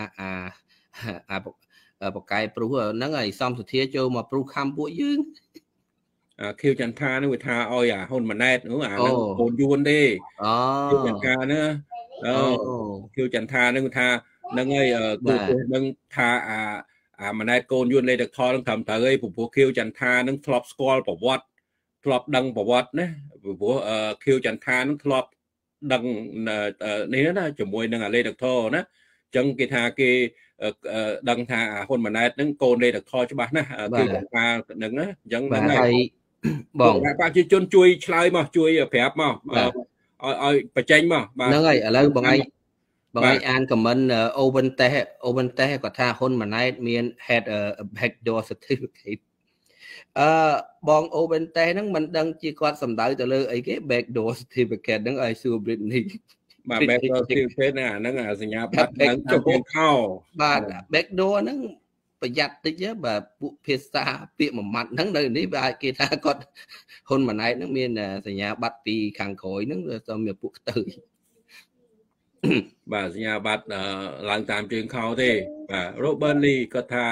បកែព្រុសហ្នឹងហើយសំសធាចូលមកព្រុសខំពួកយើងខៀវចន្ទថានេះវាថាឲ្យហ៊ុនម៉ាណែតហ្នឹងកូនយួនទេខៀវចន្ទថាណាខៀវចន្ទថាហ្នឹងថាហ្នឹងហើយគឺនឹងថាម៉ាណែតកូនយួនលេខថលហ្នឹងត្រឹមត្រូវហើយព្រោះខៀវចន្ទថាហ្នឹងធ្លាប់ស្គាល់ប្រវត្តិធ្លាប់ដឹងប្រវត្តិណាព្រោះខៀវចន្ទថានឹងធ្លាប់ដឹងនេះណាជាមួយនឹងអាលេដកធរណាអញ្ចឹងគេថាគេដឹងថាហ៊ុនម៉ាណែតនឹងកូនលេដកធរច្បាស់ណាខៀវចន្ទថានឹងណាអញ្ចឹងហ្នឹងហើយបងប្រជាជនជួយឆ្លើយមកជួយប្រាប់មកឲ្យបញ្ចេញមកបាទហ្នឹងហើយឥឡូវបងឯងអាន comment open test គាត់ថាហ៊ុនម៉ាណែតមាន head backdoor certificate បងអូបេនតេហ្នឹងមិនដឹងជាគាត់សំដៅទៅលើអីគេ backdoor certificate ហ្នឹងឲ្យសួរ Britney បាទ backdoor certificate ហ្នឹងសញ្ញាបត្រហ្នឹងចូលខោបាទ backdoor ហ្នឹងប្រយ័ត្នតិចបាទពួកភាសាពាក្យមួយម៉ាត់ហ្នឹងនៅនេះបាទគេថាគាត់ហ៊ុនម៉ាណែតហ្នឹងមានសញ្ញាបត្រពីខាងក្រោយហ្នឹងទៅមានពួកខ្ទើបាទសញ្ញាបត្រឡើងតាមជើងខោទេបាទ Robert Lee គាត់ថា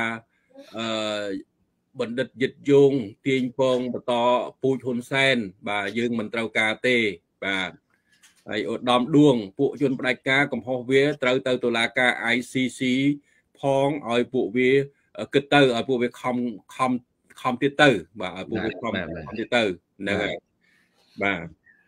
បណ្ឌិតយិតយងទាញពងបន្តពូជហ៊ុនសែនបាទយើងមិនត្រូវការទេបាទហើយឧត្តមដួងពួកជនផ្ដាច់ការកំហុសវាត្រូវទៅតុលាការ ICC ផងឲ្យពួកវាគិតទៅឲ្យពួកវាខំទៀតទៅបាទឲ្យពួកវាខំទៀតទៅហ្នឹងហើយបាទ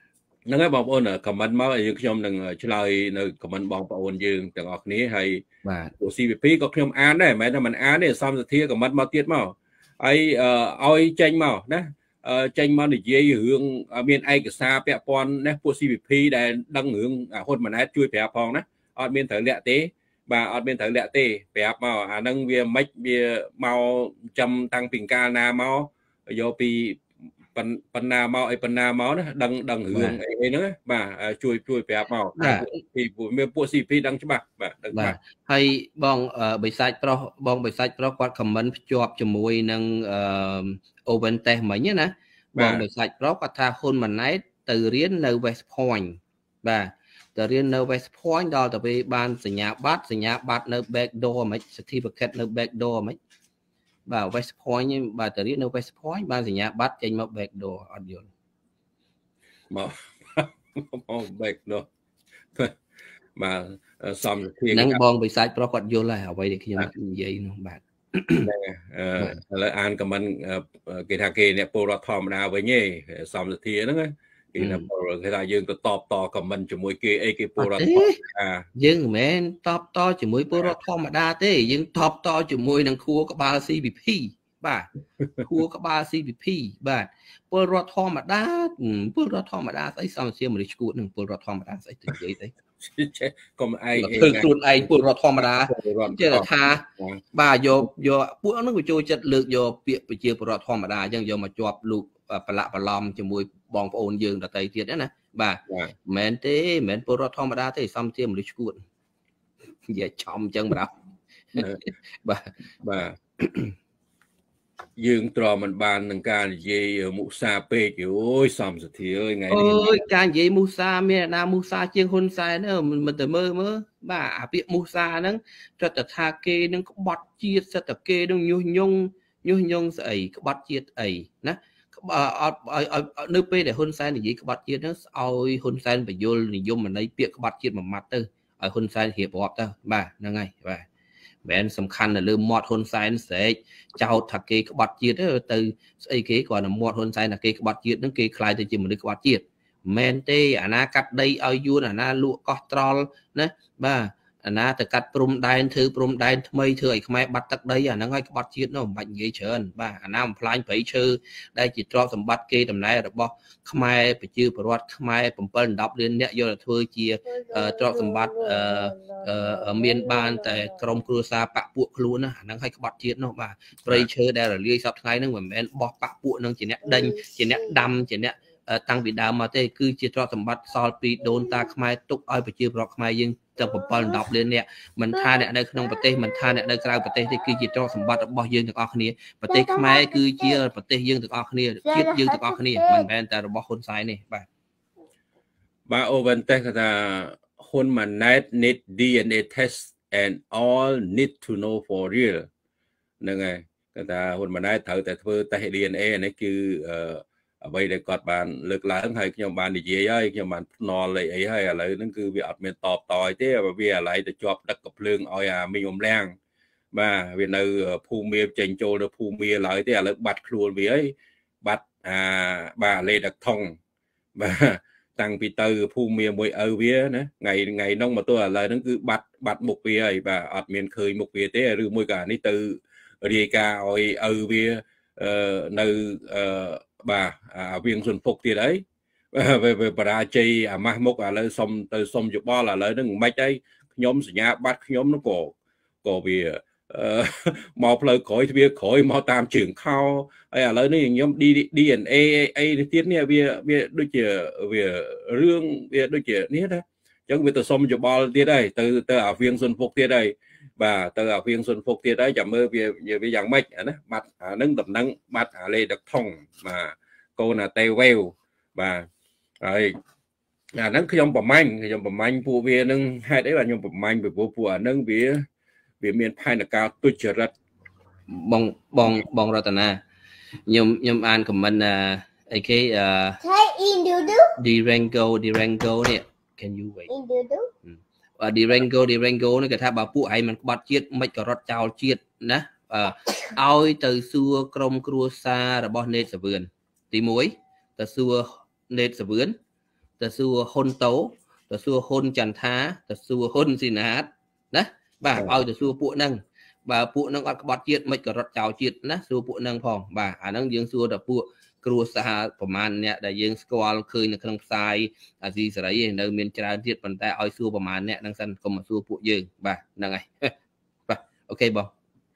ហ្នឹងហើយបងប្អូនខមមិនមកយើងខ្ញុំនឹងឆ្លើយនៅខមមិនបងប្អូនយើងទាំងអស់គ្នាហើយពួក CVP ក៏ខ្ញុំអានដែរមិនមែនថាមិនអានទេសំសធាខមមិនមកទៀតមកហើយឲ្យចេញមកណាចេញមកនិយាយរឿងមានឯកសារពាក់ព័ន្ធណាពួក CVP ដែលដឹងរឿងហ៊ុនម៉ាណែតជួយប្រាប់ផងណាអត់មានត្រូវលាក់ទេបាទអត់មានត្រូវលាក់ទេប្រាប់មកអាហ្នឹងវាមិនវាមកចាំតាំងពីកាលណាមកយកពីបណ្ណាមកអីបណ្ណាមកណាដឹងរឿងអីហ្នឹងបាទជួយប្រាប់មកពីពួក CP ដឹងច្បាស់បាទដឹងច្បាស់ហើយបងបិសាចប្រុសគាត់ខមមិនភ្ជាប់ជាមួយនឹងOpen Test មិញណាបងបិសាចប្រុសគាត់ថាហ៊ុនម៉ាណែតទៅរៀននៅ West Point បាទទៅរៀននៅ West Point ដល់ទៅពេលបានសញ្ញាបត្រនៅ back door ហ្មង certificate នៅ back door ហ្មងបាទ West Point បាទទៅរៀននៅ West Point បានសញ្ញាបត្រចេញមក back door អត់យល់មក back door បាទសំធាហ្នឹងបងបិសាចប្រុសគាត់យល់ហើយអ្វីដែលខ្ញុំនិយាយនោះបាទឥឡូវអានខមមិនគេថាគេអ្នកពលរដ្ឋធម្មតាវិញឯងសំធាហ្នឹងគេថាគេថាយើងទៅតបតខមមិនជាមួយគេអីគេពលរដ្ឋយើងមិនមែនតបតជាមួយពលរដ្ឋធម្មតាទេយើងតបតជាមួយនឹងខួរក្បាល CVP បាទខួរក្បាល CVP បាទពលរដ្ឋធម្មតាស្អីសំជាមនុស្សឈួតនឹងពលរដ្ឋធម្មតាស្អីទៅនិយាយទៅកុំឯងធ្វើខ្លួនឯងពលរដ្ឋធម្មតាចេះថាបាទយកពួកហ្នឹងក៏ចូលចិត្តលើកយកពាក្យប្រជាពលរដ្ឋធម្មតាអញ្ចឹងយកមកជាប់លោកប្រឡាក់ប្រឡំជាមួយបងប្អូនយើងដទៃទៀតណាបាទមិនមែនទេមិនមែនពលរដ្ឋធម្មតាទេសំជាមនុស្សឈួតនិយាយចំអញ្ចឹងបាទបាទយើងទ្រាំមិនបាននឹងការនិយាយមុសាពេកអូយសំសធាអើយថ្ងៃនេះអូយការនិយាយមុសាមានអ្នកណាមុសាជាងហ៊ុនសែនមិនទៅមើលបាទអាពាក្យមុសាហ្នឹងគាត់ទៅថាគេនឹងក្បត់ជាតិសិតតែគេនឹងញុះញង់ស្អីក្បត់ជាតិអីណាអត់នៅពេលដែលហ៊ុនសែននិយាយក្បត់ជាតិហ្នឹងឲ្យហ៊ុនសែនបញ្យលនិយមន័យពាក្យក្បត់ជាតិមួយម៉ាត់ទៅឲ្យហ៊ុនសែនរៀបរាប់ទៅបាទហ្នឹងហើយបាទមិនសំខាន់នៅលើមាត់ហ៊ុនសែនស្រែកចោទថាគេក្បត់ជាតិទៅស្អីគេគាត់នៅមាត់ហ៊ុនសែនថាគេក្បត់ជាតិហ្នឹងគេខ្លាយទៅជាមនុស្សក្បត់ជាតិមិនមែនទេអាណាកាត់ដីឲ្យយួនអាណាលក់កោះត្រល់ណាបាទអាណាទៅកាត់ព្រំដែនធ្វើព្រំដែនថ្មីធ្វើឲ្យខ្មែរបាត់ទឹកដីអាហ្នឹងឲ្យក្បត់ជាតិនោះមិនបាច់និយាយច្រើនបាទអាណាបំផ្លាញព្រៃឈើដែលជាទ្រព្យសម្បត្តិគេតំណែងរបស់ខ្មែរប្រជាពលរដ្ឋខ្មែរ7-10លានអ្នកយកទៅធ្វើជាទ្រព្យសម្បត្តិមានបានតែក្រុមគ្រួសារបពពួកខ្លួនណាអាហ្នឹងឲ្យក្បត់ជាតិនោះបាទព្រៃឈើដែលរលាយសពថ្ងៃហ្នឹងមិនមែនបោះបពពួកនឹងជាអ្នកដេញជាអ្នកដាំជាអ្នកតាំងពីដើមមកទេគឺជាទ្រព្យសម្បត្តិសល់ពីដូនតាខ្មែរទុកឲ្យប្រជាពលរដ្ឋខ្មែរយើងទៅ7-10លានអ្នកមិនថាអ្នកនៅក្នុងប្រទេសមិនថាអ្នកនៅក្រៅប្រទេសទេគឺជាទ្រព្យសម្បត្តិរបស់យើងទាំងអស់គ្នាប្រទេសខ្មែរគឺជាប្រទេសយើងទាំងអស់គ្នាជាតិយើងទាំងអស់គ្នាមិនមែនតែរបស់ហ៊ុនសែនទេបាទOpen Test ថាហ៊ុនម៉ាណែត need DNA test and all need to know for real ហ្នឹងហើយគាត់ថាហ៊ុនម៉ាណែតត្រូវតែធ្វើ test DNA នេះគឺអ្វីដែលគាត់បានលើកឡើងហើយខ្ញុំបាននិយាយហើយខ្ញុំបានភ្នាល់អីហើយឥឡូវហ្នឹងគឺវាអត់មានតបតយទេវាអាឡ័យទៅជាប់ដឹកកំភ្លើងឲ្យអាមីងអំលាំងបាទវានៅភូមិមាចេញចូលនៅភូមិមាឡើយទេឥឡូវបាត់ខ្លួនវាហើយបាត់បាទលេដឹកថងបាទតាំងពីទៅភូមិមាមួយឪវាណាថ្ងៃនោះមកទល់ឥឡូវហ្នឹងគឺបាត់មុខវាហើយបាទអត់មានឃើញមុខវាទេឬមួយក៏នេះទៅរាយការណ៍ឲ្យឪវានៅបាទវៀងសុនពុកទៀតអីវាបរាជ័យអាម៉ាស់មុខឥឡូវសុំយោបល់ឥឡូវហ្នឹងមិនអីខ្ញុំសញ្ញាបត្រខ្ញុំនោះក៏វាមកផ្លូវក្រោយទ្វារក្រោយមកតាមជើងខោហើយឥឡូវនេះខ្ញុំ DNA អីទៀតនេះវាដូចជាវារឿងវាដូចជានេះណាអញ្ចឹងវាទៅសុំយោបល់ទៀតហើយទៅអាវៀងសុនពុកទៀតហើយបាទទៅអាវៀងសុនពុកទៀតហើយចាំមើលវាយ៉ាងម៉េចណាបាត់អានឹងដំណឹងបាត់អាលេដឹកថងបាទកូនអាតេវេវបាទហើយអាហ្នឹងខ្ញុំប្រមាញ់ពួកវានឹងហេតុអីបាទខ្ញុំប្រមាញ់ពីពួកអាហ្នឹងវាមានផែនការទុច្ចរិតបងរតនាខ្ញុំអានខមមិនអីគេDirango នេះ can you wait Dirango នេះគេថាបើពួកឯងមិនក្បត់ជាតិមិនក៏រត់ចោលជាតិណាឲ្យទៅសួរក្រុមគ្រួសាររបស់នេតសាវឿនទី1ទៅសួរនេតសាវឿន từ xưa hôn tố từ xưa hôn trần thá từ xưa hôn gì nát đó bà ao từ xưa phụ nâng bà phụ nâng ọt bọt chiết mấy cái rọt chào chiết nè xưa phụ nâng phòng bà nâng dương xưa đập phụ cua saประมาณ เนี่ย ដែល យើង ស្គាល់ ឃើញ នៅ ក្នុង ផ្សាយ អាស៊ីសេរី នៅ មាន ច្រើន ទៀត ប៉ុន្តែ ឲ្យ សួរ ប្រមាណ អ្នក ហ្នឹង សិន កុំ សួរ ពួក យើង បាទ ហ្នឹង ហើយ បាទ អូខេ បង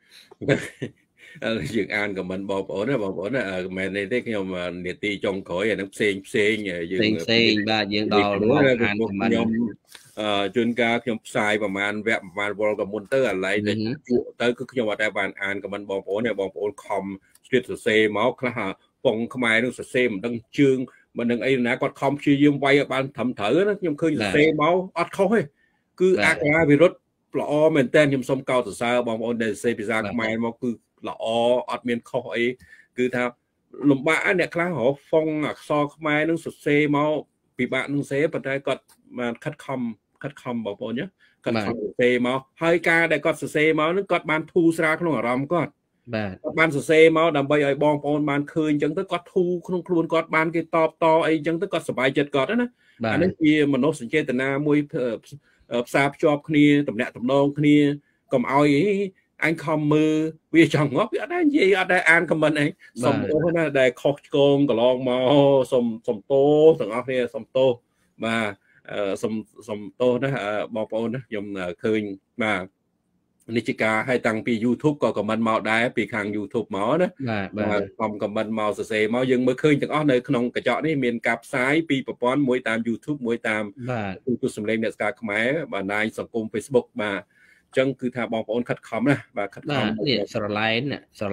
យើង អាន ខមមិន បងប្អូន ណា បងប្អូន ណា មែន ទេ ខ្ញុំ នាទី ចុង ក្រោយ អា ហ្នឹង ផ្សេង យើងផ្សេង បាទ យើង ដល់ មក អាន ខមមិនខ្ញុំ ជួន កាល ខ្ញុំ ផ្សាយ ប្រមាណ វគ្គ ប្រមាណ វល់ ក៏ មុន ទៅ អាឡ័យ ទៅពួកទៅ គឺ ខ្ញុំ អត់ ដែល បាន អាន ខមមិន បងប្អូន ណា បងប្អូន ខំ ស្ទាត់ សរសេរ មក ខ្លះ ពង ខ្មែរ នឹង សរសេរ មិន ដឹង ជើង មិន ដឹង អី ណា គាត់ ខំ ព្យាយាម វាយ ឲ្យ បាន ត្រឹម ត្រូវ ណា ខ្ញុំ ឃើញ សរសេរ មក អត់ ខុស ទេ គឺ អក្ខរាវិរុទ្ធ ល្អ មែនតើ ខ្ញុំ សូម កោត សរសើរ បងប្អូន ដែល សរសេរ ភាសា ខ្មែរ មក គឺ ល្អ អត់ មាន ខុស អី គឺ ថា លំបាក អ្នក ខ្លះ រក ហ្វុង អក្សរ ខ្មែរ នឹង សរសេរ មក ពិបាក នឹង សរសេរ ប៉ុន្តែ គាត់ បាន ខិតខំ បងប្អូន ណា ខិតខំ សរសេរ មក ហើយ ការ ដែល គាត់ សរសេរ មក នឹង គាត់ បាន ធូរ ស្រាល ក្នុង អារម្មណ៍ គាត់បាទគាត់ បាន សរសេរ មក ដើម្បី ឲ្យ បងប្អូន បាន ឃើញ អញ្ចឹង ទៅ គាត់ ធូរ ក្នុង ខ្លួន គាត់ បាន គេ តប ត អី អញ្ចឹង ទៅ គាត់ សប្បាយ ចិត្ត គាត់ ណា អា នេះ ជា មនោសញ្ចេតនា មួយ ផ្សារ ភ្ជាប់ គ្នា តំណាក់ តំណង គ្នា កុំ ឲ្យ អញ ខំ មើល វា ចង់ ងាប់ វា អត់ ដែរ និយាយ អត់ ដែរ អាន ខមមិន អី សុំ ទោស ណា ដែល ខុស ឆ្គង កន្លង មក សុំ ទោស ទាំង អស់ គ្នា សុំ ទោស បាទ សុំ ទោស ណា បងប្អូន ណា ខ្ញុំ ឃើញ បាទ នេះ ជា ការ ឲ្យ តាំង ពី YouTube ក៏ ខមមិន មក ដែរ ពី ខាង YouTube មក ណា បាទ ខមមិន មក សរសេរ មក យើង មើល ឃើញ ទាំង អស់ នៅ ក្នុង កញ្ចក់ នេះ មាន ការ ផ្សាយ ពី ប្រព័ន្ធ មួយ តាម YouTube មួយ តាម ទូរទស្សន៍ សម្លេង អ្នក ស្ការ ខ្មែរ បណ្ដាញ សង្គម Facebook បាទ អញ្ចឹង គឺ ថា បងប្អូន ខិតខំ ណា បាទ ខិតខំនេះ ស្រឡែន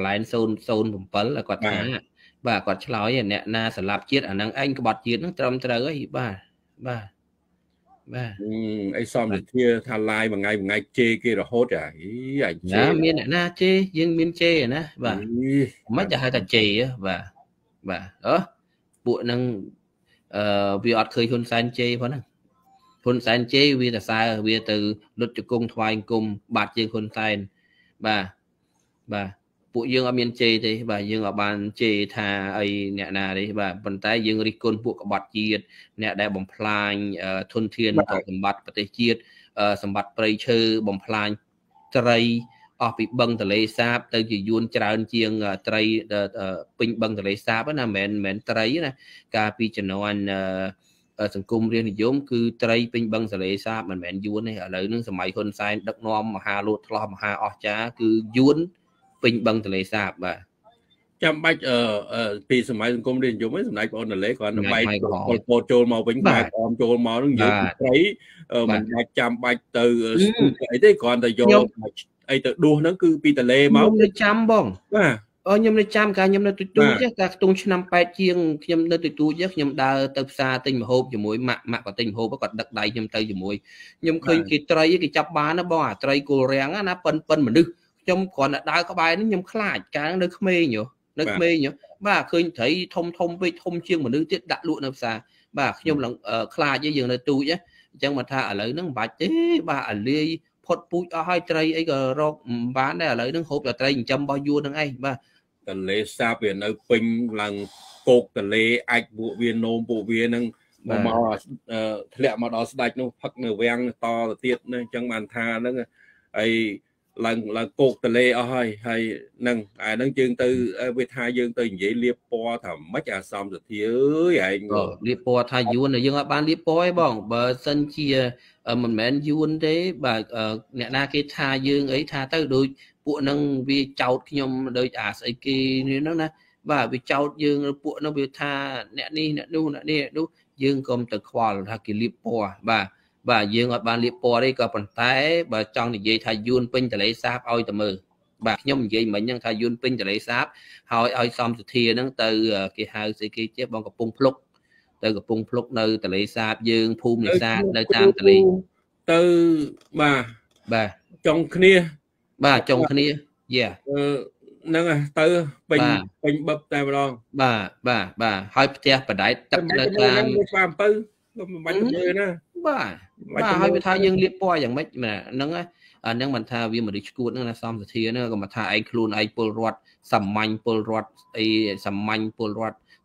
007 គាត់ ថា បាទ គាត់ ឆ្លើយ អ្នក ណា ស្លាប់ ជាតិ អា ហ្នឹង ឯង ក្បត់ ជាតិ ហ្នឹង ត្រឹម ត្រូវ ហើយ បាទ បាទ បាទអី សំវិធា ថា ឡាយ មួយ ថ្ងៃ ជេរ គេ រហូត អី អញ ជេរមាន អ្នក ណា ជេរ យើង មាន ជេរ ណា បាទ មិន ទៅ ហៅ ថា ជេរ បាទ បាទ ពួក ហ្នឹង វា អត់ ឃើញ ហ៊ុន សែន ជេរ ផង ហ្នឹង ហ៊ុន សែន ជេរ វា ទៅ សើ វា ទៅ លុត ជង្គង់ ថ្វាយ អង្គម បាត់ ជាង ហ៊ុន សែន បាទ បាទ ពួក យើង អត់ មាន ជេរ ទេ បាទ យើង អត់ បាន ជេរ ថា អី អ្នក ណា ទេ បាទ ប៉ុន្តែ យើង រិះគន់ ពួក ក្បត់ ជាតិ អ្នក ដែល បំផ្លាញ ធនធាន សម្បត្តិ ប្រទេស ជាតិ សម្បត្តិ ព្រៃឈើ បំផ្លាញ ត្រី អស់ ពី បឹង ទន្លេសាប ទៅ ជា យួន ច្រើន ជាង ត្រី ពេញ បឹង ទន្លេសាប ណា មិន ត្រី ណា កាល ពី ជំនាន់ សង្គម រាស្ត្រ និយម គឺ ត្រី ពេញ បឹង ទន្លេសាប មិនមែន យួន ទេ ឥឡូវ ហ្នឹង សម័យ ហ៊ុន សែន ដឹកនាំ មហាលោតថ្លោះ មហា អស្ចារ្យ គឺ យួន ពេញ បឹង ទន្លេសាប បាទចាំបាច់ ពី សម័យ សង្គម រាស្ត្រ និយម សម្ដេច បងអូន លេ គាត់ បាយ ពល ចូល មក វិញ បាយ អម ចូល មក នឹង និយាយ ត្រី មិនបាច់ ចាំបាច់ ទៅ អី ទេ គ្រាន់ តែ យក អី ទៅ ដួស ហ្នឹង គឺ ពី ទន្លេ មកខ្ញុំ នៅ ចាំ បងបាទខ្ញុំ នៅ ចាំ កាល ខ្ញុំ នៅ ទូច កាល ខ្ទង់ ឆ្នាំ 8 ជាង ខ្ញុំ នៅ ទូច ខ្ញុំ ដើរ ទៅ ផ្សារ ទិញ ម្ហូប ជាមួយ ម៉ាក់ គាត់ ទិញ ម្ហូប គាត់ ដឹក ដៃ ខ្ញុំ ទៅ ជាមួយ ខ្ញុំ ឃើញ គេ ត្រី គេ ចាប់ បាន ណា បង អា ត្រី គល់រាំង ណា ប៉ុន មនុស្ស ខ្ញុំ គ្រាន់ តែ ដើរ ក្បែរ ហ្នឹង ខ្ញុំ ខ្លាច កាល នៅ ក្មេង នៅ ក្មេង បាទ ឃើញ ត្រី ធំ ពេក ធំ ជាង មនុស្ស ទៀត ដាក់ លក់ នៅ ផ្សារ បាទ ខ្ញុំ ឡើង ខ្លាច យើង នៅ ទូច អញ្ចឹង មក ថា ឥឡូវ ហ្នឹង មិនបាច់ ទេ បាទ អាលាយ ផុត ពូជ អស់ ហើយ ត្រី អី ក៏ រក បាន ដែរ ឥឡូវ ហ្នឹង ហូប តែ ត្រី ចិញ្ចឹម របស់ យួន ហ្នឹង ឯង បាទទន្លេសាប វា នៅ ពេញ ឡើង គោក ទន្លេ អាច ពួក វា នោម ពួក វា ហ្នឹង មក ធ្លាក់ មក ដល់ ស្ដេច នោះ ផឹក នៅ វាំង ត ទៅ ទៀត ណា អញ្ចឹង បាន ថា ហ្នឹង ហើយ ឡើង គោក ទន្លេ អស់ ហើយ ហើយ ហ្នឹង ហ្នឹង យើង ទៅ វា ថា យើង ទៅ និយាយ លាប ពណ៌ ថា ម៉េច អា សំសធា អើយ ឯងលាប ពណ៌ ថា យួន យើង អត់ បាន លាប ពណ៌ ទេ បង បើ សិន ជា មិនមែន យួន ទេ បាទ អ្នក ណា គេ ថា យើង អី ថា ទៅ ដូច ពួក ហ្នឹង វា ចោទ ខ្ញុំ ដូច អា ស្អី គេ ហ្នឹង ណា បាទ វា ចោទ យើង ពួក ហ្នឹង វា ថា អ្នក នេះ អ្នក នោះ អ្នក នេះ អ្នក នោះ យើង កុំ ទៅ ខ្វល់ ថា គេ លាប ពណ៌ បាទ បាទ យើង អត់ បាន លាប ពណ៌ ទេ ក៏ ប៉ុន្តែ បើ ចង់ និយាយ ថា យួន ពេញ ទន្លេសាប ឲ្យ តែ មើល បាទ ខ្ញុំ និយាយ មិញ ហ្នឹង ថា យួន ពេញ ទន្លេសាប ហើយ ឲ្យ សំសធា ហ្នឹង ទៅ គេ ហៅ ស្អី គេ ចេះ បង កំពង់ភ្លុក ទៅ កំពង់ភ្លុក នៅ ទន្លេសាប យើង ភូមិ នេសាទ នៅ តាម ទន្លេទៅ បាទបាទចុង គ្នាបាទ ចុង គ្នាហ្នឹង ទៅ ពេញ បឹប តែ ម្ដងបាទ បាទ ហើយ ផ្ទះ បដែត ទឹក នៅ តាមស្វាអំពៅ មិនបាច់ ទៅ មើល ណាបាទ បាទ ហើយ វា ថា យើង លាប ពណ៌ យ៉ាង ម៉េច ហ្នឹង អា ហ្នឹង មិន ថា វា មនុស្ស ឈួត ហ្នឹង ណា សំសធា ហ្នឹង ក៏ មក ថា ឯង ខ្លួន ឯង ពលរដ្ឋ សាមញ្ញ ពលរដ្ឋ អី សាមញ្ញ ពលរដ្ឋ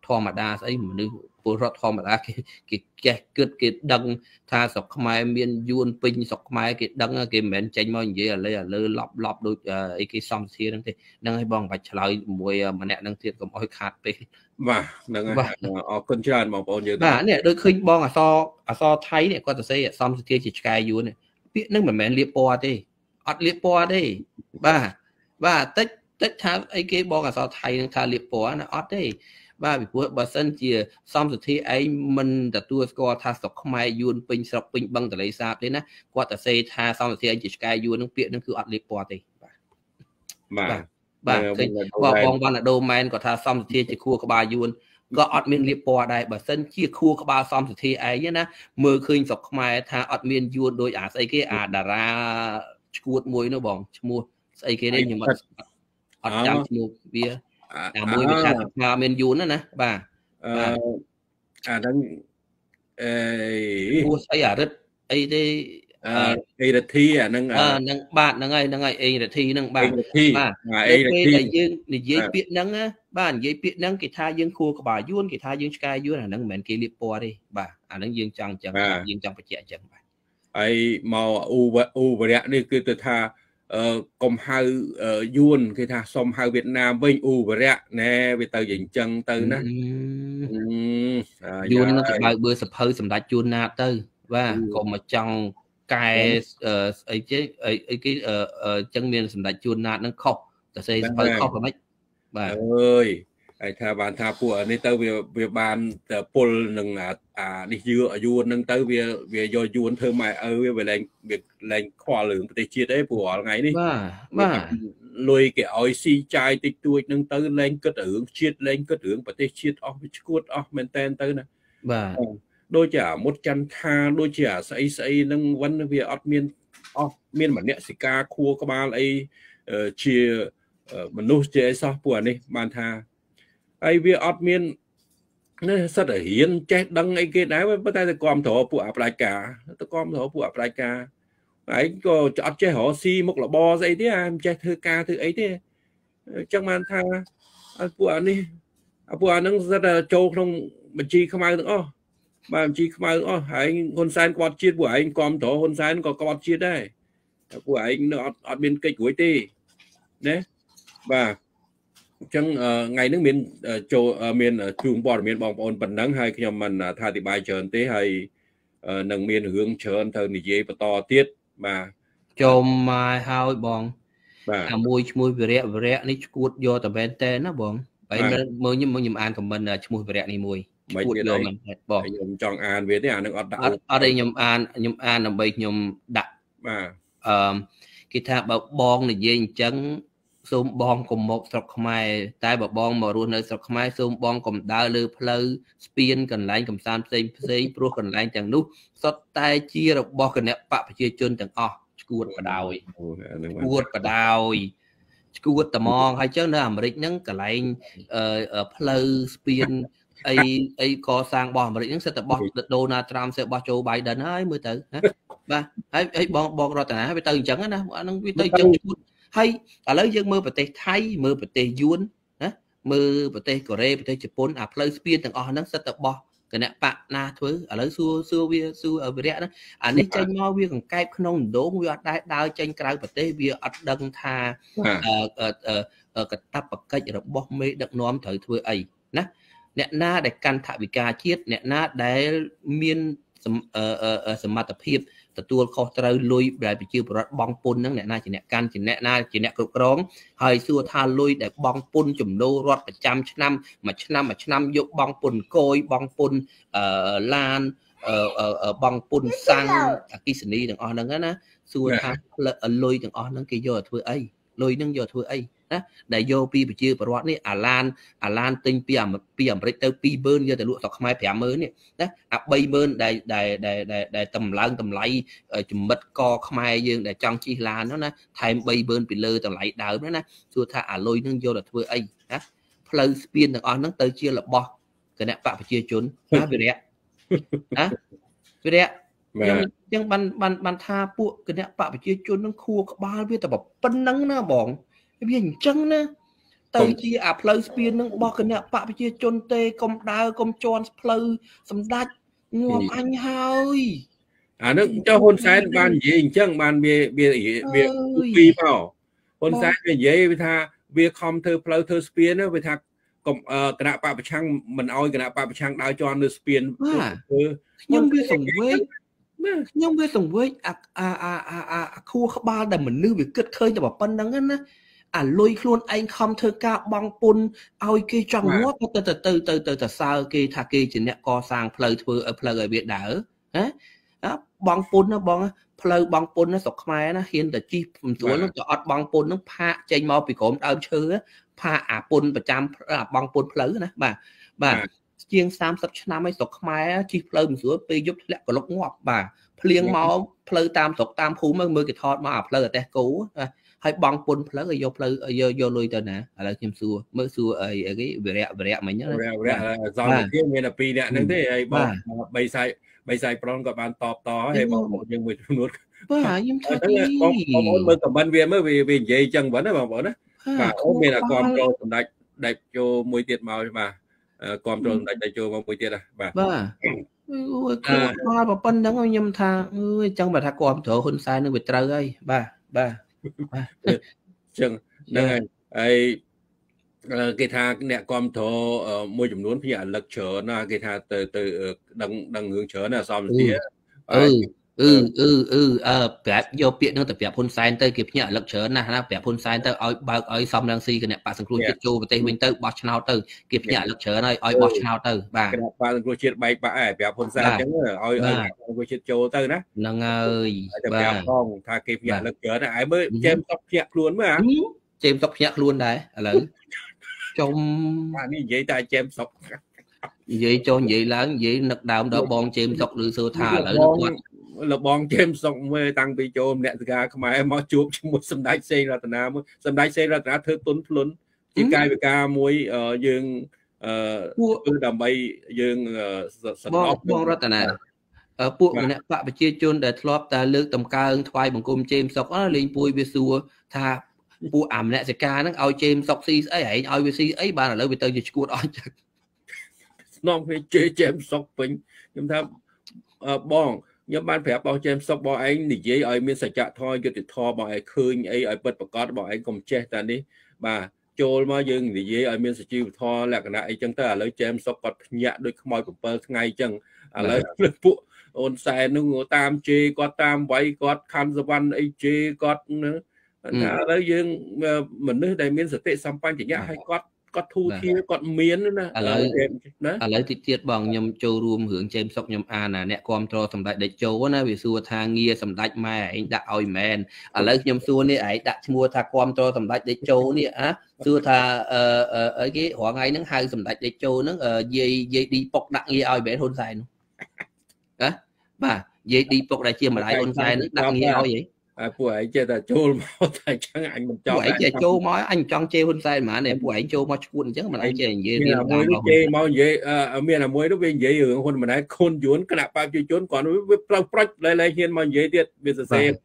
ធម្មតាស្អីមនុស្សពលរដ្ឋធម្មតាគេចេះគិតគេដឹងថាស្រុកខ្មែរមានយួនពេញស្រុកខ្មែរគេដឹងគេមិនមែនចេញមកនិយាយឥឡូវឡប់ដូចអីគេសំសធាហ្នឹងទេហ្នឹងហើយបងបាច់ឆ្លើយមួយម្នាក់ហ្នឹងទៀតកុំអោយខាតពេកបាទហ្នឹងហើយអរគុណច្រើនបងប្អូនយើងបាទនេះដូចឃើញបងអសថៃនេះគាត់ទៅសេសំសធាជាឆ្កែយួនពាក្យហ្នឹងមិនមែនលៀបពណ៌ទេអត់លៀបពណ៌ទេបាទតិចថាអីគេបងអសថៃនឹងថាលៀបពណ៌ណាអត់ទេបាទពីព្រោះបើសិនជាសំសធាឯងមិនទទួលស្គាល់ថាស្រុកខ្មែរយួនពេញស្រុកពេញបឹងទន្លេសាបទេណាគាត់ទៅសេថាសំសធាឯងជាឆ្កែយួននឹងពាក្យហ្នឹងគឺអត់លៀបពណ៌ទេបាទឃើញបងវណ្ណដូមែនគាត់ថាសំសធាជាខួរក្បាលយួនក៏អត់មានលៀបពណ៌ដែរបើសិនជាខួរក្បាលសំសធាឯងណាមើលឃើញស្រុកខ្មែរថាអត់មានយួនដូចអាស្អីគេអាតារាឈួតមួយនោះបងឈ្មោះស្អីគេនេះខ្ញុំអត់ចាំឈ្មោះវាអាមួយវាថាថាមានយួនណាបាទអាហ្នឹងឈ្មោះស្អីអារិទ្ធអីទេអេរធីអាហ្នឹងហ្នឹងបាទហ្នឹងហើយអេរធីហ្នឹងបាទអេរធីដែលយើងនិយាយពាក្យហ្នឹងបាទនិយាយពាក្យហ្នឹងគេថាយើងខួរក្បាលយួនគេថាយើងឆ្កែយួនអាហ្នឹងមិនមែនគេលៀបពណ៌ទេបាទអាហ្នឹងយើងចង់អញ្ចឹងយើងចង់បញ្ជាក់អញ្ចឹងបាទហើយមកអ៊ូវរៈនេះគឺទៅថាកុំហៅយួនគេថាសុំហៅវៀតណាមវិញអ៊ូវរៈណែវាទៅយ៉ាងចឹងទៅណាយួននឹងបើកបើសភៅសម្ដេចជួនណាតទៅបាទកុំមកចង់កែអីគេអីគេចឹងមានសម្ដេចជួនណាតនឹងខុសតែសេសភៅខុសហ្មងបាទអើយហើយថាបានថាពួកនេះទៅវាបានពុលនឹងអានេះយួននឹងទៅវាយកយួនធ្វើម៉ែវាលែងខ្វល់រឿងប្រទេសជាតិអីព្រោះរាល់ថ្ងៃនេះបាទលុយគេឲ្យស៊ីចាយតិចតួចនឹងទៅលែងគិតរឿងជាតិលែងគិតរឿងប្រទេសជាតិអស់វាឈួតអស់មែនតែនទៅណាបាទដូចជាអាមុតចន្ទថាដូចជាអាស្អីនឹងវិញវាអត់មានអស់មានមនសិការខួរក្បាលអីជាមនុស្សជាអីសោះពួកអានេះបានថាហើយវាអត់មាននេះសិតតែរៀនចេះដឹងអីគេដែរប៉ុន្តែទៅគ្រប់គ្រងពួកអបរាជការទៅគ្រប់គ្រងពួកអបរាជការហើយក៏អត់ចេះរកស៊ីមុខរបរស្អីទេមិនចេះធ្វើការធ្វើអីទេអញ្ចឹងបានថាពួកអានេះពួកអានឹងសិតតែចូលក្នុងបញ្ជីខ្មៅទាំងអស់បាទបញ្ជីខ្មៅទាំងអស់ហើយហ៊ុនសែនគាត់ជាតិពួកឯងគ្រប់គ្រងហ៊ុនសែនក៏គាត់ជាតិដែរតែពួកឯងនៅអត់មានកិច្ចរួចទេណាបាទអញ្ចឹងថ្ងៃនេះមានចូលមានជួងព័ត៌មានបងប្អូនប៉ុណ្ណឹងហើយខ្ញុំមិនថាអធិប្បាយច្រើនទេហើយនឹងមានរឿងច្រើនទៅនិយាយបន្តទៀតបាទចូលមកហើយបងអាមួយឈ្មោះវិរៈនេះឈួតយកតែមែនតើណាបងបើមើលខ្ញុំអានខមមិនឈ្មោះវិរៈនេះមួយឈួតយកមែនតើបងខ្ញុំចង់អានវាទេអានឹងអត់ដាក់អត់ទេខ្ញុំអានដើម្បីខ្ញុំដាក់បាទគេថាបើបងនិយាយអញ្ចឹងសូមបងកុំមកស្រុកខ្មែរតែបើបងមករស់នៅស្រុកខ្មែរសូមបងកុំដើរលើផ្លូវស្ពានកន្លែងកំសាន្តផ្សេងព្រោះកន្លែងទាំងនោះសុទ្ធតែជារបស់គណៈបកប្រជាជនទាំងអស់ឈួតបដ ாய் ឈួតបដ ாய் ឈួតត្មងហើយចឹងនៅអាមេរិកហ្នឹងកន្លែងផ្លូវស្ពានអីកសាងរបស់អាមេរិកហ្នឹងសិតតែរបស់ដូណាល់ត្រាំសិតរបស់โจ Biden ហើយមើលទៅណាបាទហើយបងរតនាវាទៅអញ្ចឹងណាអាហ្នឹងវាទៅអញ្ចឹងឈួតហើយឥឡូវយើងមើលប្រទេសថៃមើលប្រទេសយួនណាមើលប្រទេសកូរ៉េប្រទេសជប៉ុនអាផ្លូវស្ពានទាំងអស់ហ្នឹងសិតតែបោះគណៈបកណាធ្វើឥឡូវសួរវិរៈហ្នឹងអានេះចេញមកវាកង្កែបក្នុងដងវាអត់ដែរដើរចេញក្រៅប្រទេសវាអត់ដឹងថាកតបកិច្ចរបស់មេដឹកនាំត្រូវធ្វើអីណាអ្នកណាដែលកាន់ថវិកាជាតិអ្នកណាដែលមានសមត្ថភាពទទួលខុសត្រូវលុយដែលប្រជាពលរដ្ឋបង់ពន្ធហ្នឹងអ្នកណាជាអ្នកកាន់ជាអ្នកណាជាអ្នកគ្រប់គ្រងហើយសួរថាលុយដែលបង់ពន្ធចំណូលរដ្ឋប្រចាំឆ្នាំមួយឆ្នាំយកបង់ពន្ធគយបង់ពន្ធឡានបង់ពន្ធសាំងអគិសនីទាំងអស់ហ្នឹងណាសួរថាលុយទាំងអស់ហ្នឹងគេយកទៅធ្វើអីលុយហ្នឹងយកធ្វើអីណាដែលយកពីប្រជាពលរដ្ឋនេះអាឡានទិញពីអាមេរិកទៅ 20,000 យកទៅលក់ស្រុកខ្មែរ 50,000 នេះណាអា 30,000 ដែលតម្លើងតម្លៃចំណិតកខ្មែរយើងដែលចង់ជិះឡានហ្នឹងណាថែម 30,000 ពីលើតម្លៃដើមណាសួរថាអាលុយហ្នឹងយកទៅធ្វើអីណាផ្លូវស្ពានទាំងអស់ហ្នឹងទៅជារបស់គណៈបកប្រជាជនណាវិរៈណាវិរៈចឹងបានថាពួកគណៈបកប្រជាជនហ្នឹងខួរក្បាលវាតែប៉ុណ្្នឹងណាបងវាអញ្ចឹងណា tới chia à pleu spiên nâng bọc cái nè bạ chia chôn tê công đào công tròn pleu sầm đạch ngọt anh hơi nó cho hôn sai ban gì chẳng ban bia pi vào hôn sai về dễ với tha bia không thơ pleu thơ spiên đó với tha cộng cái nạ bạ chăng mình oi cái nạ bạ chăng đào cho nó spiên nhưng bia sủng với khu ba đầm mình nư bị kết khơi cho bảo phân đắng á lôi luôn anh không thơ ca băng pun oi kia trong ngót từ sao kia thà kia chỉ nè co sang pleu ở Việt đỡ á băng pun nó băng pleu băng pun nó sọc mai nó hiên từ chi xuống nó chọt băng pun nó pha trên mau bị cổm đau chư á pha pun và trăm băng pun pleu nè bà chiêng 30 năm ấy sọc mai chi pleu mình xuống pi giúp lẹ có lúc ngọt bà liêng máu pleu tam sọc tam khu mới cái thọt mà pleu ở té cũ hay băng pun pleu vô lui từ nè là chim xua mới xua ở cái vẹt mình nhớ do là cái nguyên là pi nè nên thế bay sai prong các bạn tọp to hay bảo một những người nuốt nhưng thật con mới cầm ban viên mới vì vậy chẳng vẫn là bảo đó và hôm nay là con trâu đại cho mùi tiệt màu mà con trâu đại cho mùi tiệt bà bà phân đắng nhâm tha chẳng bà tha con thở hôn sai nó bị trời ơi bà chẳng nên ai cái tha nè con thổ môi chủng nón phía lực trở na cái tha từ đằng hướng trở là xong tía bẹp vô biển nó tập bẹp hôn sai tới kịp nhở lực trở nè bẹp hôn sai tới oi xong đang si cái nè bà sừng cua chết chu và tây nguyên tới bọt nào tới kịp nhở lực trở này oi bọt nào tới bà sừng cua chết bay bà bẹp hôn sai chứ oi cua chết chu tới đó nâng ơi bẹp không tha kịp nhở lực trở này ai mới chém tóc nhẹ luôn mà chém tóc nhẹ luôn đấy là trong như vậy ta chém sọc vậy cho vậy lớn vậy nực đào đó bon chém sọc lư sơ tha là bon chém sọc mê tăng bị chôm nè ga không ai mò chuột một sầm đáy xe ra thưa tuấn luôn chỉ cài với ca muối dương đầm bay dương bon ra nè buộc nè bạn chia chôn để lóp ta lướt tầm cao thoai bằng cung chém sọc nó lên pui về xua tha bu ẩm nè sẽ ca nó ao chém sọc si ấy ao về si ấy ba là lỡ bị tơi chỉ cuột on non phải chơi chém sọc bình chúng ta bon nhưng ban phép bao chém sọc bao anh thì dễ ở miền sài chợ thôi cho thì thò bao anh khơi ấy ở bật bạc cát bao anh cùng che ta đi bà trôi mà dừng thì dễ ở miền sài chiêu thò là cái này chẳng ta lấy chém sọc cọt nhẹ đôi môi của bơ ngay chẳng lấy phụ ôn xài nó ngồi tam chê cọt tam váy cọt khăn văn ấy chê cọt nữa lấy dương mình nơi đây miền sài tệ xăm pan chỉ nhẹ hay cọt thu thiê còn miến nữa nè lấy tiết bằng nhầm châu rùm hưởng chém sọc nhầm nè nè con cho sầm đại để châu nè vì xưa tha nghia sầm đại mai anh đã oi men lấy nhầm xưa nè ấy đã mua tha con cho sầm đại để châu nè xưa tha ở cái họ ngay nó hai sầm đại để châu nó dây đi bọc đặng nghia oi bé hôn dài nữa bà dây đi bọc đại chia mà lại hôn dài nó đặng nghia oi vậy phụ ấy chơi là trâu máu tại chẳng anh mình cho phụ ấy chơi trâu máu anh chọn chơi hôn sai mà này phụ ấy trâu máu cuốn chứ mà anh chơi gì chơi máu gì miền là muối nó bên gì hưởng hôn mà đấy khôn chuốn cái nào bao chơi chuốn còn với plug lấy hiên mà gì tiệt bây giờ xem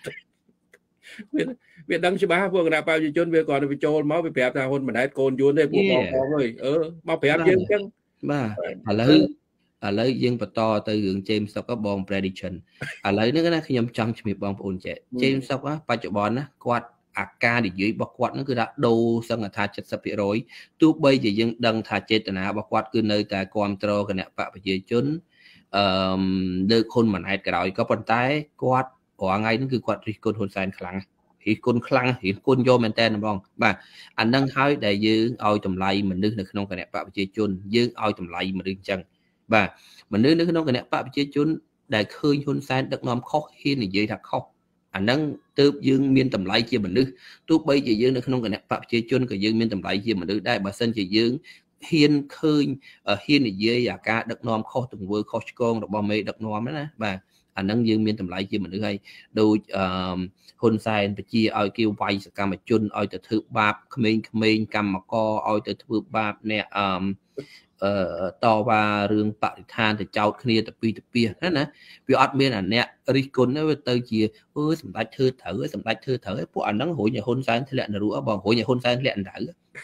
biết đăng chứ bá phương nào bao chơi chuốn về còn về trâu máu về bẹp ra hôn mà đấy khôn chuốn đây phụ rồi bao bẹp chứ chẳng ba lấy dân và to từ hướng James sau có bom prediction lấy nó cái khi nhầm trong chụp bom ổn chạy James sau á ba chục bom á quạt AK để dưới bọc quạt nó cứ đã đô sang là thà chất sập bị rối tu bây giờ dân đăng thà chết là bọc quạt cứ nơi tại control cái nè bạn phải dưới chốn được khôn mà này cái đó có bàn tay quạt ở ngay nó cứ quạt thì con hồn sai khăng thì con vô mình tên bong bà anh đang nói để giữ oi tầm lại mình đứng được không cái nè bạn phải dưới chốn giữ oi tầm lại mình đứng chân và mình nếu nó cái này bạn chơi chốn đại khơi hôn sai được nom khó khi này dễ thật khó anh đang từ dương miên tầm lại chia mình nước tôi bây giờ dương nó không cái này bạn chơi chốn cái dương miên tầm lại chia mình nước đại bà sân chỉ dương hiên khơi ở hiên này dễ à ca được nom khó từng vừa khó con được bao mê được nom đó và anh đang dương miên tầm lại chia mình nước hay đôi hôn sai phải chia ai kêu vay sẽ cam mà chôn ai từ thứ ba mình cầm mà co ai từ thứ ba nè to và rương bạc than thì cháu kia tập bia đó nè vì ở bên nè ricon nó tới chia sầm đạch thưa thở phụ anh đang hội nhà hôn sai thì lại là rủa bằng hội nhà hôn sai lại đã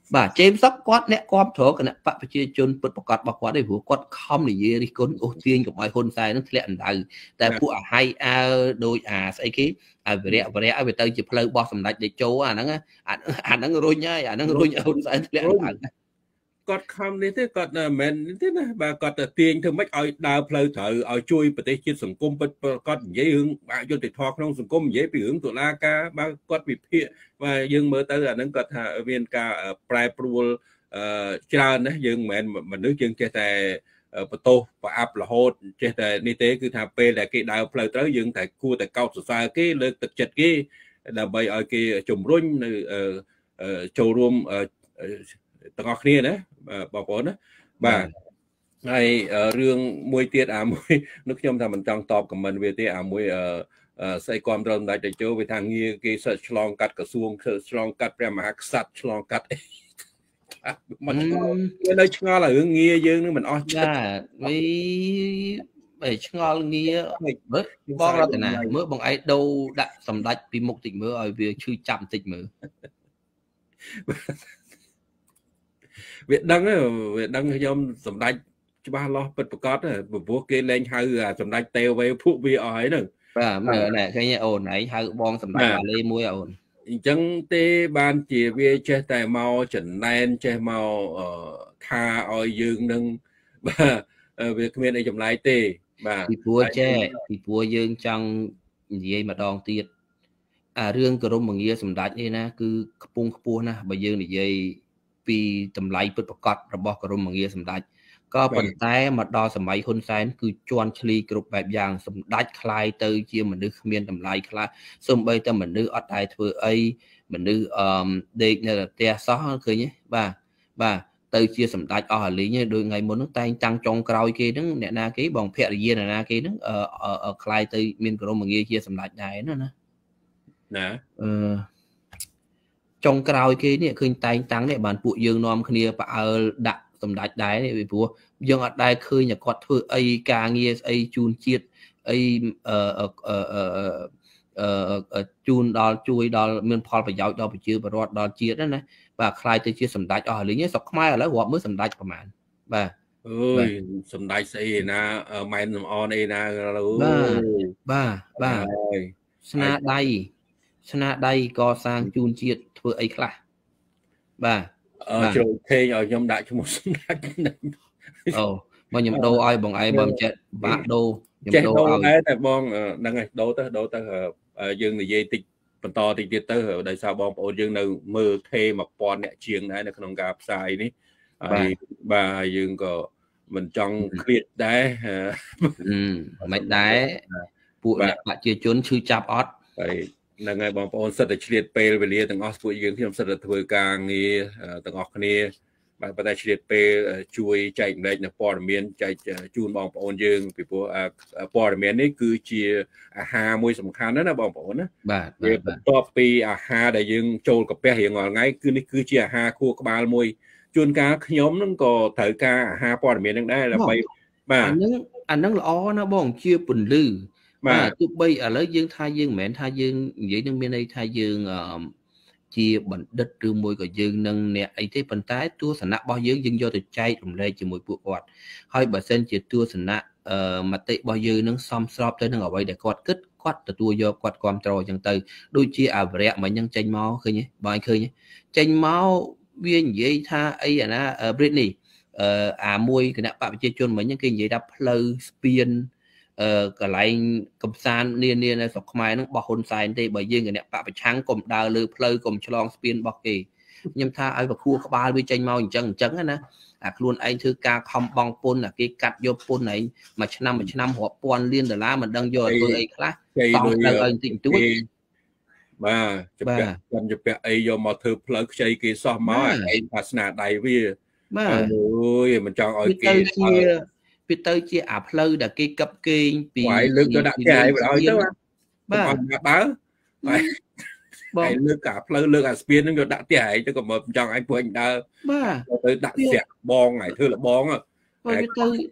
bà chém sóc quát nè quát thở cái nè bạn phải chia chôn bật bọc bọc quát để vừa quát không để gì đi cốn ô tiên của mọi hôn sai nó lẹn đờiแต่พวกให้โดยไอ้กี้về rẽ về tới chụp lời bò sầm đạch để châu nó rồi nhá nó rồi nhá hôn sai lẹn đời គាត់ខំនេះទេគាត់មិនមែនទេណាបាទគាត់ទៅទាញធ្វើម៉េចឲ្យដើរផ្លូវត្រូវឲ្យជួយប្រទេសជាតិសង្គមពិតគាត់និយាយរឿងអយុត្តិធម៌ក្នុងសង្គមនិយាយពីរឿងតុលាការបាទគាត់វិភាគបាទយើងមើលទៅអាហ្នឹងគាត់ថាមានការប្រែប្រួលច្រើនណាយើងមិនមែនមនុស្សយើងចេះតែបន្ទោសប្រអាប់រហូតចេះតែនេះទេគឺថាពេលដែលគេដើរផ្លូវត្រូវយើងតែគួរតែកោតសរសើរគេលើកទឹកចិត្តគេដើម្បីឲ្យគេជំរុញនៅចូលរួមទាំងអស់គ្នាណាបងប្អូនណាបាទហើយរឿងមួយទៀតមួយនឹកខ្ញុំថាមិនចង់តបខមមិនវាទេមួយស្អីគ្រប់ត្រឹមតែទៅចូលវាថាងារគេសិតឆ្លងកាត់ក្រសួងឆ្លងកាត់ព្រះមហាក្សត្រឆ្លងកាត់មិននៅឆ្ងល់រឿងងារយើងនឹងមិនអស់ចិត្តវាឆ្ងល់ងារបងរតនាមើលបងឯងដូរដាក់សម្ដេចពីមុខតិចមើលឲ្យវាឈឺចាប់បន្តិចមើលវាដឹងខ្ញុំសម្ដេចច្បាស់លាស់ពិតប្រាកដព្រោះគេលែងហៅសម្ដេចទេវពួកវាអស់ហើយហ្នឹងបាទមើលណែឃើញអូនឯងហៅបងសម្ដេចម៉ាឡេមួយអូនអញ្ចឹងទេបានជាវាចេះតែមកចំណែនចេះមកថាឲ្យយើងនឹងបាទវាគ្មានអីចម្លែកទេបាទពីព្រោះយើងចង់និយាយម្ដងទៀតរឿងគោរមងារសម្ដេចនេះណាគឺខ្ពង់ខ្ពស់ណាស់បើយើងនិយាយពីតម្លៃពិតប្រាកដរបស់គោរមងារសម្ដេចក៏ប៉ុន្តែមកដល់សម័យហ៊ុនសែនគឺជន់ឈ្លីគ្រប់បែបយ៉ាងសម្ដេចคล้ายទៅជាមនុស្សគ្មានតម្លៃខ្លះសូម្បីតែមនុស្សអត់ដែរធ្វើអីមនុស្សដេកនៅផ្ទះសោះឃើញទេបាទទៅជាសម្ដេចអស់អាលីងដូចថ្ងៃមុនហ្នឹងតែងតាំងចុងក្រោយគេហ្នឹងអ្នកណាគេបងភរិយាអ្នកណាគេហ្នឹងคล้ายទៅមានគោរមងារជាសម្ដេចដែរណាចុងក្រោយគេនេះឃើញតែងតាំងនេះបានពួកយើងនាំគ្នាផ្អើលដាក់សម្ដេចដែរនេះពីព្រោះយើងអត់ដែរឃើញគាត់ធ្វើអីការងារស្អីជូនជាតិអីជូនដល់ជួយដល់មានផលប្រយោជន៍ដល់ប្រជាពលរដ្ឋដល់ជាតិណាបាទខ្លាយទៅជាសម្ដេចអស់លីងស្រុកខ្មែរឥឡូវរាប់មើលសម្ដេចប្រហែលបាទអើយសម្ដេចស្អីឯណាម៉ែនសំអនអីណាឥឡូវបាទស្នាដៃកសាងជូនជាតិធ្វើអីខ្លះបាទជ្រោយថេងឲ្យខ្ញុំដាក់ឈ្មោះសម្ដេចអូមកខ្ញុំដូរឲ្យបងឯងបើមិនចេះបាក់ដូរខ្ញុំដូរឲ្យតែបងហ្នឹងហើយដូរទៅយើងនិយាយតិចបន្តតិចទៀតទៅដោយសារបងប្អូនយើងនៅមើលថេ 1000 អ្នកជាងដែរនៅក្នុងការផ្សាយនេះហើយបាទយើងក៏មិនចង់ឃ្លាតដែរមិនដែរពួកអ្នកប្រជាជនឈឺចាប់អត់ហើយហ្នឹងហើយបងប្អូនសិតតែឆ្លៀតពេលវេលាទាំងអស់ពួកយើងខ្ញុំសិតតែធ្វើការងារទាំងអស់គ្នាបាទប៉ុន្តែឆ្លៀតពេលជួយចែកម្លែកនៅព័ត៌មានចែកជូនបងប្អូនយើងពីព្រោះព័ត៌មាននេះគឺជាអាហារមួយសំខាន់ណាបងប្អូនណាបាទបន្ទាប់ពីអាហារដែលយើងចូលកាពះរៀងរាល់ថ្ងៃគឺនេះគឺជាអាហារខួរក្បាលមួយជួនកាលខ្ញុំនឹងក៏ត្រូវការអាហារព័ត៌មាននឹងដែរដើម្បីបាទអាហ្នឹងល្អណាបងជាពន្លឺបាទទោះបីឥឡូវយើងថាយើងមិនមែនថាយើងនិយាយនឹងមានន័យថាយើងជាបណ្ឌិតឬមួយក៏យើងនឹងអ្នកអីទេប៉ុន្តែទស្សនៈរបស់យើងយកទៅចែករំលែកជាមួយពួកគាត់ហើយបើសិនជាទស្សនៈមតិរបស់យើងនឹងសមស្របទៅនឹងអ្វីដែលគាត់គិតគាត់ទទួលយកគាត់គ្រប់គ្រងអញ្ចឹងទៅដូចជាអវរៈមិញហ្នឹងចេញមកឃើញទេបងឃើញទេចេញមកវានិយាយថាអីអាណាBritneyមួយគណៈបកប្រជាជនមិញហ្នឹងគេនិយាយថាផ្លូវស្ពានកន្លែងកំសាន្តនានានៅស្រុកខ្មែរហ្នឹងបោះហ៊ុនសែនទេបើយើងគណៈបកប្រឆាំងកុំដើរលើផ្លូវកុំឆ្លងស្ពានរបស់គេខ្ញុំថាឲ្យប្រខួរក្បាលវាចេញមកអញ្ចឹងណាអាខ្លួនឯងធ្វើការខំបង់ពន្ធអាគេកាត់យកពន្ធឯងមួយឆ្នាំរាប់ពាន់លានដុល្លារមិនដឹងយកធ្វើអីខ្លះតង់ទៅឲ្យបន្តិចបន្តួចបាទជំពាក់អីយកមកធ្វើផ្លូវខ្ចីគេសោះមកឯងថាស្នាដៃវាបាទអូយមិនចង់ឲ្យគេវាទៅជាអាផ្លូវដែលគេកັບកេងពីលើកទៅដាក់ផ្ទះឲ្យទៅបាទបើបងលើកអាផ្លូវលើកអាស្ពានហ្នឹងយកដាក់ផ្ទះឲ្យទៅក៏មិនចង់ឲ្យពួកអញដើរបាទទៅដាក់ស្រាក់បងឲ្យធ្វើលបង Rồi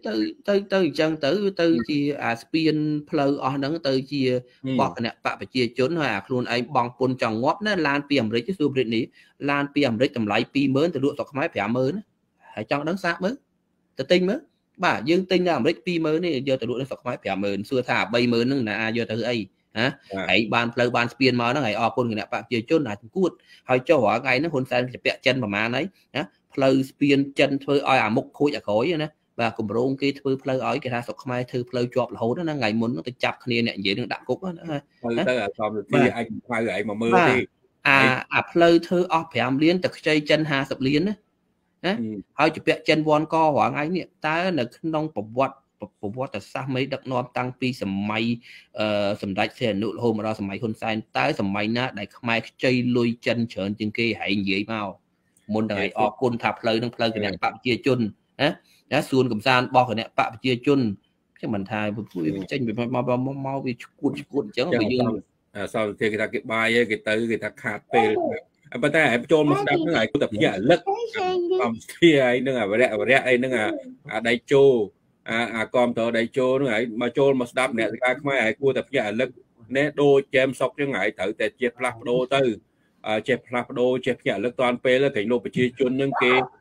tới chân tới chi spiên pleu ở nắng tới chi bọc nè bạ chia chốn thôi luôn ai bong pôn tròn ngóp nó lan piềm đấy chứ xưa brit ní lan piềm đấy tầm lấy pi mớn từ lụa tọt máy phèo mớn hãy cho đấng xác mới từ tinh mới bà dương tinh là brit pi mớn này giờ từ lụa tọt máy phèo mớn xưa thả bay mớn nưng là giờ từ ấy hả hãy ban pleu ban spiên mà nó ngày ở pôn nè bạ chia chốn là cút hỏi cho họ ngày nó hôn san bẹ chân mà đấy hả pleu spiên chân thôi ai mục khối khối nè và cùng rong cái thư pleu ở cái ra sọc mai thư pleu chọp là hố đó ngày muốn nó tự chặt kia nè dễ đừng đặt cúc đó tới là xong thì anh khoai gậy mà mưa đi pleu thư ở phèm liên từ chơi chân 50 liên á hỏi chụp bẹ chân von co hỏa ngay nè ta là nông bộc vót từ xa mấy đất non tăng pi sầm mây sầm đại xe nụ hôm mà sầm mây hôn sai tới sầm mây na đại mai chơi lui chân trơn chừng kia hãy dễ mau muốn đời ở côn tháp pleu nông pleu cái này bạn chia chun á đã xuân cầm san bo cái này bạ chia chun chứ mình thay tranh bị mau bị cuộn chẳng bị dương sau thì người ta cái bài cái tới người ta khát về bắt tay em trôn một đám này cũng tập nhẹ lất thì ấy nữa à và rẽ ấy nữa à đại châu con thợ đại châu nữa ấy mà trôn một đám này cái máy ấy cũng tập nhẹ lất nè đôi chém sọc cho ngài thử để chép lắp đô tư chép lắp đô chép nhẹ lất toàn pe là cái nô bị chia chun những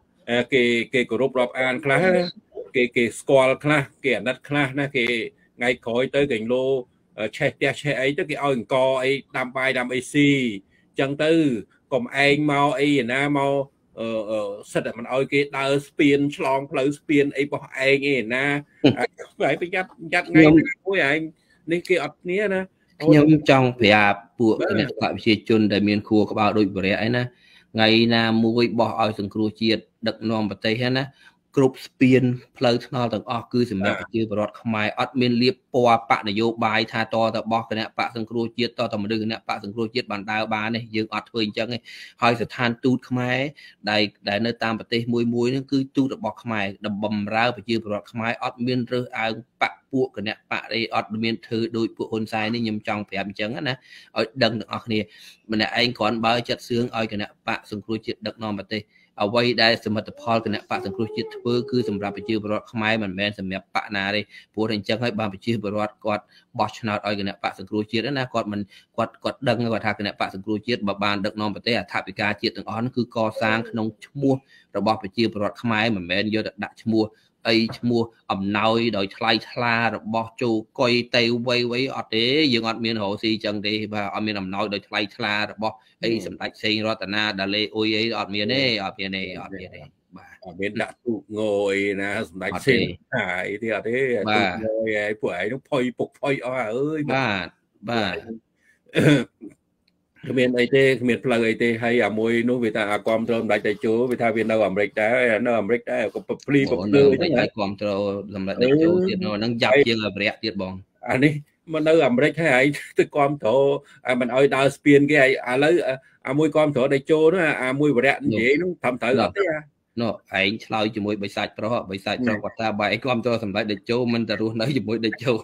cái group of an class cái squad class cái đất class nè cái ngày khỏi tới cái lô che ấy tới cái oi co ấy đam bay đam ac chân tư còn anh mau ấy na mau sật mình oi cái đào spin long pleu spin ấy bỏ anh ấy na phải dắt ngay cuối anh ní cái ấp nia nè nhưng trong phải buộc cái này gọi chia chun để miền khu có bao đôi bể ấy nè ngày na mùi bỏ oi sừng cua chiết đặc non bát tây hết group spin pleu nó từng cứ sầm mẹ chưa bật mai admin liệp po bạn này vô bài tha to tập bọc cái này bạn sừng cua chiết to tầm đường này bạn sừng cua chiết bàn đào bàn này dương ọt thôi chẳng ấy hơi sẽ than tút mai đại nơi tam bát tây mùi nó cứ tút tập bọc mai đầm bầm rau phải chưa bật mai admin rơ ai bạn buộc cái này bạn đây admin thư đôi buộc hôn sai nên nhầm trong phải chẳng á nè ở đằng được này mình là anh còn bao chặt xương oi cái này bạn sừng cua chiết đặc non bát tâyเอาไว้ได้สมรรถภาพกันเนี่ยปะสังครุจิตเพื่อคือสำหรับไปชื่อบริวารขมายมันแมนสำหรับปะนาเลยผู้เรียนจังให้บางไปชื่อบริวารกอดบอชนาดอ้อยกันเนี่ยปะสังครุจิตนะกอดมันกอดดังกอดทากันเนี่ยปะสังครุจิตบานดักนองประเทศทัพพิกาจิตต่างอ้อนคือก่อสร้างขนมชั่วระบอบไปชื่อบริวารขมายมันแมนเยอะดักชั่วไอ้ชั่วอ่ำน้อยโดยทลายทลาระบอบจูก้อยเตยไว้อดเด้ยังอดเมียนโหซีจังเด้ว่าอดเมียนอ่ำน้อยโดยทลายทลาระบอบไอ้สำนักเซงรัตนาดาเลโอ้ยอดเมียนเน่อดเมียนเน่อดเมียนเน่ bên đã tụ ngồi nè đánh xin hải thì ở thế tụ ngồi ấy của ấy nó phơi bục phơi ơi ba cái miền ấy thế miền plug ấy thế hay môi nó về ta com trôm đại tay chúa về ta viên đâu làm rịch đá nó làm rịch đá có pli bọc tư đấy là com trôm làm đại chúa thì nó đang dập riêng là rẹt tiệt bong anh đi mà đâu làm rịch hay ấy từ com thổ mình ơi đào spin cái ấy lấy môi com thổ đại chúa nó môi rẹt vậy nó thầm thở lắm đấy nó anh lao cho môi bay sạch pro của ta bài com cho làm đại chúa mình ta luôn nói cho môi đại chúa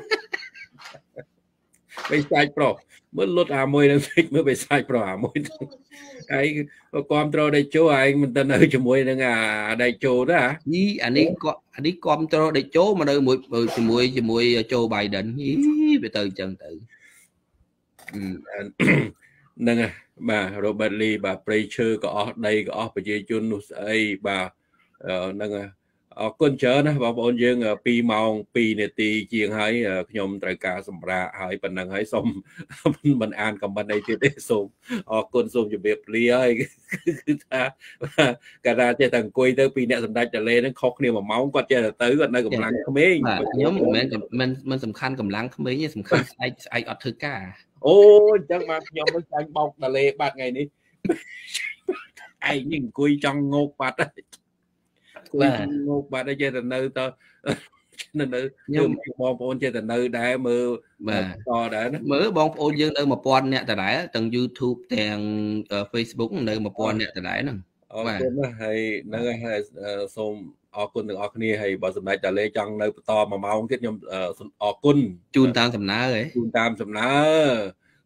bay sạch pro mới lót môi đang thích mới bay sạch pro môi cái com trâu đây chỗ anh mình tên ơi cho môi đang đây chỗ đó hả ý anh ấy com trâu đây chỗ mà nơi môi châu bài định ý về từ chân tự nâng bà Robert Lee bà Preacher có đây có bà dây chun ấy bà nâng con chớ nó bà bọn dương pi mong pi nè ti chiên hay nhom trời cả sầm ra hay phần nâng hay xong mình ăn cầm bên đây thì xôm con xôm cho việc lia ấy cả ra chơi thằng quay tới pi nè sầm đây trở lên nó khóc niềm mà máu con chơi là tới gần đây cầm lăng không mấy nhóm mình sầm khăn cầm lăng không mấy nha sầm khăn ai ọt thứ cả ôi chắc mà nhóm nó tranh bọc là lê bát ngày đi ai nhìn cùi trong ngột bát đấy cùi ngột bát đấy chơi thành nơi to nên nơi nhưng bom ôn chơi thành nơi đã mơ mà to đã mới bom ôn dương nơi mà pon nè tại đã từng YouTube từng Facebook nơi mà pon nè tại đã nè hay nơi hay xômคุณถึงออกนี่ให้บอสมัยจะเลยจังในต่อมาเมาคิดยมออกคุณจูนตามสำนักเลยจูนตามสำนัก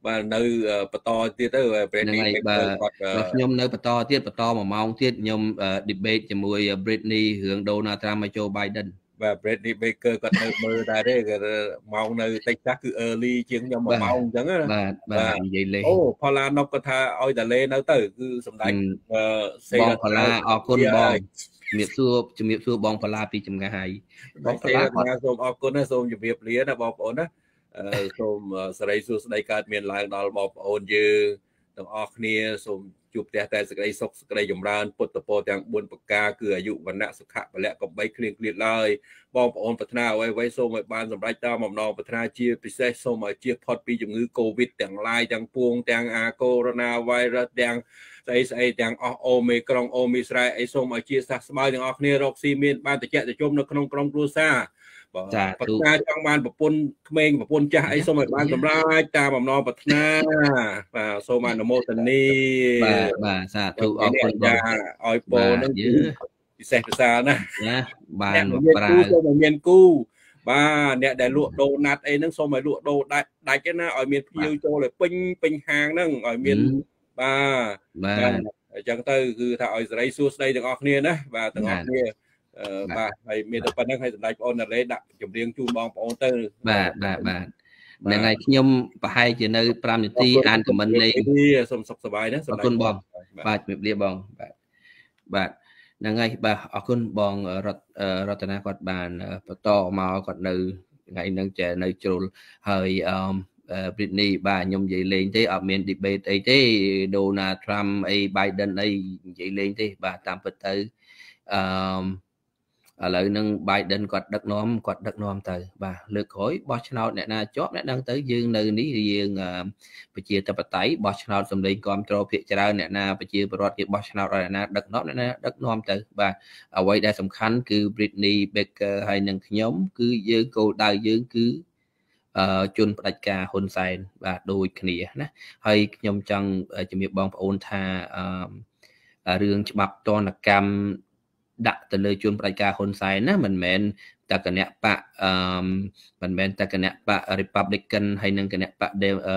បាទនៅបន្តទៀតទៅBritney Baker គាត់ខ្ញុំនៅបន្តទៀតបន្ត1ម៉ោងទៀតខ្ញុំ debate ជាមួយ Britney រឿង Donald Trump មកចូល Biden បាទ Britney Baker គាត់នៅមើលដែរទេគាត់ម៉ោងនៅ Texas គឺ early ជាងខ្ញុំ1ម៉ោងអញ្ចឹងណាបាទនិយាយលេងអូផល្លាណុកគាត់ថាឲ្យតែលេនៅទៅគឺសម្ដេចបងផល្លាអរគុណបងជំរាបសួរបងផល្លាពីចម្ងាយបងផល្លាគាត់សូមអរគុណណាសូមជម្រាបលាណាបងប្អូនណាសូមសេរីសួស្តីកើតមានឡើងដល់បងប្អូនយើងទាំងអស់គ្នាសូមជួបផ្ទះតែសេចក្តីសុខសេចក្តីចម្រើនពុទ្ធពរទាំង4ប្រការគឺអាយុវណ្ណៈសុខៈពលៈកំបីគ្លៀងគ្លាតឡើយបងប្អូនប្រាថ្នាអ្វីៗសូមឲ្យបានសម្រេចតាមបំណងប្រាថ្នាជាពិសេសសូមឲ្យជៀសផុតពីជំងឺ Covid ទាំងឡាយទាំងពួងទាំងកូវីដ virus ទាំងស្អីទាំងអស់អូមីក្រុងអូមីស្រែអីសូមឲ្យជាសះស្បើយទាំងអស់គ្នារកស៊ីមានបានតិចតិចនៅក្នុងក្រុមគ្រួសារបាទប្រាថ្នាចង់បានប្រពន្ធក្មេងប្រពន្ធចាស់អីសូមឲ្យបានសម្រេចតាមបំណងប្រាថ្នាបាទសូមអនុមោទនីបាទសាធុអរគុណបងឲ្យពរនឹងពិសេសពិសាណាបានប្រើសូមឲ្យមានគូបាទអ្នកដែលលក់ដូណាត់អីហ្នឹងសូមឲ្យលក់ដូដាច់ណាឲ្យមានភ្ញៀវចូលឲ្យពេញហាងហ្នឹងឲ្យមានបាទអញ្ចឹងទៅគឺថាឲ្យសេរីសួស្តីទាំងអស់គ្នាណាបាទទាំងអស់គ្នាបាទហើយមានតែប៉ុណ្្នឹងហើយសម្ដេចបងអូនណាលេដាក់ចម្រៀងជូនបងប្អូនទៅបាទហ្នឹងហើយខ្ញុំប្រហែលជានៅ5នាទីអានខមមិនលេងសូមសុខសប្បាយណាអរគុណបងបាទជំរាបលាបងបាទហ្នឹងហើយបាទអរគុណបងរតនាគាត់បានបន្តមកគាត់នៅថ្ងៃហ្នឹងចេះនៅជ្រុលហើយBritney បាទខ្ញុំនិយាយលេងទេអត់មាន debate អីទេ Donald Trump អី Biden អីនិយាយលេងទេបាទតាមពិតទៅឥឡូវហ្នឹង Biden គាត់ដឹកនាំទៅបាទលើកក្រោយបោះឆ្នោតអ្នកណាជាប់អ្នកដឹងទៅយើងនៅនេះយើងប្រជាធិបតេយ្យបោះឆ្នោតសម្លេងគ្រប់គ្រងភាគច្រើនអ្នកណាប្រជាពលរដ្ឋគេបោះឆ្នោតឲ្យអ្នកណាដឹកនាំអ្នកណាដឹកនាំទៅបាទអ្វីដែលសំខាន់គឺ Britney Baker ហើយនឹងខ្ញុំគឺយើងគោលដៅយើងគឺជនផ្ដាច់ការហ៊ុនសែនបាទដូចគ្នាណាហើយខ្ញុំចង់ជំរាបបងប្អូនថារឿងច្បាប់ទណ្ឌកម្មដាក់ទៅលើជនផ្ដាច់ការហ៊ុនសែនណាមិនមែនតែគណៈបកមិនមែនតែគណៈបក Republican ហើយនិងគណៈបក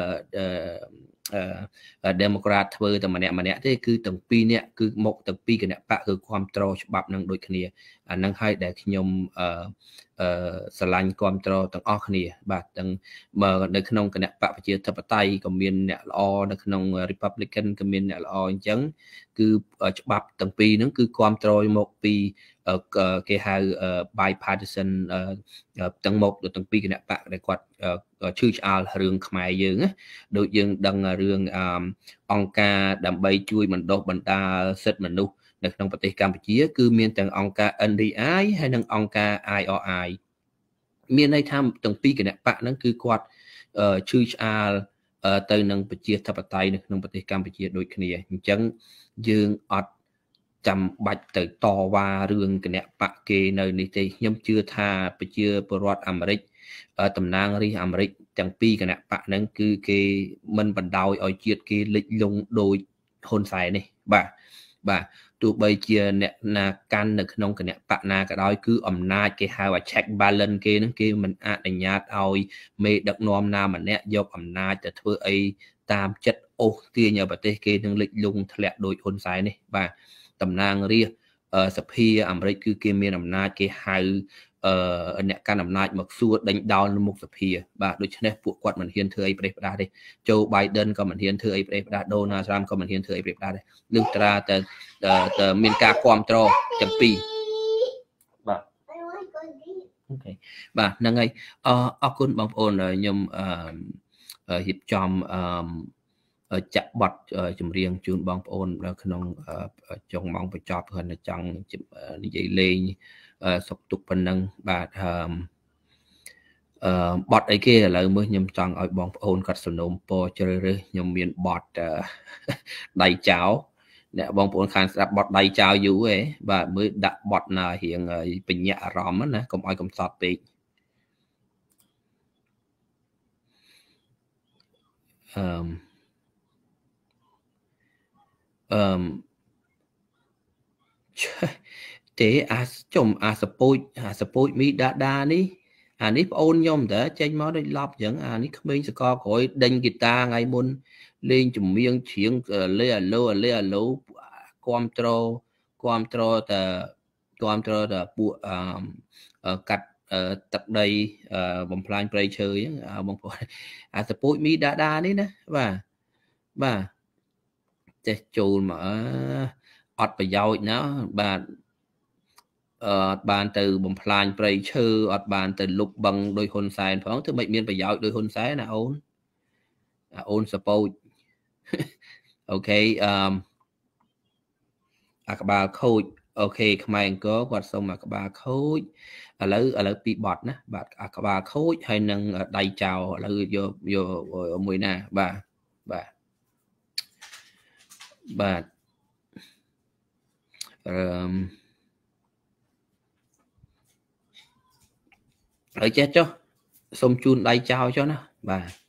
Democrat ធ្វើតែម្នាក់ទេគឺទាំងពីរនាក់គឺមកទាំងពីរគណៈបកគឺគ្រប់គ្រងច្បាប់នឹងដូចគ្នាអានឹងហើយដែលខ្ញុំស្រឡាញ់គ្រប់គ្រងទាំងអស់គ្នាបាទទាំងនៅក្នុងគណៈបកប្រជាធិបតេយ្យក៏មានអ្នកល្អនៅក្នុង Republican ក៏មានអ្នកល្អអញ្ចឹងគឺច្បាប់ទាំងពីរហ្នឹងគឺគ្រប់គ្រងមកពីគេហៅ bipartisan ទាំងមកទាំងពីរគណៈបកដែលគាត់ឈឺឆ្អាលរឿងខ្មែរយើងណាដូចយើងដឹងរឿងអង្គការដើម្បីជួយបណ្ដុះបណ្ដាលសិទ្ធិមនុស្សនៅក្នុងប្រទេសកម្ពុជាគឺមានទាំងអង្គការ NDI ហើយនិងអង្គការ IRI មានន័យថាទាំងពីរគណៈបកហ្នឹងគឺគាត់ឈឺឆ្អាលទៅនឹងប្រជាធិបតេយ្យនៅក្នុងប្រទេសកម្ពុជាដូចគ្នាអញ្ចឹងយើងអត់ចាំបាច់ទៅតវ៉ារឿងគណៈបកគេនៅនេះទេខ្ញុំជឿថាប្រជាពលរដ្ឋអាមេរិកតំណាងរាស្ត្រអាមេរិកទាំងពីរគណៈបកហ្នឹងគឺគេមិនបណ្ដោយឲ្យជាតិគេលិចលង់ដោយហ៊ុនសែននេះបាទទោះបីជាអ្នកណាកាន់នៅក្នុងគណៈបកណាក៏ដោយគឺអំណាចគេហៅថា check balance គេហ្នឹងគេមិនអនុញ្ញាតឲ្យមេដឹកនាំណាម្នាក់យកអំណាចទៅធ្វើអីតាមចិត្តអូសទាញឲ្យប្រទេសគេនឹងលិចលង់ធ្លាក់ដោយហ៊ុនសែននេះបាទតំណាងរាស្ត្រសភាអាមេរិកគឺគេមានអំណាចគេហៅអ្នកកាន់អំណាចមកសួរដេញដោលនៅមុខសភាបាទដូច្នេះពួកគាត់មិនហ៊ានធ្វើអីប្រេះផ្ដាស់ទេโจ Biden ក៏មិនហ៊ានធ្វើអីប្រេះផ្ដាស់ Donald Trump ក៏មិនហ៊ានធ្វើអីប្រេះផ្ដាស់ដែរលុះត្រាតែមានការគ្រប់គ្រងទាំងពីរបាទអូខេបាទហ្នឹងហើយអរគុណបងប្អូនខ្ញុំរៀបចំចាក់បទចម្រៀងជូនបងប្អូននៅក្នុងចុងម៉ោងបញ្ចប់គាត់ចង់និយាយលេងសុខទុក្ខប៉ុណ្ណឹងបាទបទអីគេឥឡូវមើលខ្ញុំចង់ឲ្យបងប្អូនគាត់សនុំពរជ្រើសរើសខ្ញុំមានបទដៃចោលអ្នកបងប្អូនខានស្ដាប់បទដៃចោលយូរឯងបាទមើលដាក់បទណារៀងបញ្ញាអារម្មណ៍ណាកុំឲ្យកំសត់ពេកទេអាចំអាសពូចមីដាដានេះនេះប្អូនខ្ញុំតើចេញមកដូចឡប់អញ្ចឹងនេះក្មេងសកលក្រោយដេញហ្គីតាថ្ងៃមុនលេងចម្រៀងច្រៀងលេអាឡូគ្រប់ត្រតែពួកកាត់ទឹកដីបំផ្លាញព្រៃឈើអញ្ចឹងបងប្អូនសពូចមីដានេះណាបាទចេះចូលមកអត់ប្រយោជន៍ណាបាទបានទៅបំផ្លាញព្រៃឈើអត់បានទៅលុបបឹងដោយហ៊ុនសែនផងធ្វើមិនមានប្រយោជន៍ដោយហ៊ុនសែនណាអូនសពូចអូខេអាក្បាលខូចអូខេខ្មែរអង្គរគាត់សុំអាក្បាលខូចឥឡូវពីបត់ណាបាទអាក្បាលខូចហើយនឹងដៃចោលឥឡូវយកមួយណាបាទហើយចេះចុះសុំជូនដៃចោលចុះណាបាទ